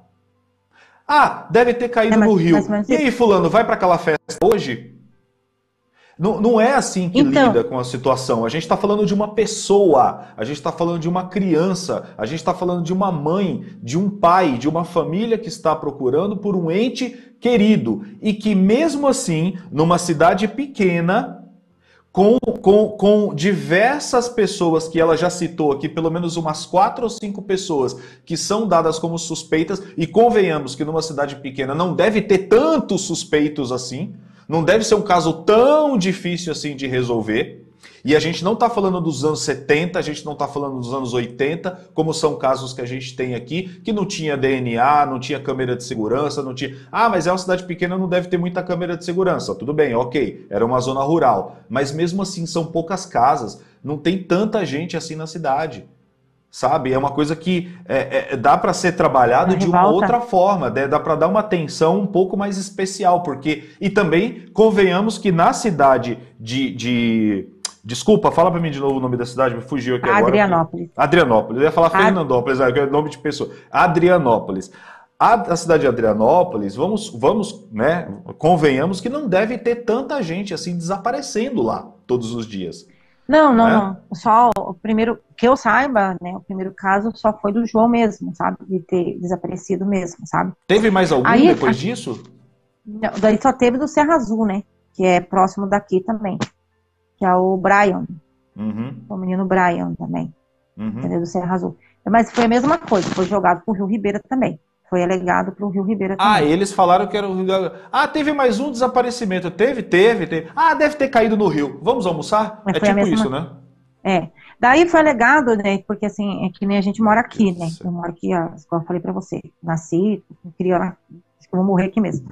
Ah, deve ter caído é, mas, no rio. Mas, mas... E aí, fulano, vai para aquela festa hoje? Não, não é assim que então... lida com a situação. A gente está falando de uma pessoa, a gente está falando de uma criança, a gente está falando de uma mãe, de um pai, de uma família que está procurando por um ente querido. E que mesmo assim, numa cidade pequena, com, com, com diversas pessoas que ela já citou aqui, pelo menos umas quatro ou cinco pessoas que são dadas como suspeitas, e convenhamos que numa cidade pequena não deve ter tantos suspeitos assim, não deve ser um caso tão difícil assim de resolver. E a gente não está falando dos anos setenta, a gente não está falando dos anos oitenta, como são casos que a gente tem aqui, que não tinha D N A, não tinha câmera de segurança, não tinha... Ah, mas é uma cidade pequena, não deve ter muita câmera de segurança. Tudo bem, ok, era uma zona rural. Mas mesmo assim, são poucas casas, não tem tanta gente assim na cidade. Sabe? É uma coisa que é, é, dá para ser trabalhado de uma outra forma, né? Dá para dar uma atenção um pouco mais especial, porque... E também, convenhamos que na cidade de... de... Desculpa, fala para mim de novo o nome da cidade, me fugiu aqui agora. Adrianópolis. Adrianópolis, eu ia falar Fernandópolis, Ad... é nome de pessoa. Adrianópolis. A, a cidade de Adrianópolis, vamos, vamos, né? Convenhamos que não deve ter tanta gente assim desaparecendo lá todos os dias. Não, não, é? não. Só o primeiro, que eu saiba, né? O primeiro caso só foi do João mesmo, sabe? De ter desaparecido mesmo, sabe? Teve mais algum Aí, depois a... disso? Não, daí só teve do Serra Azul, né? Que é próximo daqui também. Que é o Brian. Uhum. O menino Brian também. Uhum. Entendeu? Do Serra Azul. Mas foi a mesma coisa, foi jogado pro Rio Ribeira também. Foi alegado pro Rio Ribeira também. Ah, eles falaram que era o Rio. Ah, teve mais um desaparecimento. Teve, teve, teve. Ah, deve ter caído no rio. Vamos almoçar? Mas é tipo mesma... isso, né? É. Daí foi alegado, né? Porque assim, é que nem a gente mora aqui, né? Eu moro aqui, ó, como eu falei pra você. Nasci, queria, acho que eu vou morrer aqui mesmo.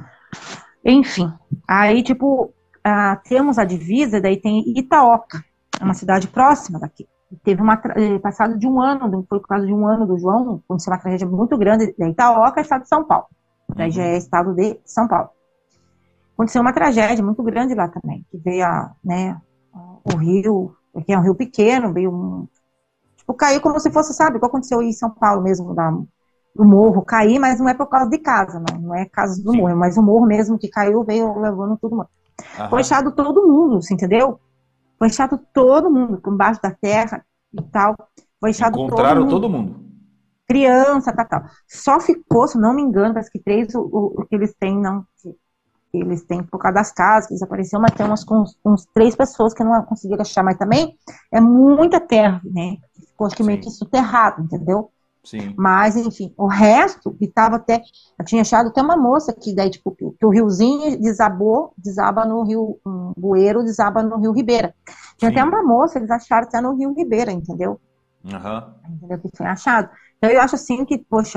Enfim. Aí, tipo, ah, temos a divisa, daí tem Itaoca, uma cidade próxima daqui. Teve uma, passado de um ano, foi por causa de um ano do João, aconteceu uma tragédia muito grande, da Itaoca é estado de São Paulo, daí já é estado de São Paulo. Aconteceu uma tragédia muito grande lá também, que veio a, né, o rio, que é um rio pequeno, veio um, tipo, caiu como se fosse, sabe, o que aconteceu aí em São Paulo mesmo, da, do morro cair, mas não é por causa de casa, não, não é casa do Sim. morro, mas o morro mesmo que caiu veio levando todo mundo. Aham. Foi achado todo mundo, você entendeu? Foi achado todo mundo, por baixo da terra e tal. Foi achado Encontraram todo mundo. todo mundo. Criança, tal, tal. Só ficou, se não me engano, parece que três, o, o, o que eles têm, não, que eles têm por causa das casas, que desapareceram, mas tem umas, uns, uns três pessoas que não conseguiram achar, mas também é muita terra, né? Ficou acho que meio que soterrado, entendeu? Sim. Mas, enfim, o resto, que tava até, eu tinha achado até uma moça que daí, tipo, que, que o riozinho desabou, desaba no rio, um bueiro desaba no rio Ribeira. Tinha Sim. até uma moça, eles acharam até no rio Ribeira, entendeu? Uhum. Entendeu? Que foi achado. Então, eu acho assim que, poxa,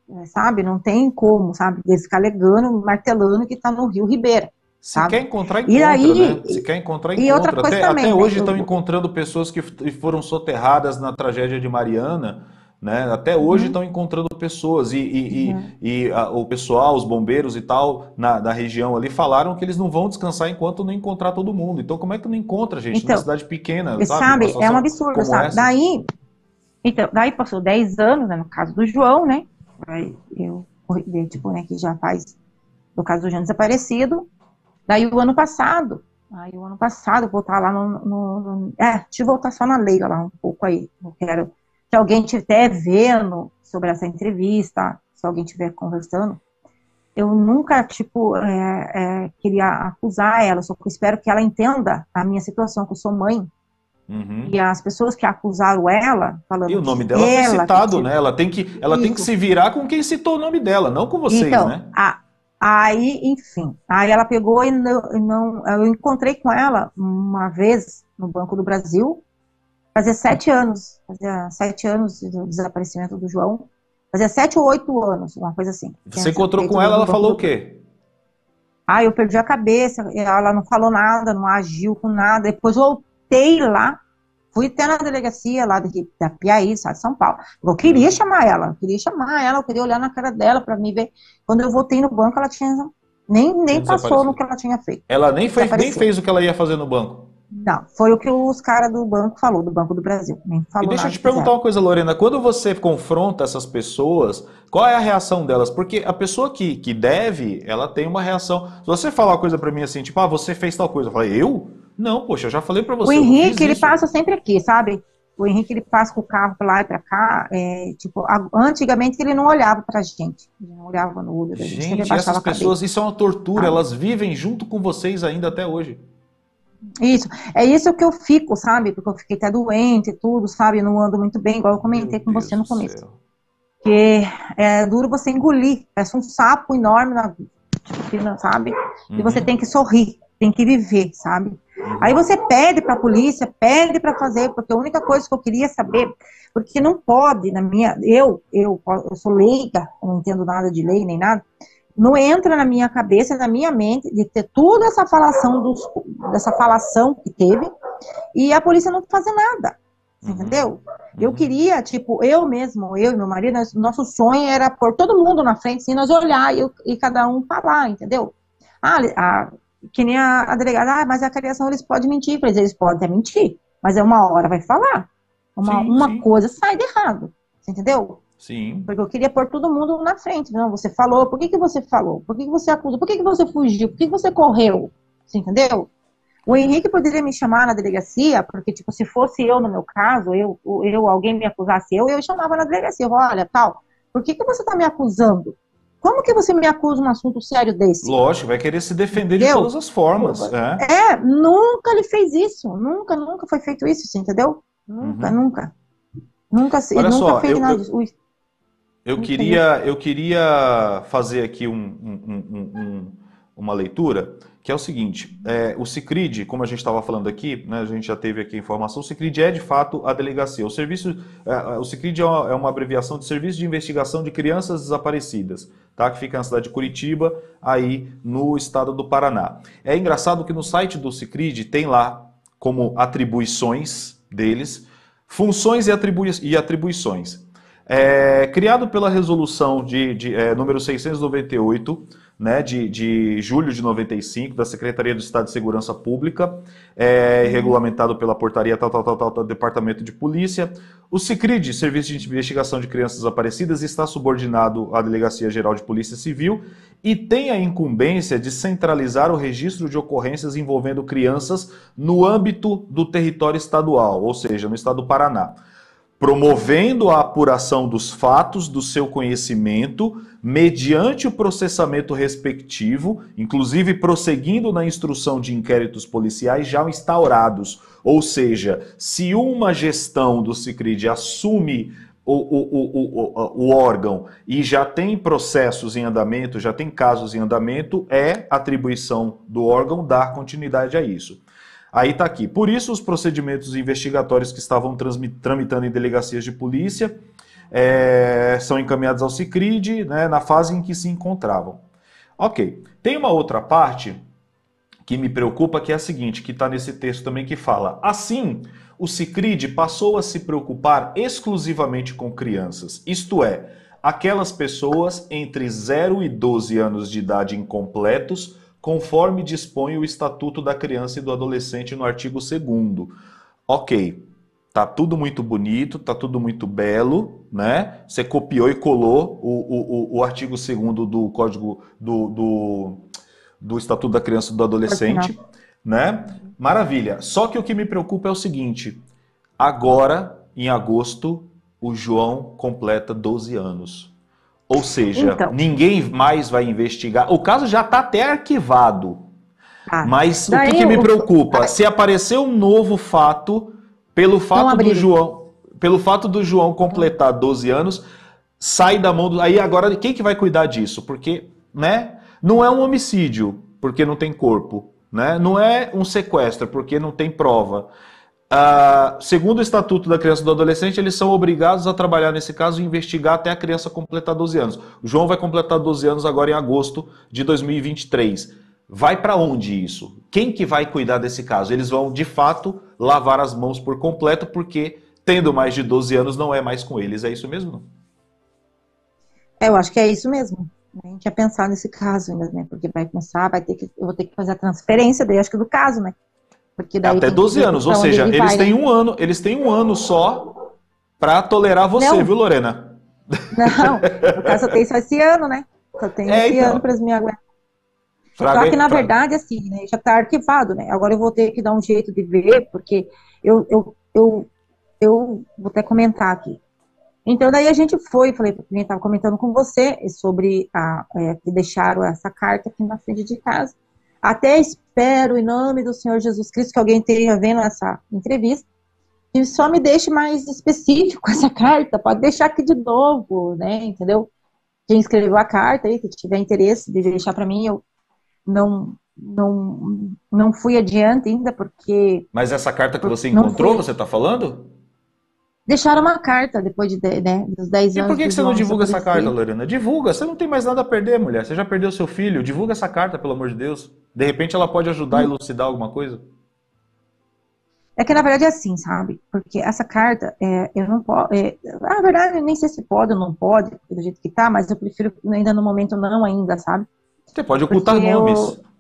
sabe? Não tem como, sabe? Eles ficam alegando, martelando que está no Rio Ribeira. Se sabe? quer encontrar, encontra, E aí, né? Se quer encontrar, e outra encontra. coisa Até, também, até né? hoje estão Eu, encontrando pessoas que f- foram soterradas na tragédia de Mariana, né? Até hoje uhum, estão encontrando pessoas e, e, uhum. e, e a- o pessoal, os bombeiros e tal, na, da região ali, falaram que eles não vão descansar enquanto não encontrar todo mundo. Então, como é que não encontra, gente, numa Então, cidade pequena, sabe? Numa sabe, é um situação absurdo, como sabe? essa? Daí, então, daí passou dez anos, né, no caso do João, né? Aí eu, tipo, né, que já faz, no caso do João desaparecido. Daí o ano passado, aí o ano passado, eu vou voltar lá no, no, no- é, deixa eu voltar só na Leila lá um pouco aí. Eu quero que alguém estiver vendo sobre essa entrevista, se alguém estiver conversando. Eu nunca, tipo, é, é, queria acusar ela, só que eu espero que ela entenda a minha situação, que eu sou mãe. Uhum. E as pessoas que acusaram ela, E falando o nome que dela foi ela que citado, tive né? Ela tem que, ela tem que isso. se virar com quem citou o nome dela, não com vocês, Então, né? a, aí, enfim, aí ela pegou e não, e não, eu encontrei com ela uma vez no Banco do Brasil, fazia sete anos, fazia sete anos do desaparecimento do João, fazia sete ou oito anos, uma coisa assim. Você Tinha encontrou feito com ela, no ela Banco falou o do quê? Ah, eu perdi a cabeça, ela não falou nada, não agiu com nada. Depois voltei lá, fui até na delegacia lá de, da Piauí, sabe, de São Paulo. Eu queria Uhum. chamar ela, eu queria chamar ela, eu queria olhar na cara dela para me ver. Quando eu voltei no banco, ela tinha nem, Tinha nem passou no desaparecido. que ela tinha feito. Ela nem, foi, nem Desapareceu. fez o que ela ia fazer no banco. Não, foi o que os caras do banco falou, do Banco do Brasil. Nem E falou deixa eu nada, te perguntar fizeram. uma coisa, Lorena. Quando você confronta essas pessoas, qual é a reação delas? Porque a pessoa que, que deve, ela tem uma reação. Se você falar uma coisa pra mim assim, tipo, ah, você fez tal coisa. Eu falei, eu? Não, poxa, eu já falei pra O você, eu não fiz Henrique, ele isso. passa sempre aqui, sabe? O Henrique, ele passa com o carro pra lá e pra cá. É, tipo, a- antigamente ele não olhava pra gente. Ele não olhava no olho da gente, sempre Gente, essas abaixava a pessoas, cabeça, isso é uma tortura, sabe? elas vivem junto com vocês ainda até hoje. Isso, é isso que eu fico, sabe? Porque eu fiquei até doente e tudo, sabe? Não ando muito bem, igual eu Meu comentei com você Deus no do começo. céu. Porque é duro você engolir, parece um sapo enorme na vida, tipo, sabe? E você tem Uhum, que sorrir, tem que viver, sabe? Aí uhum, você pede para a polícia, pede para fazer, porque a única coisa que eu queria saber, porque não pode, na minha, eu, eu, eu sou leiga, eu não entendo nada de lei nem nada, não entra na minha cabeça, na minha mente, de ter toda essa falação, dos, dessa falação que teve, e a polícia não fazer nada, uhum, entendeu? Eu uhum. queria, tipo, eu mesmo, eu e meu marido, nós, nosso sonho era pôr todo mundo na frente, assim, nós olhar e, eu, e cada um falar, entendeu? Ah, a, que nem a, a delegada, ah, mas a criação eles podem mentir, eles, eles podem até mentir, mas é uma hora vai falar, uma, Sim, uma sim, coisa sai de errado, você entendeu? sim. Porque eu queria pôr todo mundo na frente. Não, você falou, por que, que você falou? Por que, que você acusa? Por que, que você fugiu? Por que, que você correu? Você entendeu? O Henrique poderia me chamar na delegacia, porque, tipo, se fosse eu no meu caso, eu, eu alguém me acusasse eu, eu chamava na delegacia. Eu falava, olha, tal, por que, que você está me acusando? Como que você me acusa um assunto sério desse? Lógico, vai querer se defender de Entendeu? todas as formas. É. É, nunca ele fez isso. Nunca, nunca foi feito isso, você entendeu? Nunca, Uhum. nunca. Nunca, se- Olha nunca só, fez eu, nada eu, disso. Ui, eu entendeu? queria, eu queria fazer aqui um- um- um- um- um- uma leitura, que é o seguinte: é, o Sicredi, como a gente estava falando aqui, né, a gente já teve aqui a informação, o Sicredi é de fato a delegacia. O serviço, é, o Sicredi é uma, é uma abreviação de Serviço de Investigação de Crianças Desaparecidas, tá? Que fica na cidade de Curitiba, aí no estado do Paraná. É engraçado que no site do Sicredi tem lá como atribuições deles, funções e, atribui e atribuições. É, criado pela resolução de, de é, número seiscentos e noventa e oito, né, de, de julho de noventa e cinco, da Secretaria do Estado de Segurança Pública, é, Uhum. regulamentado pela portaria tal, tal, tal, tal, do Departamento de Polícia. O Sicredi, Serviço de Investigação de Crianças Desaparecidas, está subordinado à Delegacia Geral de Polícia Civil e tem a incumbência de centralizar o registro de ocorrências envolvendo crianças no âmbito do território estadual, ou seja, no estado do Paraná, promovendo a apuração dos fatos do seu conhecimento mediante o processamento respectivo, inclusive prosseguindo na instrução de inquéritos policiais já instaurados. Ou seja, se uma gestão do Sicredi assume o, o, o, o, o órgão e já tem processos em andamento, já tem casos em andamento, é atribuição do órgão dar continuidade a isso. Aí está aqui. Por isso, os procedimentos investigatórios que estavam tramitando em delegacias de polícia é, são encaminhados ao Sicredi, né, na fase em que se encontravam. Ok. Tem uma outra parte que me preocupa, que é a seguinte, que está nesse texto também, que fala: assim, o Sicredi passou a se preocupar exclusivamente com crianças, isto é, aquelas pessoas entre zero e doze anos de idade incompletos, conforme dispõe o Estatuto da Criança e do Adolescente no artigo segundo. Ok, tá tudo muito bonito, tá tudo muito belo, né? Você copiou e colou o, o, o artigo segundo do Código do, do, do Estatuto da Criança e do Adolescente, né? Maravilha. Só que o que me preocupa é o seguinte: agora, em agosto, o João completa doze anos. Ou seja, então, ninguém mais vai investigar. O caso já está até arquivado. Ah, mas o que, que me preocupa? Eu... Se aparecer um novo fato, pelo fato do João, pelo fato do João completar doze anos, sai da mão do... Aí agora, quem que vai cuidar disso? Porque, né? Não é um homicídio, porque não tem corpo. Né? Não é um sequestro, porque não tem prova. Uh, segundo o Estatuto da Criança e do Adolescente, eles são obrigados a trabalhar nesse caso e investigar até a criança completar doze anos. O João vai completar doze anos agora em agosto de dois mil e vinte e três. Vai para onde isso? Quem que vai cuidar desse caso? Eles vão, de fato, lavar as mãos por completo, porque tendo mais de doze anos não é mais com eles. É isso mesmo? É, eu acho que é isso mesmo. A gente ia pensar nesse caso ainda, né? Porque vai começar, vai ter que, eu vou ter que fazer a transferência, daí acho que do caso, né? Porque daí até doze anos, ou seja, eles vai, têm né? um ano, eles têm um ano só para tolerar você, não. Viu, Lorena? Não, no caso eu tenho só esse ano, né? Só tenho é, esse então. ano para eles me aguentar. Só que na pra... verdade, assim, né? Já está arquivado, né? Agora eu vou ter que dar um jeito de ver, porque eu, eu, eu, eu vou até comentar aqui. Então, daí a gente foi, falei, porque estava comentando com você sobre a, é, que deixaram essa carta aqui na frente de casa. Até espero, em nome do Senhor Jesus Cristo, que alguém esteja vendo essa entrevista, e só me deixe mais específico essa carta, pode deixar aqui de novo, né, entendeu? Quem escreveu a carta aí, que tiver interesse de deixar para mim, eu não, não, não fui adiante ainda, porque... Mas essa carta que você encontrou, fui... você está falando? Deixaram uma carta depois de, né, dos dez anos. E por que, que você não divulga essa carta, Lorena? Divulga, você não tem mais nada a perder, mulher. Você já perdeu seu filho, divulga essa carta, pelo amor de Deus. De repente ela pode ajudar a elucidar alguma coisa. É que na verdade é assim, sabe? Porque essa carta, é, eu não posso... É, na verdade, eu nem sei se pode ou não pode, do jeito que tá, mas eu prefiro ainda no momento não ainda, sabe? Você pode ocultar porque nomes.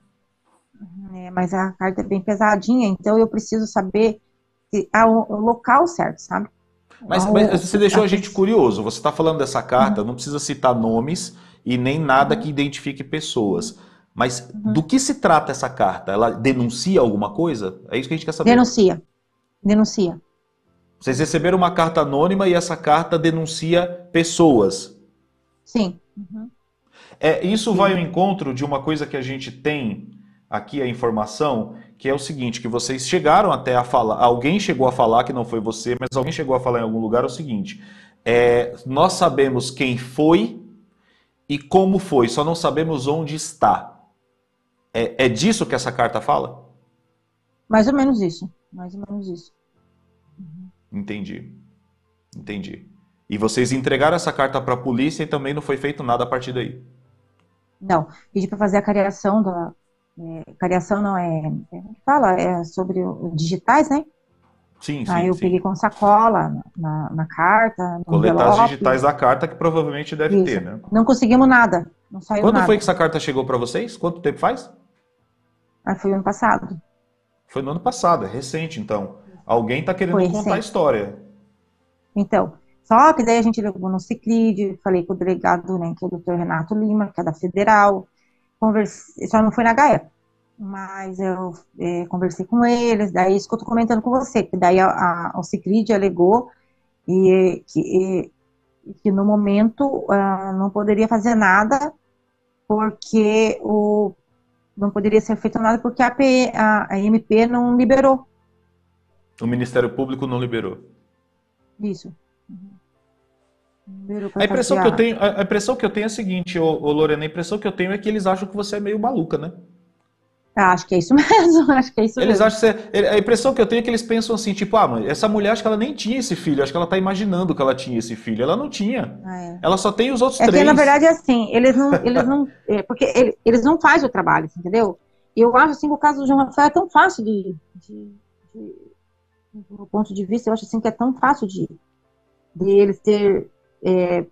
Eu, é, mas a carta é bem pesadinha, então eu preciso saber se, ah, o, o local certo, sabe? Mas, mas você deixou a gente curioso. Você está falando dessa carta, não precisa citar nomes e nem nada que identifique pessoas. Mas uhum. do que se trata essa carta? Ela denuncia alguma coisa? É isso que a gente quer saber. Denuncia. Denuncia. Vocês receberam uma carta anônima e essa carta denuncia pessoas. Sim. Uhum. É, isso Sim. vai ao encontro de uma coisa que a gente tem aqui, a informação, que é o seguinte, que vocês chegaram até a falar, alguém chegou a falar, que não foi você, mas alguém chegou a falar em algum lugar, é o seguinte, é, nós sabemos quem foi e como foi, só não sabemos onde está. É, é disso que essa carta fala? Mais ou menos isso, mais ou menos isso. Uhum. Entendi, entendi. E vocês entregaram essa carta para a polícia e também não foi feito nada a partir daí? Não, pedi para fazer a cariação da... É, cariação não é, é... Fala, é sobre os digitais, né? Sim, sim. Aí eu sim. peguei com sacola na, na carta, no coletar envelope. As digitais da carta que provavelmente deve Isso. ter, né? Não conseguimos nada, não saiu Quando nada. foi que essa carta chegou para vocês? Quanto tempo faz? Ah, foi ano passado. Foi no ano passado, é recente, então. Alguém está querendo foi contar recente. a história. Então, só que daí a gente levou no Sicredi, falei com o delegado, né, que é o doutor Renato Lima, que é da Federal, conversei, só não foi na H E, mas eu é, conversei com eles, daí isso que eu tô comentando com você, que daí a, a, o Sicredi alegou e, que, e, que no momento uh, não poderia fazer nada, porque o, não poderia ser feito nada porque a, P, a, a M P não liberou. O Ministério Público não liberou. Isso. Uhum. A impressão, que eu tenho, a impressão que eu tenho é a seguinte, ô, ô Lorena, a impressão que eu tenho é que eles acham que você é meio maluca, né? Acho que é isso mesmo, acho que é isso Eles mesmo. acham que você, a impressão que eu tenho é que eles pensam assim, tipo, ah, mas essa mulher acho que ela nem tinha esse filho, acho que ela tá imaginando que ela tinha esse filho. Ela não tinha. É. Ela só tem os outros É que, na três. verdade, é assim, eles não, eles não, é, porque ele- eles não fazem o trabalho, entendeu? E eu acho, assim, que o caso do João Rafael é tão fácil de, de, de, do meu ponto de vista, eu acho, assim, que é tão fácil de, de eles ter, é,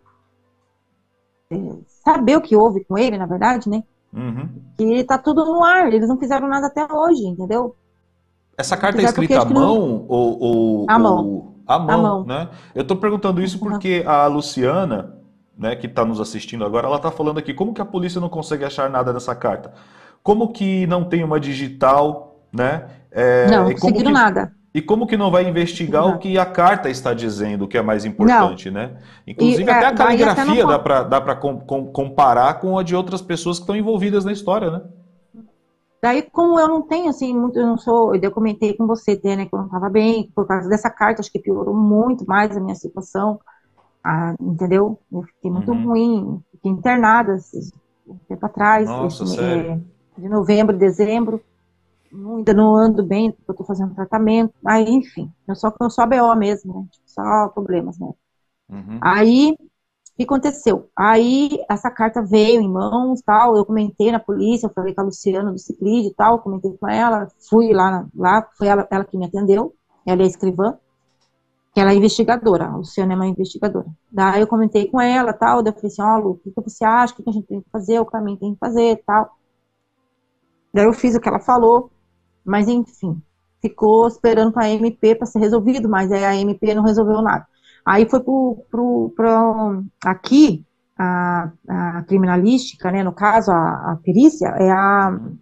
saber o que houve com ele, na verdade, né? Uhum. Que tá tudo no ar, eles não fizeram nada até hoje, entendeu? Essa Não carta é fizeram porque escrita à acho que não, mão ou, ou, à mão, ou à à mão, mão. né? Eu tô perguntando isso Uhum. porque a Luciana, né, que está nos assistindo agora, ela tá falando aqui, como que a polícia não consegue achar nada dessa carta? Como que não tem uma digital, né? Não, É, não e como conseguiram que, nada, e como que não vai não investigar conseguiram o nada. que a carta está dizendo, que é mais Não, importante, né? e Inclusive até a é, daí até não caligrafia dá pode. para dá para com, com, comparar com a de outras pessoas que estão envolvidas na história, né? Daí, como eu não tenho, assim, muito, eu não sou, eu comentei com você até, né, que eu não estava bem, por causa dessa carta, acho que piorou muito mais a minha situação, ah, entendeu? Eu fiquei muito Uhum. ruim, fiquei internada esse- um tempo atrás, esse, Nossa, sério. é, de novembro, dezembro, não- ainda não ando bem, porque eu estou fazendo tratamento, aí, enfim, eu só, eu só B O mesmo, né, tipo, só problemas, né. Uhum. Aí, o que aconteceu? Aí essa carta veio em mãos, tal, eu comentei na polícia, eu falei com a Luciana do Ciclide e tal, comentei com ela, fui lá, lá foi ela, ela que me atendeu, ela é a escrivã, que ela é investigadora, a Luciana é uma investigadora. Daí eu comentei com ela, tal, daí eu falei assim, ó, Lu, o que que você acha, o que que a gente tem que fazer, o caminho tem que fazer, tal. Daí eu fiz o que ela falou, mas enfim, ficou esperando para a M P para ser resolvido, mas aí a M P não resolveu nada. Aí foi pro, pro, pro aqui a, a criminalística, né? No caso a, a perícia é a Uhum.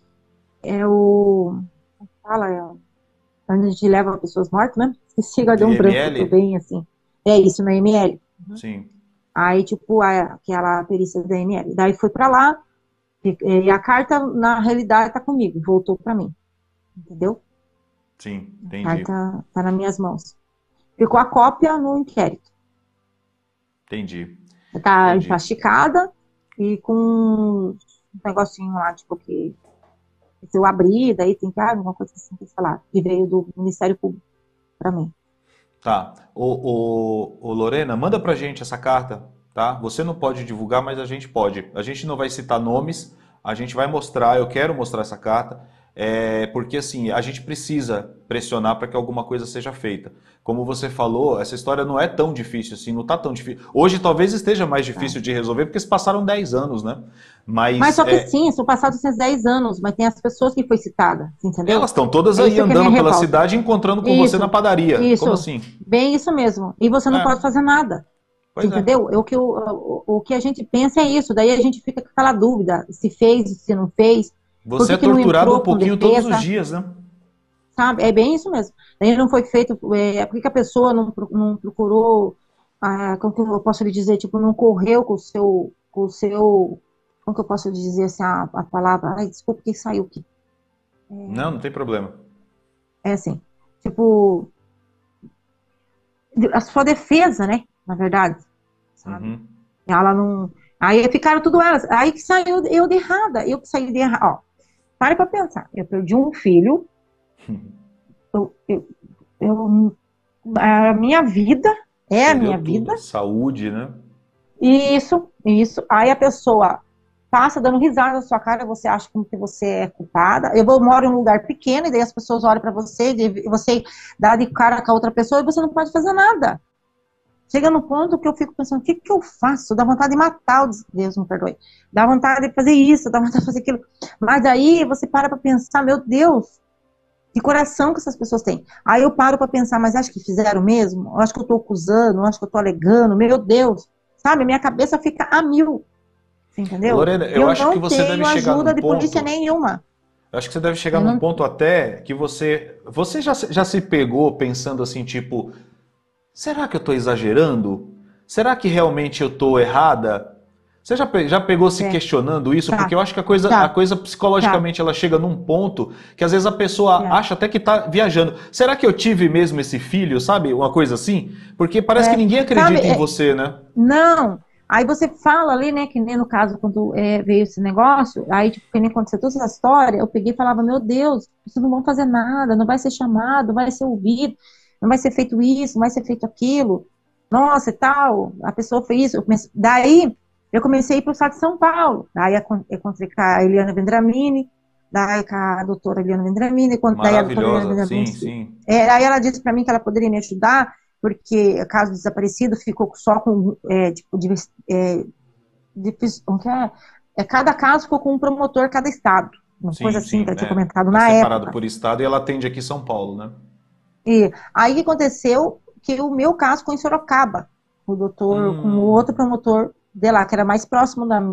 é o como fala é, onde a gente leva pessoas mortas, né? Esqueci agora deu um branco, tô D M L? bem assim. É isso na M L. Uhum. Sim. Aí tipo a, aquela perícia da M L. Daí foi para lá e, e a carta na realidade tá comigo, voltou para mim, entendeu? Sim, A entendi. carta tá nas minhas mãos. Ficou a cópia no inquérito. Entendi. Tá Entendi. emplasticada e com um negocinho lá, tipo, que se eu abrir, daí tem que, ah, alguma coisa assim, que sei lá, que veio do Ministério Público para mim. Tá. Ô, ô, ô, Lorena, manda pra gente essa carta, tá? Você não pode divulgar, mas a gente pode. A gente não vai citar nomes, a gente vai mostrar, eu quero mostrar essa carta, é, porque assim, a gente precisa pressionar para que alguma coisa seja feita. Como você falou, essa história não é tão difícil assim, não tá tão difícil. Hoje talvez esteja mais Tá. difícil de resolver, porque se passaram dez anos, né? Mas Mas só que é, sim, são passados esses dez anos, mas tem as pessoas que foi citada, elas entendeu? estão todas É aí isso que é minha andando pela revolta. cidade, encontrando com você na Isso, padaria. Como isso, assim? bem isso mesmo. E você não pode É, fazer nada. Você pois é. entendeu? É o que, o, o, o que a gente pensa é isso, daí a gente fica com aquela dúvida, se fez, se não fez, por Você é que, que não torturado um entrou com pouquinho todos os defesa, dias, né? sabe? É bem isso mesmo. Daí não foi feito, é, por que, que a pessoa não, pro- não procurou, ah, como que eu posso lhe dizer, tipo, não correu com o seu, com o seu, como que eu posso lhe dizer assim, a, a palavra, ai, desculpa que saiu aqui. Não, não tem problema. É assim, tipo, a sua defesa, né, na verdade, sabe? Uhum. Ela não. Aí ficaram tudo elas. Aí que saiu eu de errada. Eu que saí de errada. Ó, pare pra pensar. Eu perdi um filho. Eu, eu, eu- a minha vida é a minha Perdeu tudo. vida. Saúde, né? E isso, isso. Aí a pessoa passa dando risada na sua cara. Você acha como que você é culpada. Eu vou, moro em um lugar pequeno. E daí as pessoas olham pra você. E você dá de cara com a outra pessoa. E você não pode fazer nada. Chega no ponto que eu fico pensando, o que que eu faço? Dá vontade de matar o Deus, me perdoe. Dá vontade de fazer isso, dá vontade de fazer aquilo. Mas aí você para para pensar, meu Deus, que coração que essas pessoas têm. Aí eu paro para pensar, mas acho que fizeram mesmo? Eu acho que eu estou acusando, eu acho que eu estou alegando, meu Deus. Sabe, minha cabeça fica a mil, Ô, entendeu? Lorena, E eu eu acho que não você deve tenho chegar num ajuda de polícia ponto. nenhuma. Eu acho que você deve chegar Eu num não, ponto até que você. Você já, se- já se pegou pensando assim, tipo, será que eu tô exagerando? Será que realmente eu tô errada? Você já, pe- já pegou se é, questionando isso? Porque já, eu acho que a coisa, a já, coisa já, psicologicamente ela chega num ponto que às vezes a pessoa já. acha até que tá viajando. Será que eu tive mesmo esse filho, sabe? Uma coisa assim? Porque parece que É, ninguém sabe, acredita em é, você, né? não. Aí você fala ali, né, que nem no caso, quando é, veio esse negócio, aí, tipo, que nem aconteceu toda essa história, eu peguei e falava, meu Deus, vocês não vão fazer nada, não vai ser chamado, não vai ser ouvido, não vai ser feito isso, não vai ser feito aquilo, nossa, e tal, a pessoa fez isso. Eu comecei, daí, eu comecei a ir para o estado de São Paulo, daí eu encontrei com a Eliana Vendramini, daí com a doutora Eliana Vendramini, daí a doutora Eliana Maravilhosa, Vendramini, sim, sim. é, aí ela disse para mim que ela poderia me ajudar, porque o caso desaparecido ficou só com, é, tipo, de, é, de, que é? É, cada caso ficou com um promotor cada estado, uma Sim, coisa assim que sim, ela tinha é, comentado é na separado época. por estado e ela atende aqui em São Paulo, né? E aí o que aconteceu? Que o meu caso ficou em Sorocaba, o doutor, com o Hum, outro promotor de lá, que era mais próximo da,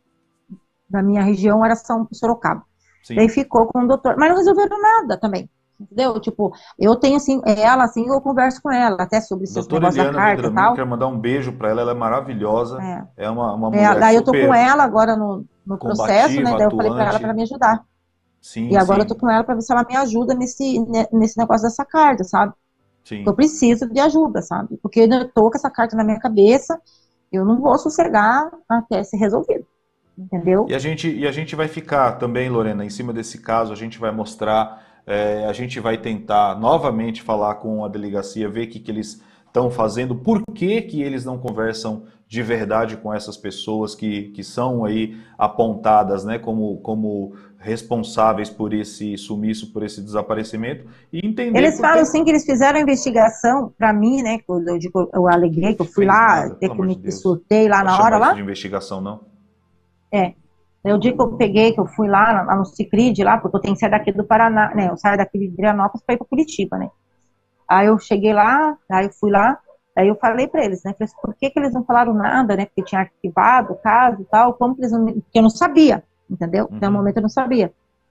da minha região, era São Sorocaba. Daí sim. ficou com o doutor, mas não resolveram nada também. Entendeu? Tipo, eu tenho assim, ela assim, eu converso com ela, até sobre esses Doutora negócios da Eliana carta e Vendramini, tal. quero mandar um beijo para ela, ela é maravilhosa, É. é uma, uma É, mulher daí eu tô com super ela agora no, no processo, né? combativa, Daí eu falei pra ela para atuante. me ajudar. E Sim, agora eu tô sim, com ela para ver se ela me ajuda nesse, né, nesse negócio dessa carta, sabe? Porque eu sim. preciso de ajuda, sabe? Porque eu tô com essa carta na minha cabeça, eu não vou sossegar até ser resolvido, E entendeu? a gente, e a gente vai ficar também, Lorena, em cima desse caso, a gente vai mostrar, é, a gente vai tentar novamente falar com a delegacia, ver o que, que eles estão fazendo, por que, que eles não conversam de verdade com essas pessoas que, que são aí apontadas, né, como, como responsáveis por esse sumiço, por esse desaparecimento, e entender Eles por que falam assim que eles fizeram a investigação para mim, né? Que eu, eu, digo- eu aleguei que eu fui fez lá, nada, até pelo que eu amor de me Deus. surtei lá Pode na hora chamar isso lá. de investigação, não? É. Eu digo que eu peguei, que eu fui lá, lá no Cicrid, lá, porque eu tenho que sair daqui do Paraná, né? Eu saio daqui de Adrianópolis para ir para Curitiba, né? Aí eu cheguei lá, aí eu fui lá, aí eu falei para eles, né? Falei assim, por que que eles não falaram nada, né? Porque tinha arquivado o caso e tal, como que eles não... Porque eu não sabia, entendeu? Até o Uhum. momento eu não sabia.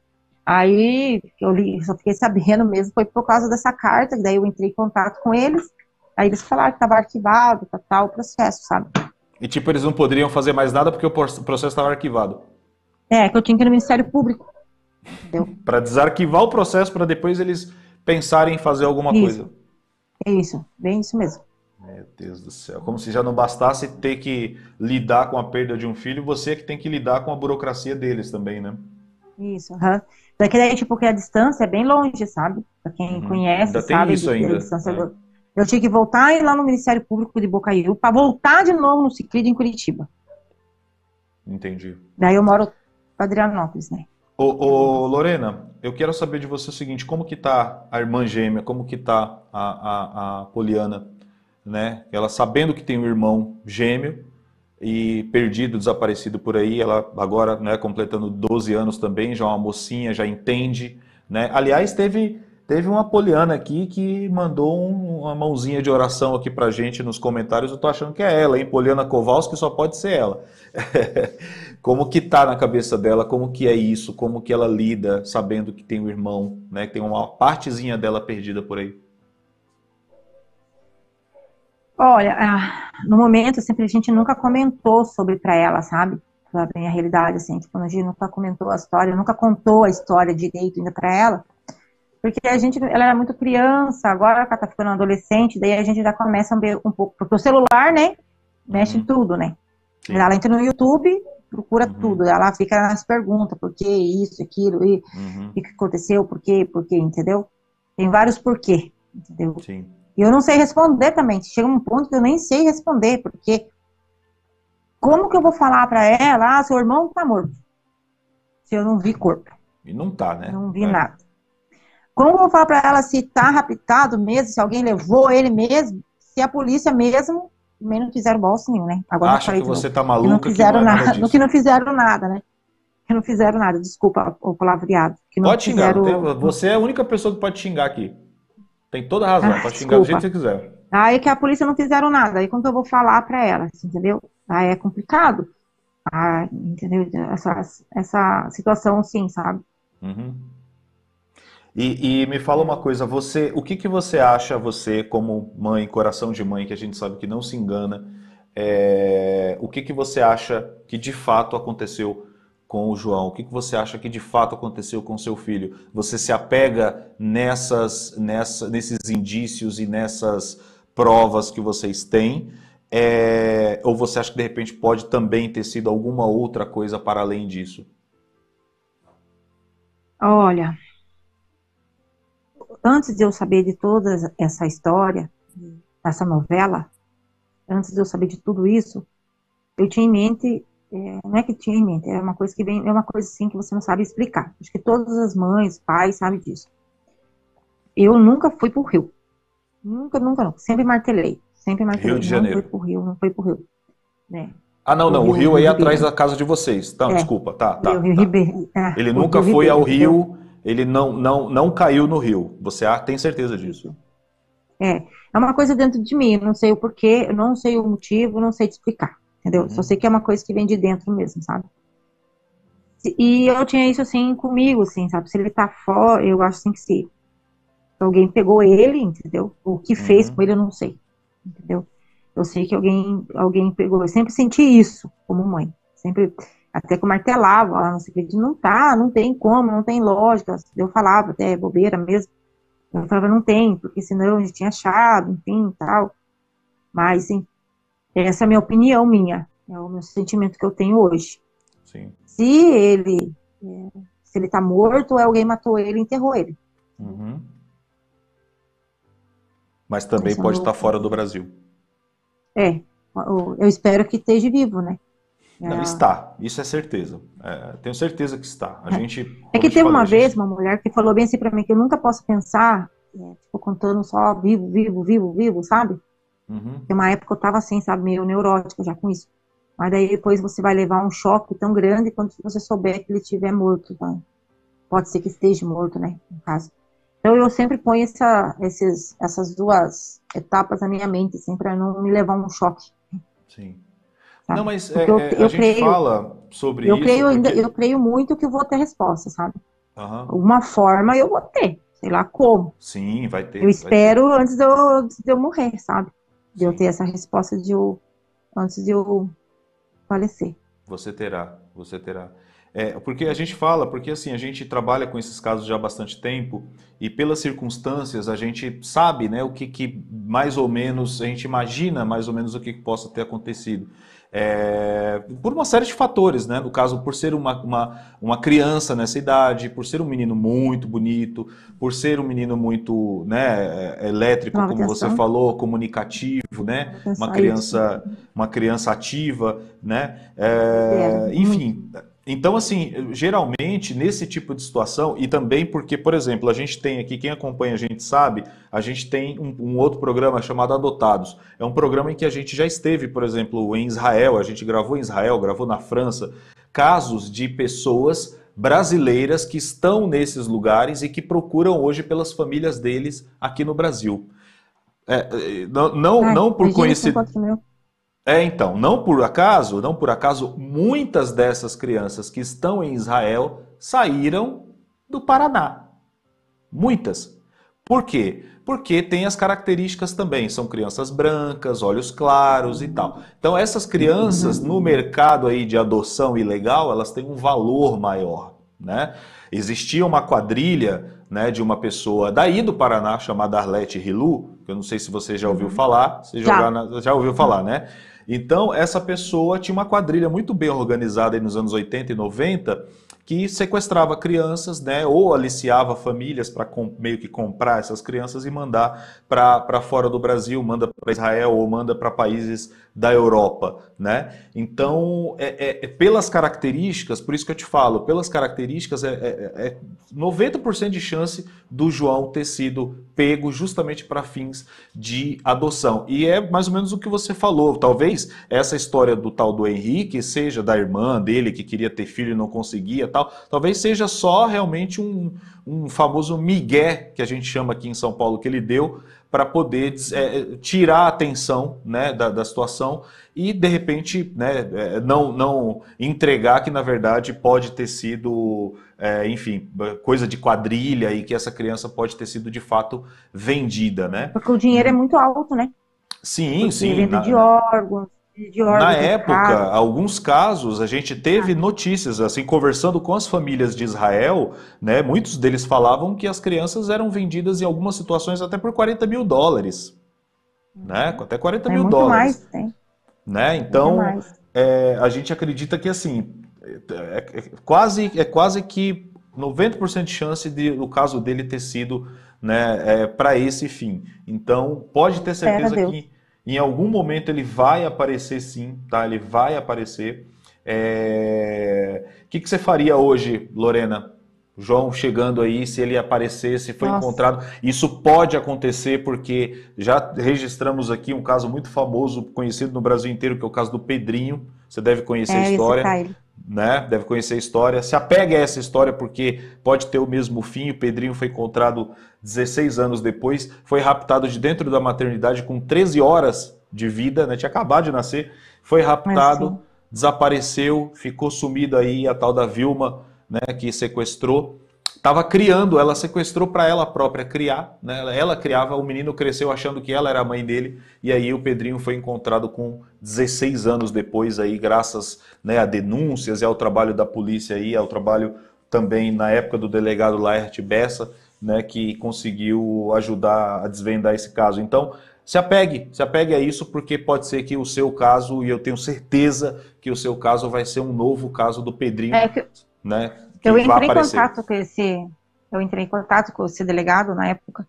Aí eu li, só fiquei sabendo mesmo, foi por causa dessa carta, daí eu entrei em contato com eles, aí eles falaram que estava arquivado, tá, tal, o processo, sabe? E tipo, eles não poderiam fazer mais nada porque o processo estava arquivado. É, que eu tinha que ir no Ministério Público, entendeu? Para desarquivar o processo para depois eles pensarem em fazer alguma coisa. Isso, é isso, bem isso mesmo. Meu Deus do céu. Como se já não bastasse ter que lidar com a perda de um filho, você é que tem que lidar com a burocracia deles também, né? Isso, aham. Daqui daí, tipo, porque a distância é bem longe, sabe? Pra quem Uhum. conhece, Ainda tem sabe, isso de, a ainda. distância É. do... Eu tinha que voltar e ir lá no Ministério Público de Bocaiúva para voltar de novo no Ciclide em Curitiba. Entendi. Daí eu moro em Adrianópolis, né? Ô, ô, Lorena, eu quero saber de você o seguinte, como que tá a irmã gêmea, como que tá a, a, a Poliana, né? Ela sabendo que tem um irmão gêmeo e perdido, desaparecido por aí, ela agora, né, completando doze anos também, já é uma mocinha, já entende, né? Aliás, teve, teve uma Poliana aqui que mandou um- uma mãozinha de oração aqui pra gente nos comentários, eu tô achando que é ela, hein? Poliana Kowalski só pode ser ela. Como que tá na cabeça dela, como que é isso, como que ela lida sabendo que tem um irmão, né, que tem uma partezinha dela perdida por aí. Olha, ah, no momento, sempre a gente nunca comentou sobre pra ela, sabe? Pra ver a realidade, assim, tipo, a gente nunca comentou a história, nunca contou a história direito ainda pra ela, porque a gente, ela era muito criança, agora ela tá ficando adolescente, daí a gente já começa a ver um pouco, porque o celular, né, mexe em Uhum, tudo, né? sim. Ela entra no YouTube, procura Uhum, tudo, ela fica nas perguntas, por que isso, aquilo, e uhum, o que aconteceu, por quê, por quê, entendeu? Tem vários porquê, entendeu? sim. E eu não sei responder também, chega um ponto que eu nem sei responder, porque como que eu vou falar pra ela, ah, seu irmão tá morto, se eu não vi corpo, E não tá, né? não vi É. nada? Como eu vou falar pra ela se tá raptado mesmo, se alguém levou ele mesmo, se a polícia mesmo, também não fizeram bolsa nenhum, né? Agora eu Acha que falei de você novo, tá que não maluca, que não fizeram é nada nada, no que disso. não fizeram nada, né? Que não fizeram nada, desculpa o palavreado, que não Pode xingar, não tem... fizeram, você é a única pessoa que pode xingar aqui. Tem toda a razão, ah, pode xingar do jeito que desculpa. você quiser. Aí que a polícia não fizeram nada, aí como que eu vou falar pra ela, assim, entendeu? Aí é complicado, ah, entendeu? Essa, essa situação assim, sabe? Uhum. E, e me fala uma coisa, você, o que que você acha, você como mãe, coração de mãe, que a gente sabe que não se engana, é, o que que você acha que de fato aconteceu com o João? O que que você acha que de fato aconteceu com o seu filho? Você se apega nessas, nessa, nesses indícios e nessas provas que vocês têm? É, ou você acha que de repente pode também ter sido alguma outra coisa para além disso? Olha, antes de eu saber de toda essa história, essa novela, antes de eu saber de tudo isso, eu tinha em mente, é, não é que tinha em mente, é uma coisa que vem, é uma coisa assim que você não sabe explicar. Acho que todas as mães, pais sabem disso. Eu nunca fui pro Rio. Nunca, nunca, nunca. Sempre martelei. Sempre Rio martelei. de Não foi Janeiro. pro Rio, não foi pro Rio. Né? Ah, não, Pro não. O Rio, Rio Rio aí atrás Ribeiro. da casa de vocês. Não, É, desculpa. Tá, tá, Rio, Rio tá. Ribeiro. É, Ele o nunca Rio foi ao Ribeiro, entendeu? Rio, ele não, não, não caiu no Rio. Você ah, tem certeza disso? Isso. É, é uma coisa dentro de mim, eu não sei o porquê, eu não sei o motivo, não sei te explicar, entendeu? Só Uhum. sei que é uma coisa que vem de dentro mesmo, sabe? E eu tinha isso assim comigo, assim, sabe? Se ele tá fora, eu acho assim que se alguém pegou ele, entendeu? O que fez com Uhum. ele, eu não sei, entendeu? Eu sei que alguém, alguém pegou. Eu sempre senti isso como mãe. Sempre, até que eu martelava, lá, não sei o que, não tá, não tem como, não tem lógica. Eu falava, até é bobeira mesmo. Eu falava, não tem, porque senão a gente tinha achado, enfim, tal. Mas, sim, essa é a minha opinião minha. É o meu sentimento que eu tenho hoje. Sim. Se ele, é, se ele tá morto, ou alguém matou ele e enterrou ele. Uhum. Mas também Esse é o pode estar meu, fora do Brasil. é, eu eu espero que esteja vivo, né? Não, É, está. Isso é certeza. É, tenho certeza que está. A gente, é como que eu te teve falei, a uma vez gente... uma mulher que falou bem assim pra mim que eu nunca posso pensar, é, tipo, contando só vivo, vivo, vivo, vivo, sabe? Uhum. Tem uma época eu tava assim, sabe, meio neurótica já com isso. Mas daí depois você vai levar um choque tão grande quando você souber que ele estiver morto, tá? Pode ser que esteja morto, né, no caso. Então eu sempre ponho essa, esses, essas duas etapas na minha mente, assim, para não me levar um choque, Sim. Não, sabe? mas Porque eu, é, é, a eu gente creio, fala sobre eu isso creio ainda, porque... eu creio muito que eu vou ter resposta, sabe? Aham. Alguma forma eu vou ter, sei lá como. Sim, vai Eu ter, vai ter. espero antes de eu, de eu morrer, sabe? De eu ter Sim, essa resposta de eu, antes de eu falecer. você terá, você terá. É, porque a gente fala, porque assim, a gente trabalha com esses casos já há bastante tempo e pelas circunstâncias a gente sabe, né, o que, que mais ou menos, a gente imagina mais ou menos o que, que possa ter acontecido. É, por uma série de fatores, né? No caso, por ser uma, uma, uma criança nessa idade, por ser um menino muito bonito, por ser um menino muito, né, é, elétrico, Chamava como você atenção, falou, comunicativo, né? chamava Uma atenção, isso. criança, uma criança ativa, né? Ele era É, muito. enfim, então assim, geralmente nesse tipo de situação, e também porque, por exemplo, a gente tem aqui, quem acompanha a gente sabe, a gente tem um, um outro programa chamado Adotados. É um programa em que a gente já esteve, por exemplo, em Israel, a gente gravou em Israel, gravou na França, casos de pessoas brasileiras que estão nesses lugares e que procuram hoje pelas famílias deles aqui no Brasil. É, é, não, não, Ai, não por imagina se não conhecer. encontro o meu. É, então, não por acaso, não por acaso, muitas dessas crianças que estão em Israel saíram do Paraná. Muitas. Por quê? Porque tem as características também, são crianças brancas, olhos claros e tal. Então essas crianças Uhum. no mercado aí de adoção ilegal, elas têm um valor maior, né? Existia uma quadrilha, né, de uma pessoa daí do Paraná chamada Arlete Rilu, que eu não sei se você já ouviu Uhum. falar, se jogar Já. na- já ouviu falar, né? Então essa pessoa tinha uma quadrilha muito bem organizada aí nos anos oitenta e noventa que sequestrava crianças, né, ou aliciava famílias para meio que comprar essas crianças e mandar para fora do Brasil, manda para Israel ou manda para países da Europa, né? Então, é, é- é pelas características, por isso que eu te falo, pelas características, é, é, é noventa por cento de chance do João ter sido pego justamente para fins de adoção. E é mais ou menos o que você falou. Talvez essa história do tal do Henrique seja da irmã dele que queria ter filho e não conseguia, tal. Talvez seja só realmente um, um famoso migué que a gente chama aqui em São Paulo que ele deu para poder é, tirar a atenção, né, da, da situação e de repente, né, é, não, não entregar que na verdade pode ter sido, é, enfim, coisa de quadrilha e que essa criança pode ter sido de fato vendida, né? Porque o dinheiro é muito alto, né? Sim, Porque sim. venda Na, de na, órgãos, de na órgãos é época, caro. alguns casos, a gente teve notícias, assim, conversando com as famílias de Israel, né? Muitos deles falavam que as crianças eram vendidas em algumas situações até por quarenta mil dólares, né? Uhum. Até quarenta É mil muito dólares. mais, tem. né? É Então, demais. é, a gente acredita que assim, é, é quase, é quase que noventa por cento de chance de o caso dele ter sido, né, é, para esse fim. Então, pode ter Espera certeza Deus. que em algum momento ele vai aparecer sim, tá? Ele vai aparecer. É... O que que você faria hoje, Lorena? João chegando aí, se ele aparecer, se foi Nossa, encontrado. Isso pode acontecer porque já registramos aqui um caso muito famoso, conhecido no Brasil inteiro, que é o caso do Pedrinho. Você deve conhecer a é, eu ia história, citar ele. né? Deve conhecer a história. Se apegue a essa história porque pode ter o mesmo fim. O Pedrinho foi encontrado dezesseis anos depois, foi raptado de dentro da maternidade com treze horas de vida, né? Tinha acabado de nascer, foi raptado, Assim, desapareceu, ficou sumido aí a tal da Vilma, né, que sequestrou, estava criando, ela sequestrou para ela própria criar, né? Ela criava, o menino cresceu achando que ela era a mãe dele, e aí o Pedrinho foi encontrado com dezesseis anos depois, aí, graças, né, a denúncias e ao trabalho da polícia, aí, ao trabalho também na época do delegado Laerte Bessa, né, que conseguiu ajudar a desvendar esse caso. Então, se apegue, se apegue a isso, porque pode ser que o seu caso, e eu tenho certeza que o seu caso vai ser um novo caso do Pedrinho, é que né, que eu vai entrei em aparecer. contato com esse, eu entrei em contato com esse delegado na época.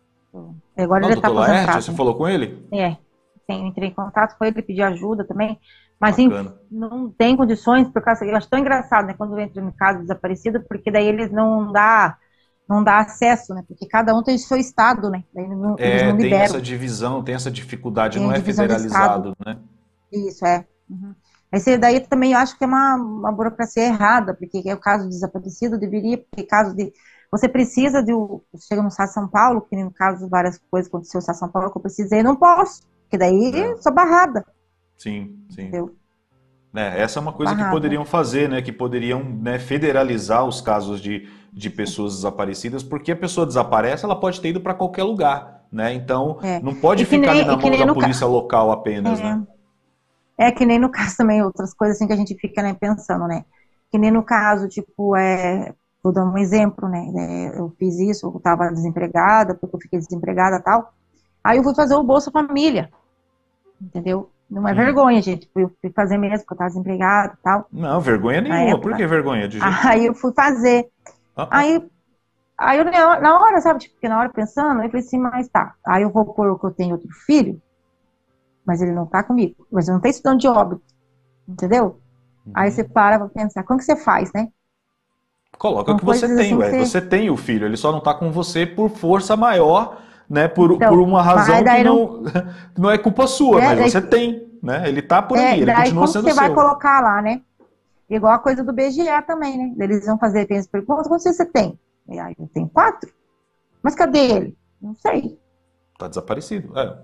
Agora Não, ele está doutor Laerte, aposentado, você né? falou com ele? É, sim, eu entrei em contato com ele, pedi ajuda também, mas enfim, Bacana. não tem condições, por causa, eu acho tão engraçado, né, quando entra no caso desaparecido, porque daí eles não dá, não dá acesso, né, porque cada um tem seu estado, né, daí não- eles É, não tem essa liberam, divisão, tem essa dificuldade, não tem é divisão de estado, federalizado, né? isso é. Uhum. Esse daí também eu acho que é uma, uma burocracia errada, porque é o caso de desaparecido, deveria, porque caso de, você precisa de, o- chega no Estado de São Paulo, que no caso várias coisas aconteceu no Estado de São Paulo, que eu precisei, eu não posso, porque daí É, eu sou barrada, sim, sim. entendeu? É, essa é uma coisa que Barrada. poderiam fazer, né? Que poderiam, né, federalizar os casos de, de pessoas desaparecidas, porque a pessoa desaparece, ela pode ter ido para qualquer lugar, né? Então, É. não pode E que ficar ali nem, na e que mão nem da no polícia caso. local apenas, né? É, é que nem no caso também, outras coisas assim que a gente fica, né, pensando, né? Que nem no caso, tipo, é, vou dar um exemplo, né? É, eu fiz isso, eu estava desempregada, porque eu fiquei desempregada e tal. Aí eu fui fazer o Bolsa Família, entendeu? Não é Hum. vergonha, gente. Fui, fui fazer mesmo, porque eu estava desempregada e tal, Não, vergonha na nenhuma. Por época. que vergonha? De jeito Aí nenhum. eu fui fazer. Ah, ah. Aí, aí eu, na na hora, sabe, tipo, porque na hora pensando, eu falei assim, mas tá. Aí eu vou pôr que eu tenho outro filho, mas ele não tá comigo. Mas eu não tenho estudante de óbito, entendeu? Aí você Uhum. para pra pensar, como que você faz, né? Coloca o São que você coisas tem, assim que ué. você. Você tem o filho, ele só não está com você por força maior, né? Por, por Então, uma mas razão que daí não. não, não é culpa sua, É, mas daí, você tem, né? Ele está por ali, é, ele daí continua como que sendo você vai seu. colocar lá, né? Igual a coisa do B G E também, né? Eles vão fazer as perguntas, quantos você tem? E aí eu tenho quatro? Mas cadê ele? Não sei. Tá desaparecido. É,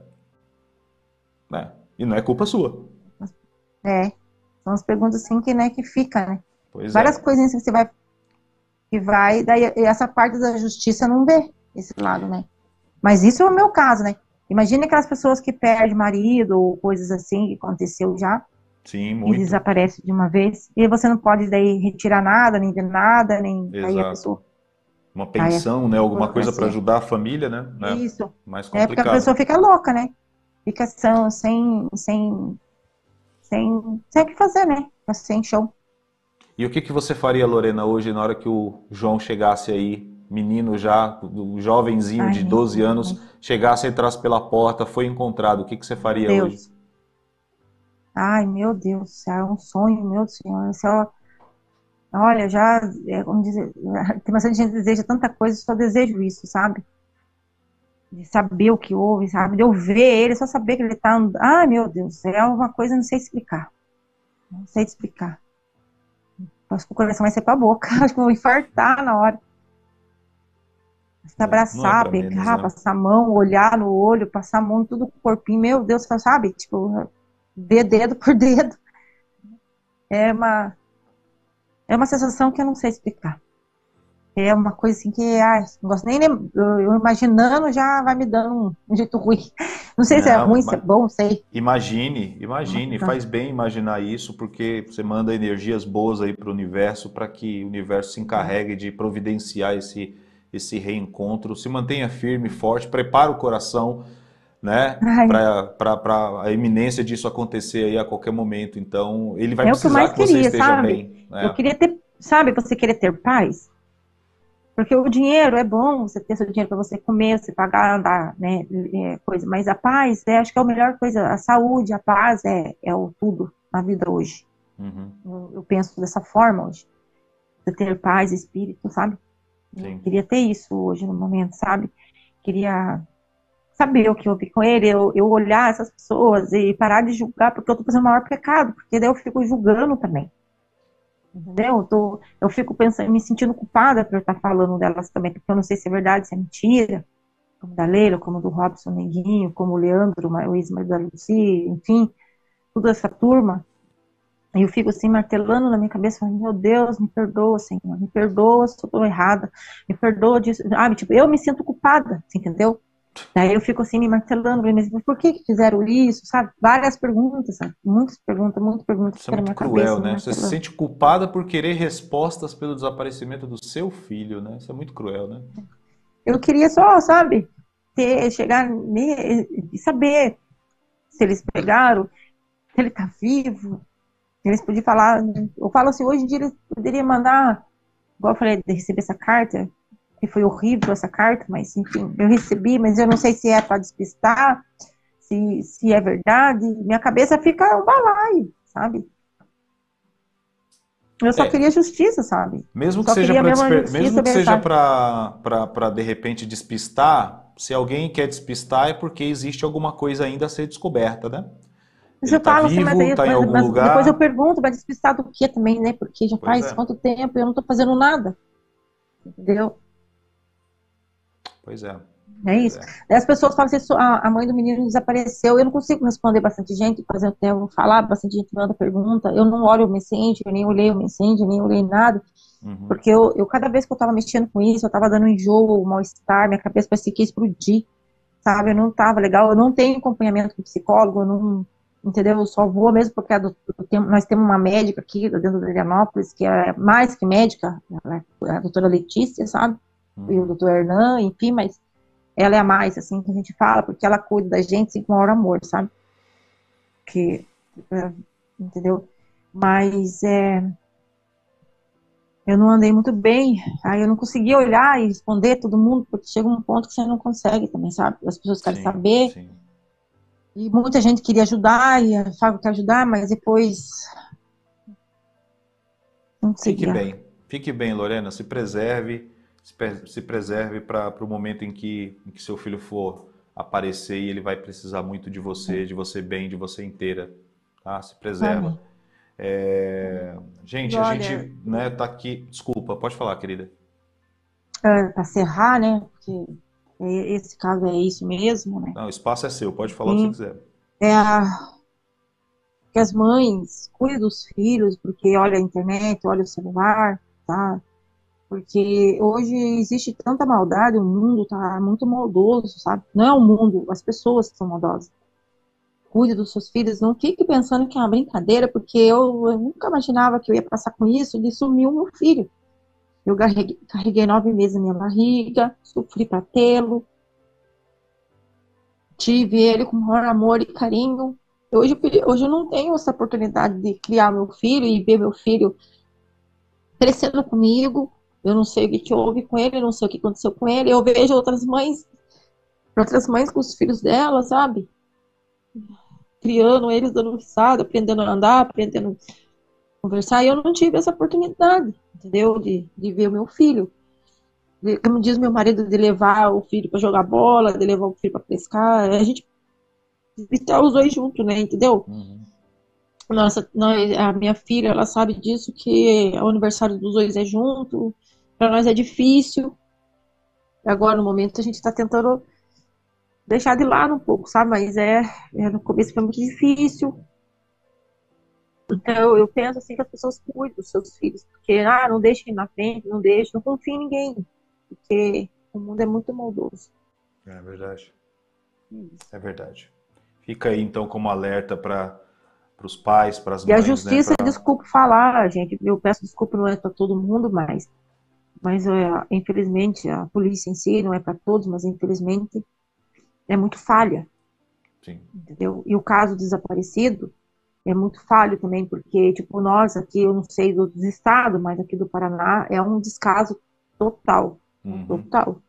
né? E não é culpa sua. É, são as perguntas assim que, né, que fica, né? Pois Várias é. coisinhas que você vai, que vai, daí essa parte da justiça não vê esse lado, né? Mas isso é o meu caso, né? Imagina aquelas pessoas que perdem marido ou coisas assim que aconteceu já Sim, e muito. desaparece de uma vez e você não pode daí retirar nada, nem ver nada, nem aí a Exato. pessoa, Uma aí é pensão, né? Alguma coisa para burocracia. ajudar a família, né? né? Isso. Mais É porque a complicado. pessoa fica louca, né? Fica sem, sem, sem, sem, sem o que fazer, né? Fica sem chão. E o que que você faria, Lorena, hoje, na hora que o João chegasse aí, menino já, o jovenzinho Ai, de nem doze sei, anos, mas, chegasse, entrasse pela porta, foi encontrado, o que que você meu faria hoje? Deus. Ai, meu Deus do céu, é um sonho, meu Senhor. Esse é, olha, já, é, como dizer, tem bastante gente que deseja tanta coisa, eu só desejo isso, sabe? De saber o que houve, sabe? De eu ver ele, só saber que ele tá andando. Ai, meu Deus, é uma coisa, não sei explicar. Não sei explicar. Acho que o coração vai ser pra boca. Acho que eu vou infartar na hora. Se É, não é abraçar, para menos, beijar, né? passar a mão, olhar no olho, passar a mão, tudo com o corpinho, meu Deus, sabe? Tipo, ver dedo por dedo. É uma, é uma sensação que eu não sei explicar. É uma coisa assim que, ai, não gosto nem, lem- eu, eu imaginando já vai me dando um, um jeito ruim. Não sei se é Não, ruim, se é ima- bom, não sei. imagine, É uma imagine, faz sensação. bem imaginar isso, porque você manda energias boas aí para o universo, para que o universo se encarregue de providenciar esse, esse reencontro. Se mantenha firme, forte, prepara o coração, né? Ai, Para a iminência disso acontecer aí a qualquer momento. Então, ele vai é o que eu precisar mais que você queria, esteja sabe? bem, Eu né? queria ter, sabe, você querer ter paz? Porque o dinheiro é bom, você ter seu dinheiro para você comer, você pagar, andar, né, é, coisa. Mas a paz, é, acho que é a melhor coisa. A saúde, a paz é, é o tudo na vida hoje. Uhum, Eu, eu penso dessa forma hoje. Você ter paz, espírito, sabe? Eu sim. queria ter isso hoje no momento, sabe? Queria saber o que houve com ele, eu, eu olhar essas pessoas e parar de julgar, porque eu tô fazendo o maior pecado, porque daí eu fico julgando também. Entendeu? Eu, tô, eu fico pensando, me sentindo culpada por estar falando delas também, porque eu não sei se é verdade, se é mentira, como da Leila, como do Robson Neguinho, como o Leandro, o Ismael da Lucy, enfim, toda essa turma. E eu fico assim, martelando na minha cabeça, falando, meu Deus, me perdoa, Senhor, me perdoa se eu estou errada, me perdoa disso. Ah, tipo, eu me sinto culpada, entendeu? Daí eu fico assim, me martelando, mas por que que fizeram isso, sabe? Várias perguntas, sabe? Muitas perguntas, muitas perguntas Isso é que na muito minha cabeça, cruel, me né? Você se martelando. sente culpada por querer respostas pelo desaparecimento do seu filho, né? Isso é muito cruel, né? Eu queria só, sabe, ter, chegar e saber se eles pegaram, se ele tá vivo, se eles podiam falar. Eu falo assim, hoje em dia eles poderiam mandar, igual eu falei, de receber essa carta, que foi horrível essa carta, mas enfim, eu recebi, mas eu não sei se é para despistar, se, se é verdade. Minha cabeça fica um balaio, sabe? Eu só É, queria justiça, sabe? mesmo que Só seja queria para mesmo a mesmo justiça, que seja sabe? para para de repente despistar, se alguém quer despistar é porque existe alguma coisa ainda a ser descoberta, né? Mas Ele eu está falo assim, mas, vivo, aí, está em mas, algum mas depois eu lugar. pergunto, vai despistar do que também, né? Porque já Pois faz é, quanto tempo e eu não tô fazendo nada, entendeu? pois é, É pois isso. é. Aí as pessoas falam assim, a, a mãe do menino desapareceu, eu não consigo responder bastante gente, fazendo tempo, falar, bastante gente manda pergunta, eu não olho o Messenger, eu nem olhei o Messenger, nem olhei nada, Uhum. porque eu, eu cada vez que eu tava mexendo com isso, eu tava dando enjoo, mal-estar, minha cabeça parecia que ia explodir, sabe? Eu não tava legal, eu não tenho acompanhamento com psicólogo, eu não, entendeu? Eu só vou mesmo porque é do, do tempo, nós temos uma médica aqui dentro da Adrianópolis, que é mais que médica, ela é a doutora Letícia, sabe? E o Uhum. doutor Hernan, enfim, mas ela é a mais, assim, que a gente fala, porque ela cuida da gente, assim, com maior amor, sabe? Que, é, entendeu? Mas é, eu não andei muito bem, aí eu não conseguia olhar e responder todo mundo, porque chega um ponto que você não consegue também, sabe? As pessoas querem Sim, saber, sim. e muita gente queria ajudar, e achava que ia ajudar, mas depois não Fique conseguia. bem, fique bem, Lorena. Se preserve, se, pe- se preserve para o momento em que, em que seu filho for aparecer e ele vai precisar muito de você, de você bem, de você inteira, tá? Se preserva. Amém. É, E gente, a gente, olha, né, tá aqui. Desculpa, pode falar, querida. para encerrar, né? Porque esse caso é isso mesmo, né? Não, o espaço é seu, pode falar o que você Enfim, quiser. é a, que as mães cuidem dos filhos, porque olha a internet, olha o celular, tá? Porque hoje existe tanta maldade, o mundo tá muito maldoso, sabe? Não é o mundo, as pessoas que são maldosas. Cuide dos seus filhos, não fique pensando que é uma brincadeira, porque eu, eu nunca imaginava que eu ia passar com isso, de sumir o meu filho. Eu carreguei, carreguei nove meses na minha barriga, sofri para tê-lo, tive ele com maior amor e carinho. Hoje, hoje eu não tenho essa oportunidade de criar meu filho e ver meu filho crescendo comigo. Eu não sei o que, que houve com ele, eu não sei o que aconteceu com ele. Eu vejo outras mães, outras mães com os filhos dela, sabe? Criando eles, dando risada, aprendendo a andar, aprendendo a conversar. E eu não tive essa oportunidade, entendeu? De, de ver o meu filho. De, como diz meu marido, de levar o filho para jogar bola, de levar o filho para pescar. A gente está os dois juntos, né? Entendeu? Uhum. Nossa, nós, a minha filha, ela sabe disso, que o aniversário dos dois é junto. Para nós é difícil. Agora, no momento, a gente está tentando deixar de lado um pouco, sabe? Mas é, é, no começo foi muito difícil. Então, eu penso assim que as pessoas cuidem dos seus filhos, porque, ah, não deixem na frente, não deixem, não confiem em ninguém, porque o mundo é muito maldoso. É verdade, É isso. é verdade. Fica aí então como alerta para os pais, para as E a mães, né? justiça, Pra... desculpa falar, gente, eu peço desculpa, não é para todo mundo, mas, mas é, infelizmente, a polícia em si não é para todos, mas infelizmente é muito falha. sim. entendeu? E o caso desaparecido é muito falho também, porque, tipo, nós aqui, eu não sei dos outros estados, mas aqui do Paraná é um descaso total, né, Uhum. total.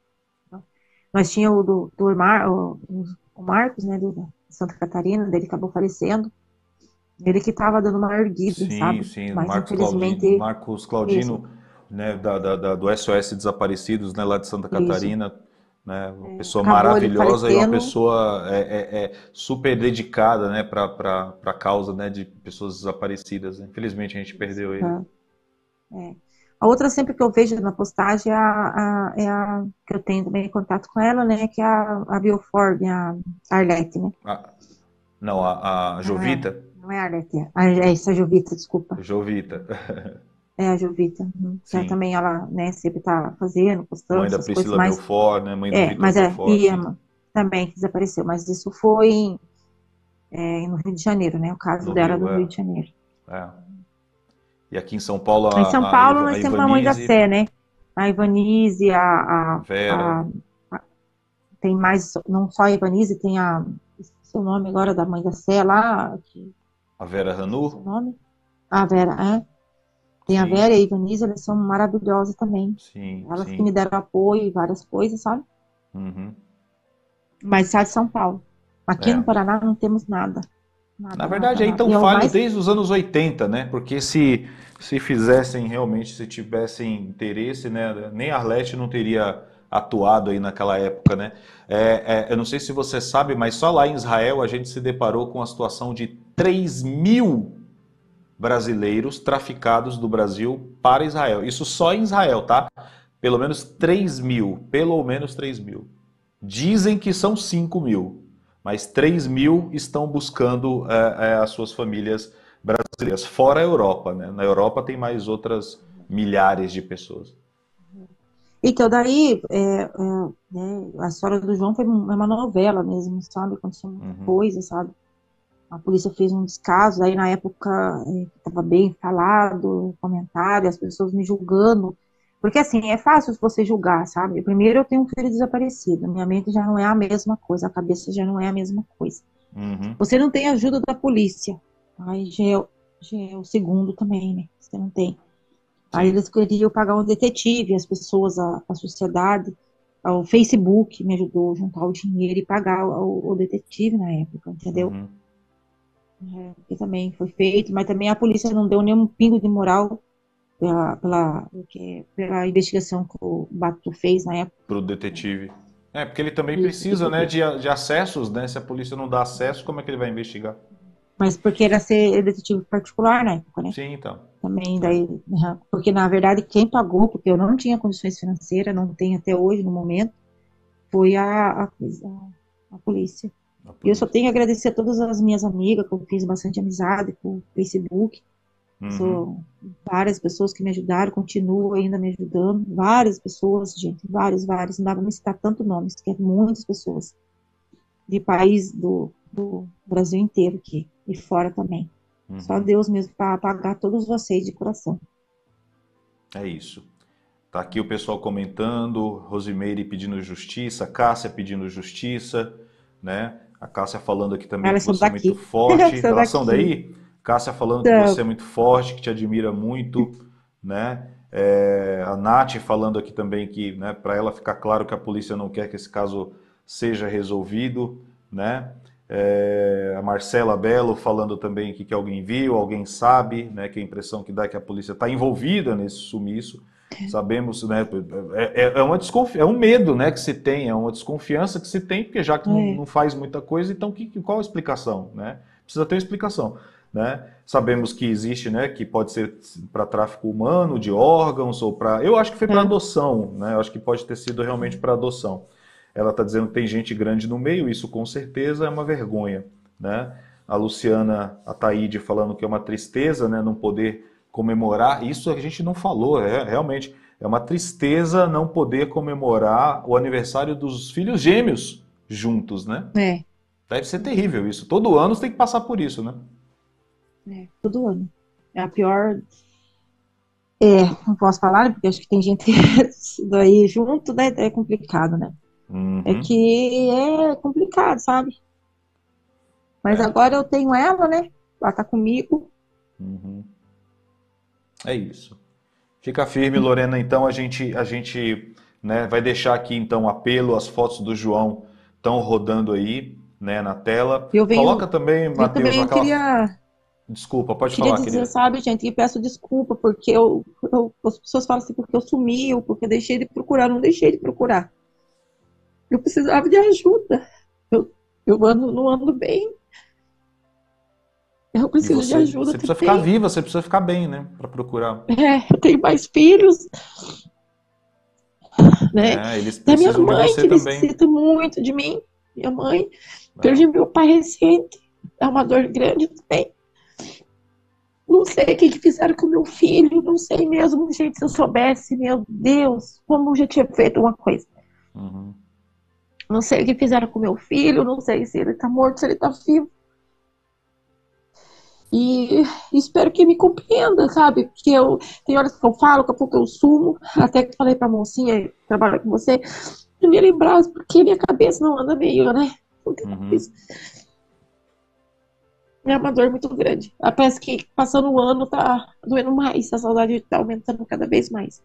Nós tínhamos o doutor Mar, o, o Marcos, né, do Santa Catarina, dele acabou falecendo, ele que estava dando uma erguida, Sim, sabe? sim, Mas Marcos Claudino, infelizmente, Marcos isso, Claudino, né, da, da- da- do S O S Desaparecidos, né, lá de Santa isso, Catarina, né, uma é, pessoa acabou ele maravilhosa e uma falecendo, pessoa é, é- é super dedicada, né, para a causa, né, de pessoas desaparecidas. Né. Infelizmente a gente isso, perdeu ele. tá, é. A outra sempre que eu vejo na postagem é a, a- é a que eu tenho também contato com ela, né, que é a, a Bioform, a Arlete, né? Ah, não, a, a Não é, Jovita, não é a Arlete, é, a- é isso, a Jovita, desculpa. Jovita, É a Jovita, uhum. Que ela sim, também, ela, né, sempre tá fazendo, postando mãe da essas coisas, Priscila mas, Belfort, né, mãe do é, Vitor mas é, Belfort, e sim, a, também que desapareceu, mas isso foi em, é, no Rio de Janeiro, né, o caso no dela Rio, do Rio é, de Janeiro. é. E aqui em São Paulo Em São a, a, Paulo Iva- a nós temos a Mãe da Ivanise, Sé, né, a Ivanise, a, a, Vera, a, a- tem mais, não só a Ivanise, tem a, esqueci o nome agora da Mãe da Sé lá, que, a Vera esqueci o Hanu, nome, a Vera, é, tem a sim, Vera e a Ivanise, elas são maravilhosas também, sim, elas que me sim. deram apoio e várias coisas, sabe? Uhum. Mas sai de São Paulo. Aqui no É. Paraná não temos nada. Na Nada, nada, verdade, aí nada. estão E é o falhos mais. desde os anos oitenta, né? Porque se, se fizessem realmente, se tivessem interesse, né? Nem a Arlete não teria atuado aí naquela época, né? É, é, eu não sei se você sabe, mas só lá em Israel a gente se deparou com a situação de três mil brasileiros traficados do Brasil para Israel. Isso só em Israel, tá? Pelo menos três mil. Pelo menos três mil. Dizem que são cinco mil, mas três mil estão buscando é, é, as suas famílias brasileiras, fora a Europa, né? Na Europa tem mais outras milhares de pessoas. Então, daí, é, é, né, a história do João foi um- é uma novela mesmo, sabe? Aconteceu muita Uhum, coisa, sabe? A polícia fez um descaso, aí na época estava bem falado, comentário, as pessoas me julgando. Porque assim, é fácil você julgar, sabe? Primeiro eu tenho um filho desaparecido, minha mente já não é a mesma coisa, a cabeça já não é a mesma coisa. uhum, Você não tem ajuda da polícia. Aí já é, o- já é o segundo também, né? Você não tem. Aí sim. eles queriam pagar um detetive, as pessoas, a, a sociedade, o Facebook me ajudou a juntar o dinheiro e pagar o, o detetive na época, entendeu? Uhum. É, que também foi feito, mas também a polícia não deu nenhum pingo de moral pela, pela, porque- pela investigação que o Bato fez na época. Para o detetive. É, porque ele também Isso, precisa, tipo, né, de, de acessos, né? Se a polícia não dá acesso, como é que ele vai investigar? mas porque era ser detetive particular na época, né? Sim, então. Também É. daí, né, porque na verdade quem pagou, porque eu não tinha condições financeiras, não tenho até hoje no momento, foi a, a, a, a polícia. A E eu só polícia. tenho a agradecer a todas as minhas amigas, que eu fiz bastante amizade com o Facebook. Uhum. São várias pessoas que me ajudaram, continuam ainda me ajudando. Várias pessoas, gente, várias, várias. Não dá pra me citar tanto nomes, que é muitas pessoas. De país do, do Brasil inteiro aqui, e fora também. Só Uhum. Deus mesmo para pagar todos vocês de coração. É isso. Tá aqui o pessoal comentando, Rosimeire pedindo justiça, Cássia pedindo justiça, né? A Cássia falando aqui também que Elas são você é muito daqui. forte. São Elas são daqui. daí? Cássia falando que você é Então, muito forte, que te admira muito, né? É, a Nath falando aqui também que, né, para ela ficar claro que a polícia não quer que esse caso seja resolvido, né? É, a Marcela Belo falando também aqui que alguém viu, alguém sabe, né? Que a impressão que dá é que a polícia está envolvida nesse sumiço. Sabemos, né? É, é, é uma desconfi... é um medo, né, que se tem, é uma desconfiança que se tem, porque já que não, é, não faz muita coisa, então que, qual a explicação, né? Precisa ter uma explicação, né? Sabemos que existe, né, que pode ser para tráfico humano, de órgãos, ou para. Eu acho que foi para é, adoção, né? Eu acho que pode ter sido realmente para adoção. Ela está dizendo que tem gente grande no meio, isso com certeza é uma vergonha, né? A Luciana Ataíde falando que é uma tristeza, né, não poder comemorar, isso a gente não falou, é realmente é uma tristeza não poder comemorar o aniversário dos filhos gêmeos juntos, né? é, Deve ser terrível isso. Todo ano você tem que passar por isso, né? é, todo ano. É a pior. É, não posso falar, né, porque acho que tem gente daí junto, né? É complicado, né? É Uhum. que é complicado, sabe? Mas É. agora eu tenho ela, né? Ela tá comigo. Uhum. É isso. Fica firme, Lorena. Então a gente, a gente, né, vai deixar aqui então o apelo, as fotos do João estão rodando aí, né, na tela. Eu Coloca venho, também, eu Matheus, também aquela. queria, Desculpa, pode queria falar, dizer, querida. sabe, gente, que peço desculpa, porque eu, eu- as pessoas falam assim, porque eu sumi, ou porque eu deixei de procurar, não deixei de procurar. Eu precisava de ajuda. Eu, eu ando, não ando bem. Eu E preciso de você, ajuda você precisa ficar também. viva, você precisa ficar bem, né, para procurar. É, eu tenho mais filhos, né? É, eles Da minha precisam de mãe, você que também. necessita muito de mim. Minha mãe, É. perdi meu pai recente. É uma dor grande também. Não sei o que que fizeram com meu filho, não sei mesmo, gente, se eu soubesse, meu Deus, como eu já tinha feito uma coisa. Uhum. Não sei o que fizeram com meu filho, não sei se ele tá morto, se ele tá vivo. E espero que me compreenda, sabe? Porque eu tem horas que eu falo, daqui a pouco eu sumo. Até que falei pra mocinha que trabalha com você, não me lembrar, porque minha cabeça não anda meio, né? Porque Uhum. é uma dor muito grande. Parece que passando o ano tá doendo mais, a saudade tá aumentando cada vez mais.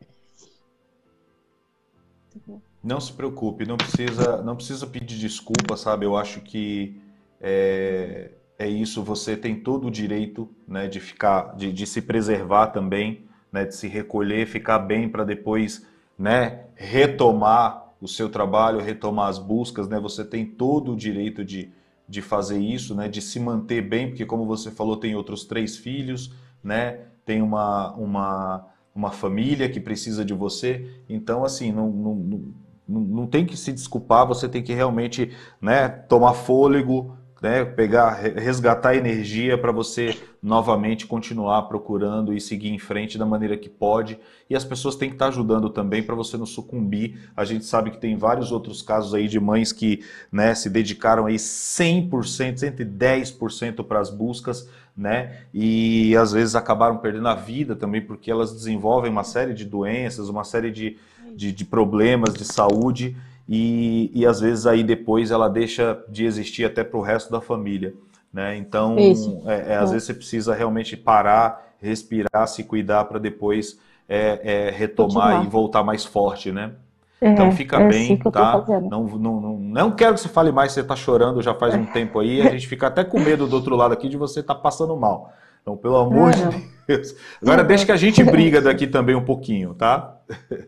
Não se preocupe, não precisa, não precisa pedir desculpa, sabe? Eu acho que é, é isso. Você tem todo o direito, né, de ficar, de, de se preservar também, né, de se recolher, ficar bem para depois, né, retomar o seu trabalho, retomar as buscas, né? Você tem todo o direito de, de fazer isso, né, de se manter bem, porque como você falou, tem outros três filhos, né? Tem uma, uma, uma família que precisa de você. Então, assim, não, não, não não, não tem que se desculpar, você tem que realmente, né, tomar fôlego, né, pegar, resgatar energia para você novamente continuar procurando e seguir em frente da maneira que pode. E as pessoas têm que estar ajudando também para você não sucumbir. A gente sabe que tem vários outros casos aí de mães que, né, se dedicaram aí cem por cento, cento e dez por cento para as buscas, né, e às vezes acabaram perdendo a vida também porque elas desenvolvem uma série de doenças, uma série de De, de problemas de saúde e, e às vezes aí depois ela deixa de existir até para o resto da família, né? Isso. Então, é, é, às vezes você precisa realmente parar, respirar, se cuidar para depois é, é, retomar e Continuar. voltar mais forte, né? Então É, fica é assim bem, que eu tô tá? fazendo. Não, não, não, não quero que você fale mais, você está chorando já faz um tempo aí, a gente fica até com medo do outro lado aqui de você estar tá passando mal. Então, pelo amor Ah, de não. Deus. Ah, Agora deixa não. que a gente briga daqui também um pouquinho, tá?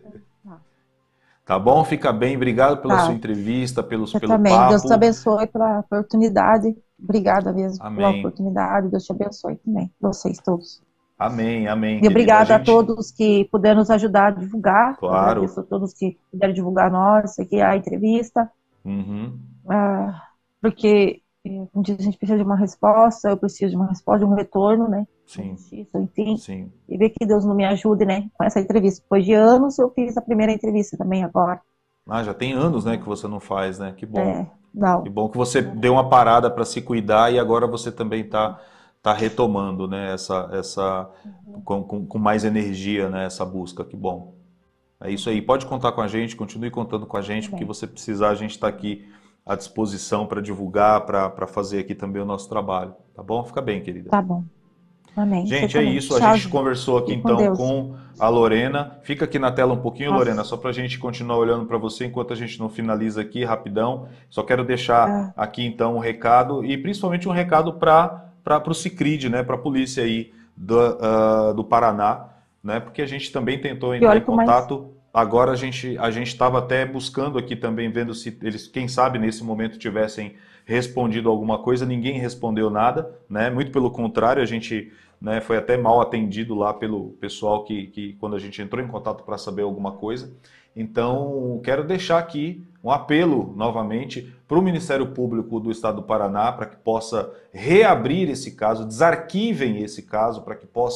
Tá bom? Fica bem. Obrigado pela sua Tá. entrevista, pelos, Eu pelo também. Deus te papo. abençoe pela oportunidade. Obrigada mesmo pela Amém. oportunidade. Deus te abençoe também. Vocês todos. Amém, amém, E querida. A obrigada a gente, todos que puderam nos ajudar a divulgar. Eu agradeço claro. a todos que puderam divulgar nós, aqui a entrevista. Uhum. Ah, porque eh, um dia a gente precisa de uma resposta, eu preciso de uma resposta, de um retorno, né? Da Sim, justiça, enfim. sim. E ver que Deus não me ajude, né? Com essa entrevista. Depois de anos, eu fiz a primeira entrevista também agora. Ah, já tem anos, né, que você não faz, né? Que bom. É, Que não. bom que você deu uma parada para se cuidar e agora você também está tá retomando, né, essa, essa com, com, com mais energia, né, essa busca. Que bom. É isso aí. Pode contar com a gente, continue contando com a gente, porque Amém. você precisar, a gente está aqui à disposição para divulgar, para fazer aqui também o nosso trabalho. Tá bom? Fica bem, querida. Tá bom. Amém. Você Gente, é também. isso. A Tchau, gente gente. conversou aqui Fique com então Deus. com a Lorena. Fica aqui na tela um pouquinho, Lorena, Nossa. só para a gente continuar olhando para você enquanto a gente não finaliza aqui rapidão. Só quero deixar Ah, aqui então um recado e principalmente um recado para para o Cicrid, né, para a polícia aí do, uh, do Paraná, né, porque a gente também tentou e entrar olha em que mais. contato. Agora a gente a gente estava até buscando aqui também, vendo se eles, quem sabe, nesse momento tivessem respondido alguma coisa. Ninguém respondeu nada, né? Muito pelo contrário, a gente, né, foi até mal atendido lá pelo pessoal que, que quando a gente entrou em contato para saber alguma coisa. Então, quero deixar aqui um apelo novamente para o Ministério Público do Estado do Paraná para que possa reabrir esse caso, desarquivem esse caso, para que possam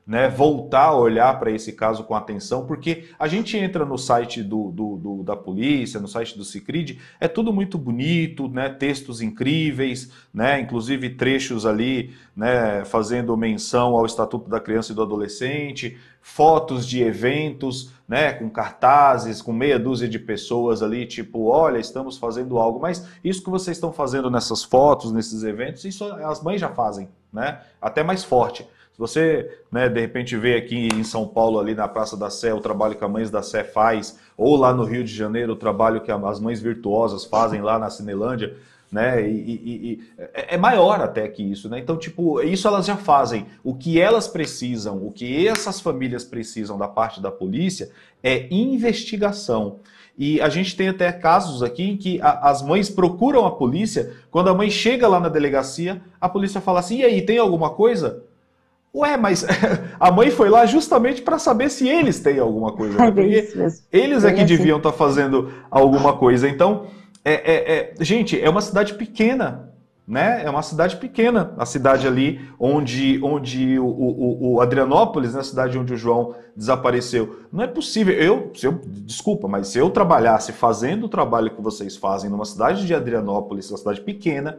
né, voltar a olhar para esse caso com atenção, porque a gente entra no site do, do, do, da polícia, no site do Sicredi, é tudo muito bonito, né, textos incríveis, né, inclusive trechos ali, né, fazendo menção ao Estatuto da Criança e do Adolescente, fotos de eventos, né, com cartazes, com meia dúzia de pessoas ali, tipo, olha, estamos fazendo algo, mas isso que vocês estão fazendo nessas fotos, nesses eventos, isso as mães já fazem, né, até mais forte. Se você, né, de repente vê aqui em São Paulo, ali na Praça da Sé, o trabalho que a Mães da Sé faz, ou lá no Rio de Janeiro, o trabalho que as Mães Virtuosas fazem lá na Cinelândia, né, e, e, e é maior até que isso, né? Então, tipo, isso elas já fazem. O que elas precisam, o que essas famílias precisam da parte da polícia é investigação. E a gente tem até casos aqui em que a, as mães procuram a polícia, quando a mãe chega lá na delegacia, a polícia fala assim, e aí, tem alguma coisa? Ué, mas a mãe foi lá justamente para saber se eles têm alguma coisa. Né? Porque eles é que deviam estar fazendo alguma coisa. Então, é, é, é, gente, é uma cidade pequena, né? É uma cidade pequena, a cidade ali onde, onde o, o, o Adrianópolis, né? A cidade onde o João desapareceu. Não é possível. Eu, se eu, desculpa, mas se eu trabalhasse fazendo o trabalho que vocês fazem numa cidade de Adrianópolis, uma cidade pequena,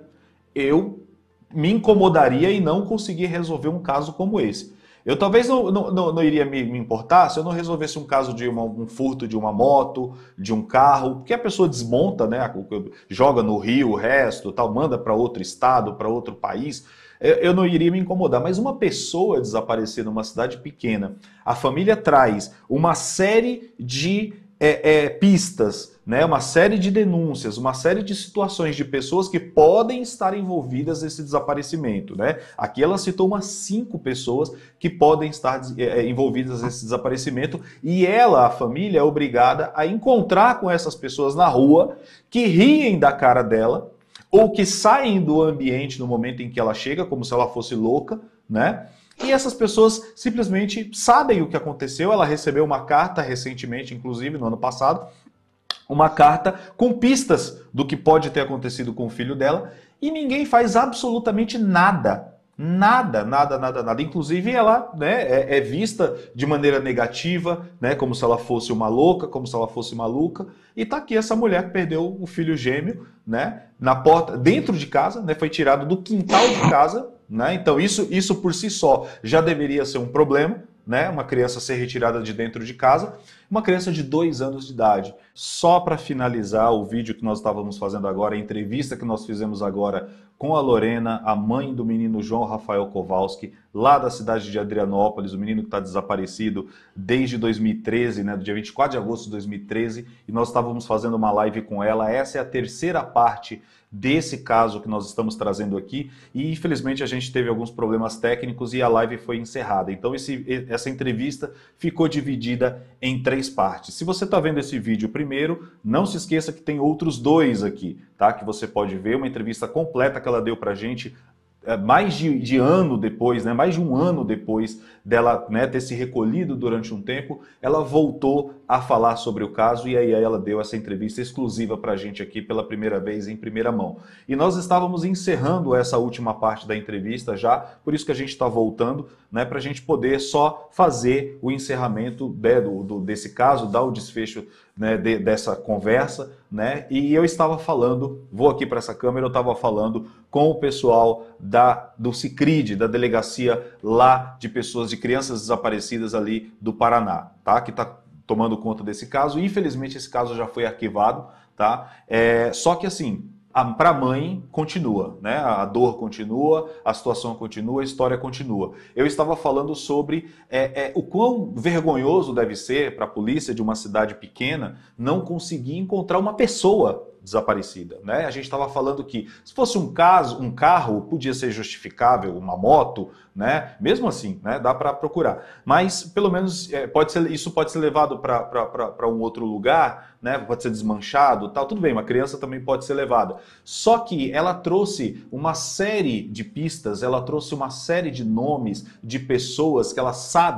eu me incomodaria e não conseguir resolver um caso como esse. Eu talvez não, não, não, não iria me, me importar se eu não resolvesse um caso de uma, um furto de uma moto, de um carro, porque a pessoa desmonta, né, joga no rio o resto, tal, manda para outro estado, para outro país. Eu, eu não iria me incomodar. Mas uma pessoa desaparecer numa cidade pequena, a família traz uma série de é, é, pistas, né, uma série de denúncias, uma série de situações de pessoas que podem estar envolvidas nesse desaparecimento. Né? Aqui ela citou umas cinco pessoas que podem estar é, envolvidas nesse desaparecimento e ela, a família, é obrigada a encontrar com essas pessoas na rua que riem da cara dela ou que saem do ambiente no momento em que ela chega, como se ela fosse louca, né? E essas pessoas simplesmente sabem o que aconteceu. Ela recebeu uma carta recentemente, inclusive no ano passado, uma carta com pistas do que pode ter acontecido com o filho dela e ninguém faz absolutamente nada. Nada, nada, nada, nada. Inclusive ela, né, é, é vista de maneira negativa, né, como se ela fosse uma louca, como se ela fosse maluca. E tá aqui essa mulher que perdeu o filho gêmeo, né, na porta, dentro de casa, né, foi tirado do quintal de casa, né. Então isso, isso por si só já deveria ser um problema. Né, uma criança ser retirada de dentro de casa, uma criança de dois anos de idade. Só para finalizar o vídeo que nós estávamos fazendo agora, a entrevista que nós fizemos agora com a Lorena, a mãe do menino João Rafael Kowalski, lá da cidade de Adrianópolis, o menino que está desaparecido desde dois mil e treze, né, do dia vinte e quatro de agosto de dois mil e treze, e nós estávamos fazendo uma live com ela. Essa é a terceira parte desse caso que nós estamos trazendo aqui, e infelizmente a gente teve alguns problemas técnicos e a live foi encerrada. Então esse, essa entrevista ficou dividida em três partes. Se você está vendo esse vídeo primeiro, não se esqueça que tem outros dois aqui, tá? Que você pode ver, uma entrevista completa que ela deu pra gente mais de, de ano depois, né, mais de um ano depois dela, né, ter se recolhido durante um tempo, ela voltou a falar sobre o caso e aí ela deu essa entrevista exclusiva para a gente aqui pela primeira vez em primeira mão. E nós estávamos encerrando essa última parte da entrevista já, por isso que a gente está voltando, né, para a gente poder só fazer o encerramento, né, do, do, desse caso, dar o desfecho, né, de, dessa conversa, né, e eu estava falando, vou aqui para essa câmera, eu estava falando com o pessoal da, do Sicredi, da delegacia lá de pessoas, de crianças desaparecidas ali do Paraná, tá, que está tomando conta desse caso. Infelizmente esse caso já foi arquivado, tá, é, só que assim, para a mãe continua, né? A dor continua, a situação continua, a história continua. Eu estava falando sobre é, é, o quão vergonhoso deve ser para a polícia de uma cidade pequena não conseguir encontrar uma pessoa desaparecida, né? A gente estava falando que se fosse um caso, um carro, podia ser justificável, uma moto, né? Mesmo assim, né? Dá para procurar. Mas pelo menos é, pode ser, isso pode ser levado para um outro lugar, né? Pode ser desmanchado, tal. Tudo bem, uma criança também pode ser levada. Só que ela trouxe uma série de pistas, ela trouxe uma série de nomes de pessoas que ela sabe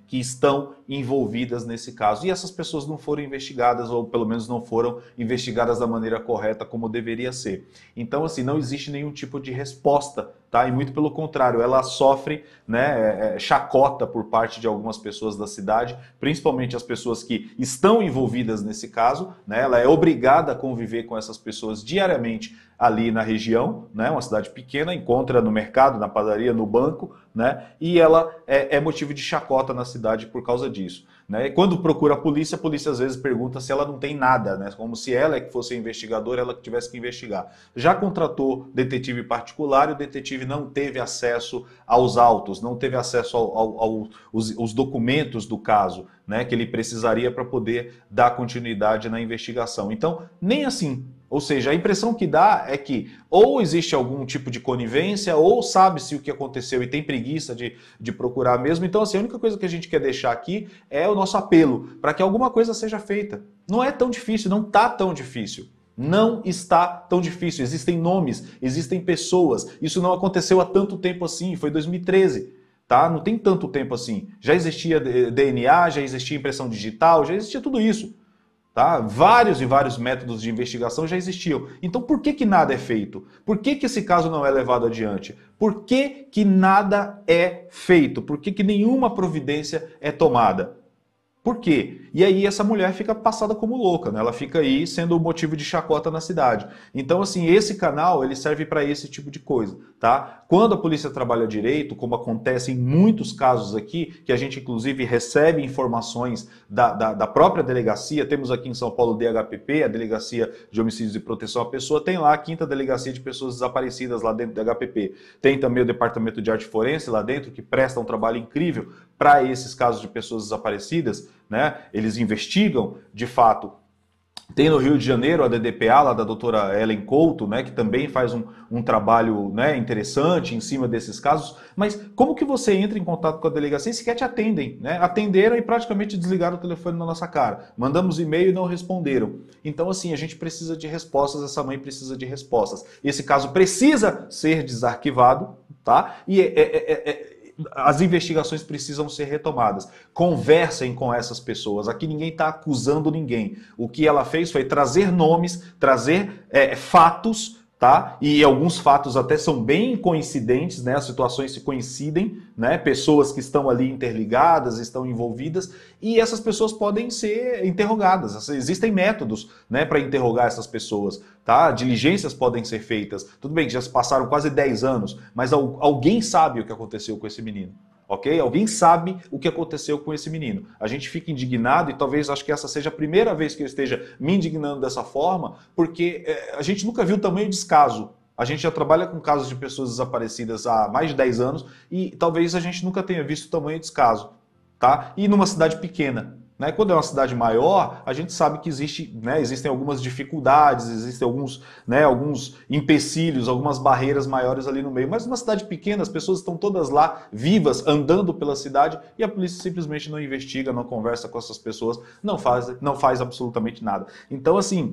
que estão envolvidas nesse caso. E essas pessoas não foram investigadas, ou pelo menos não foram investigadas da maneira correta como deveria ser. Então, assim, não existe nenhum tipo de resposta, tá? E muito pelo contrário, ela sofre, né, é, chacota por parte de algumas pessoas da cidade, principalmente as pessoas que estão envolvidas nesse caso, né? Ela é obrigada a conviver com essas pessoas diariamente ali na região, né? Uma cidade pequena, encontra no mercado, na padaria, no banco, né? E ela é, é motivo de chacota na cidade por causa disso, né? E quando procura a polícia, a polícia às vezes pergunta se ela não tem nada, né? Como se ela é que fosse a investigadora, ela que tivesse que investigar. Já contratou detetive particular e o detetive não teve acesso aos autos, não teve acesso ao, ao, ao, aos, aos documentos do caso, né? Que ele precisaria para poder dar continuidade na investigação. Então, nem assim. Ou seja, a impressão que dá é que ou existe algum tipo de conivência, ou sabe-se o que aconteceu e tem preguiça de, de procurar mesmo. Então, assim, a única coisa que a gente quer deixar aqui é o nosso apelo para que alguma coisa seja feita. Não é tão difícil, não está tão difícil. Não está tão difícil. Existem nomes, existem pessoas. Isso não aconteceu há tanto tempo assim, foi dois mil e treze. Tá? Não tem tanto tempo assim. Já existia D N A, já existia impressão digital, já existia tudo isso. Tá? Vários e vários métodos de investigação já existiam. Então por que que nada é feito? Por que que esse caso não é levado adiante? Por que que nada é feito? Por que que nenhuma providência é tomada? Por quê? E aí essa mulher fica passada como louca, né? Ela fica aí sendo o motivo de chacota na cidade. Então, assim, esse canal, ele serve para esse tipo de coisa, tá? Quando a polícia trabalha direito, como acontece em muitos casos aqui, que a gente inclusive recebe informações da, da, da própria delegacia, temos aqui em São Paulo o D H P P, a Delegacia de Homicídios e Proteção à Pessoa, tem lá a quinta Delegacia de Pessoas Desaparecidas lá dentro do D H P P. Tem também o Departamento de Arte Forense lá dentro, que presta um trabalho incrível para esses casos de pessoas desaparecidas, né? Eles investigam, de fato. Tem no Rio de Janeiro a D D P A, lá da doutora Ellen Couto, né, que também faz um, um trabalho, né, interessante em cima desses casos. Mas como que você entra em contato com a delegacia e sequer te atendem? Né? Atenderam e praticamente desligaram o telefone na nossa cara. Mandamos e-mail e não responderam. Então, assim, a gente precisa de respostas, essa mãe precisa de respostas. Esse caso precisa ser desarquivado, tá? E é, é, é, é as investigações precisam ser retomadas. Conversem com essas pessoas. Aqui ninguém está acusando ninguém. O que ela fez foi trazer nomes, trazer é, fatos, tá? E alguns fatos até são bem coincidentes, né? As situações se coincidem, né? Pessoas que estão ali interligadas, estão envolvidas, e essas pessoas podem ser interrogadas. Existem métodos, né, para interrogar essas pessoas, tá? Diligências podem ser feitas. Tudo bem que já se passaram quase dez anos, mas alguém sabe o que aconteceu com esse menino. Ok? Alguém sabe o que aconteceu com esse menino. A gente fica indignado e talvez acho que essa seja a primeira vez que eu esteja me indignando dessa forma, porque é, a gente nunca viu o tamanho descaso. A gente já trabalha com casos de pessoas desaparecidas há mais de dez anos e talvez a gente nunca tenha visto o tamanho descaso. Tá? E numa cidade pequena. Né? Quando é uma cidade maior, a gente sabe que existe, né, existem algumas dificuldades, existem alguns, né, alguns empecilhos, algumas barreiras maiores ali no meio. Mas numa cidade pequena, as pessoas estão todas lá, vivas, andando pela cidade, e a polícia simplesmente não investiga, não conversa com essas pessoas, não faz, não faz absolutamente nada. Então, assim,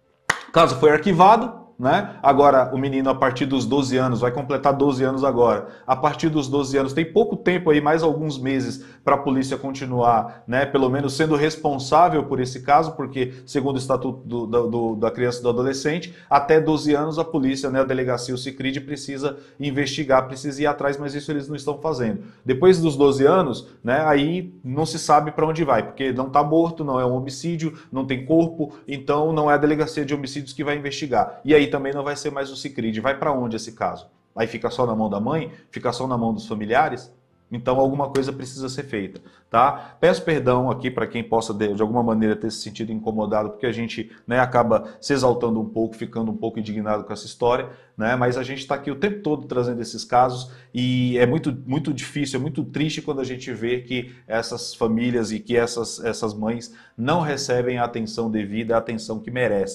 o caso foi arquivado. Né? Agora, o menino, a partir dos doze anos, vai completar doze anos agora. A partir dos doze anos, tem pouco tempo aí, mais alguns meses, para a polícia continuar, né, pelo menos sendo responsável por esse caso, porque, segundo o Estatuto do, do, da Criança e do Adolescente, até doze anos a polícia, né, a delegacia, o CICRID, precisa investigar, precisa ir atrás, mas isso eles não estão fazendo. Depois dos doze anos, né, aí não se sabe para onde vai, porque não está morto, não é um homicídio, não tem corpo, então não é a delegacia de homicídios que vai investigar. E aí também não vai ser mais o CICRID. Vai para onde esse caso? Aí fica só na mão da mãe? Fica só na mão dos familiares? Então alguma coisa precisa ser feita, tá? Peço perdão aqui para quem possa de, de alguma maneira ter se sentido incomodado, porque a gente, né, acaba se exaltando um pouco, ficando um pouco indignado com essa história, né? Mas a gente está aqui o tempo todo trazendo esses casos e é muito, muito difícil, é muito triste quando a gente vê que essas famílias e que essas, essas mães não recebem a atenção devida, a atenção que merecem.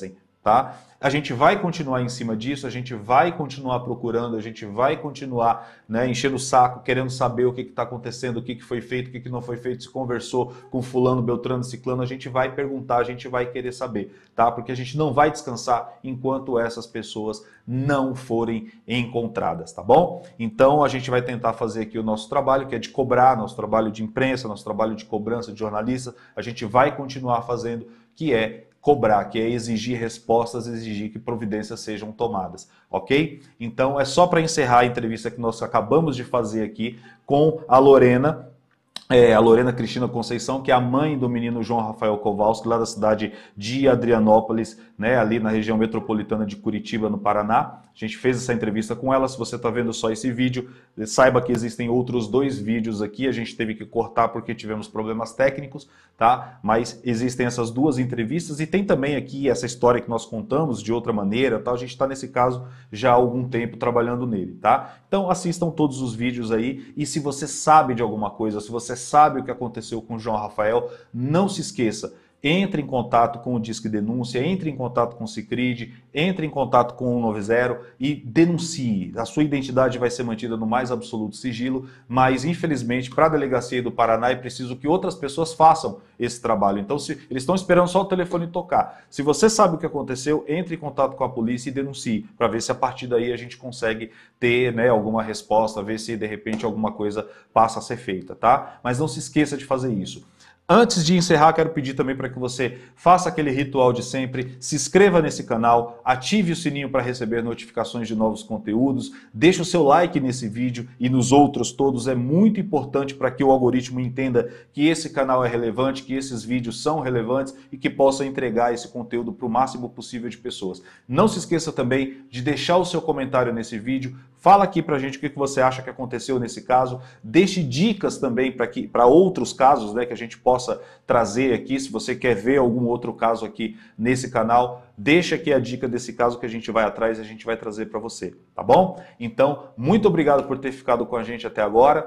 tá? A gente vai continuar em cima disso, a gente vai continuar procurando, a gente vai continuar, né, enchendo o saco, querendo saber o que está acontecendo, o que, que foi feito, o que, que não foi feito, se conversou com fulano, beltrano, ciclano, a gente vai perguntar, a gente vai querer saber, tá? Porque a gente não vai descansar enquanto essas pessoas não forem encontradas, tá bom? Então a gente vai tentar fazer aqui o nosso trabalho, que é de cobrar, nosso trabalho de imprensa, nosso trabalho de cobrança de jornalista, a gente vai continuar fazendo, que é cobrar, que é exigir respostas, exigir que providências sejam tomadas, ok? Então é só para encerrar a entrevista que nós acabamos de fazer aqui com a Lorena, É, a Lorena Cristina Conceição, que é a mãe do menino João Rafael Kowalski, lá da cidade de Adrianópolis, né, ali na região metropolitana de Curitiba, no Paraná. A gente fez essa entrevista com ela. Se você está vendo só esse vídeo, saiba que existem outros dois vídeos aqui. A gente teve que cortar porque tivemos problemas técnicos, tá? Mas existem essas duas entrevistas e tem também aqui essa história que nós contamos de outra maneira, tá? A gente está nesse caso já há algum tempo trabalhando nele, tá? Então assistam todos os vídeos aí e se você sabe de alguma coisa, se você sabe o que aconteceu com o João Rafael, não se esqueça, entre em contato com o Disque Denúncia, entre em contato com o Sicredi, entre em contato com o cento e noventa e denuncie. A sua identidade vai ser mantida no mais absoluto sigilo, mas infelizmente para a Delegacia do Paraná é preciso que outras pessoas façam esse trabalho. Então se, eles estão esperando só o telefone tocar. Se você sabe o que aconteceu, entre em contato com a polícia e denuncie, para ver se a partir daí a gente consegue ter, né, alguma resposta, ver se de repente alguma coisa passa a ser feita, tá? Mas não se esqueça de fazer isso. Antes de encerrar, quero pedir também para que você faça aquele ritual de sempre, se inscreva nesse canal, ative o sininho para receber notificações de novos conteúdos, deixe o seu like nesse vídeo e nos outros todos, é muito importante para que o algoritmo entenda que esse canal é relevante, que esses vídeos são relevantes e que possa entregar esse conteúdo para o máximo possível de pessoas. Não se esqueça também de deixar o seu comentário nesse vídeo, fala aqui pra gente o que você acha que aconteceu nesse caso, deixe dicas também para que para outros casos, né, que a gente possa trazer aqui. Se você quer ver algum outro caso aqui nesse canal, deixa aqui a dica desse caso que a gente vai atrás e a gente vai trazer para você, tá bom? Então, muito obrigado por ter ficado com a gente até agora.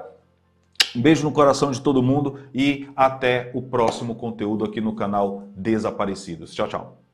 Um beijo no coração de todo mundo e até o próximo conteúdo aqui no canal Desaparecidos. Tchau, tchau.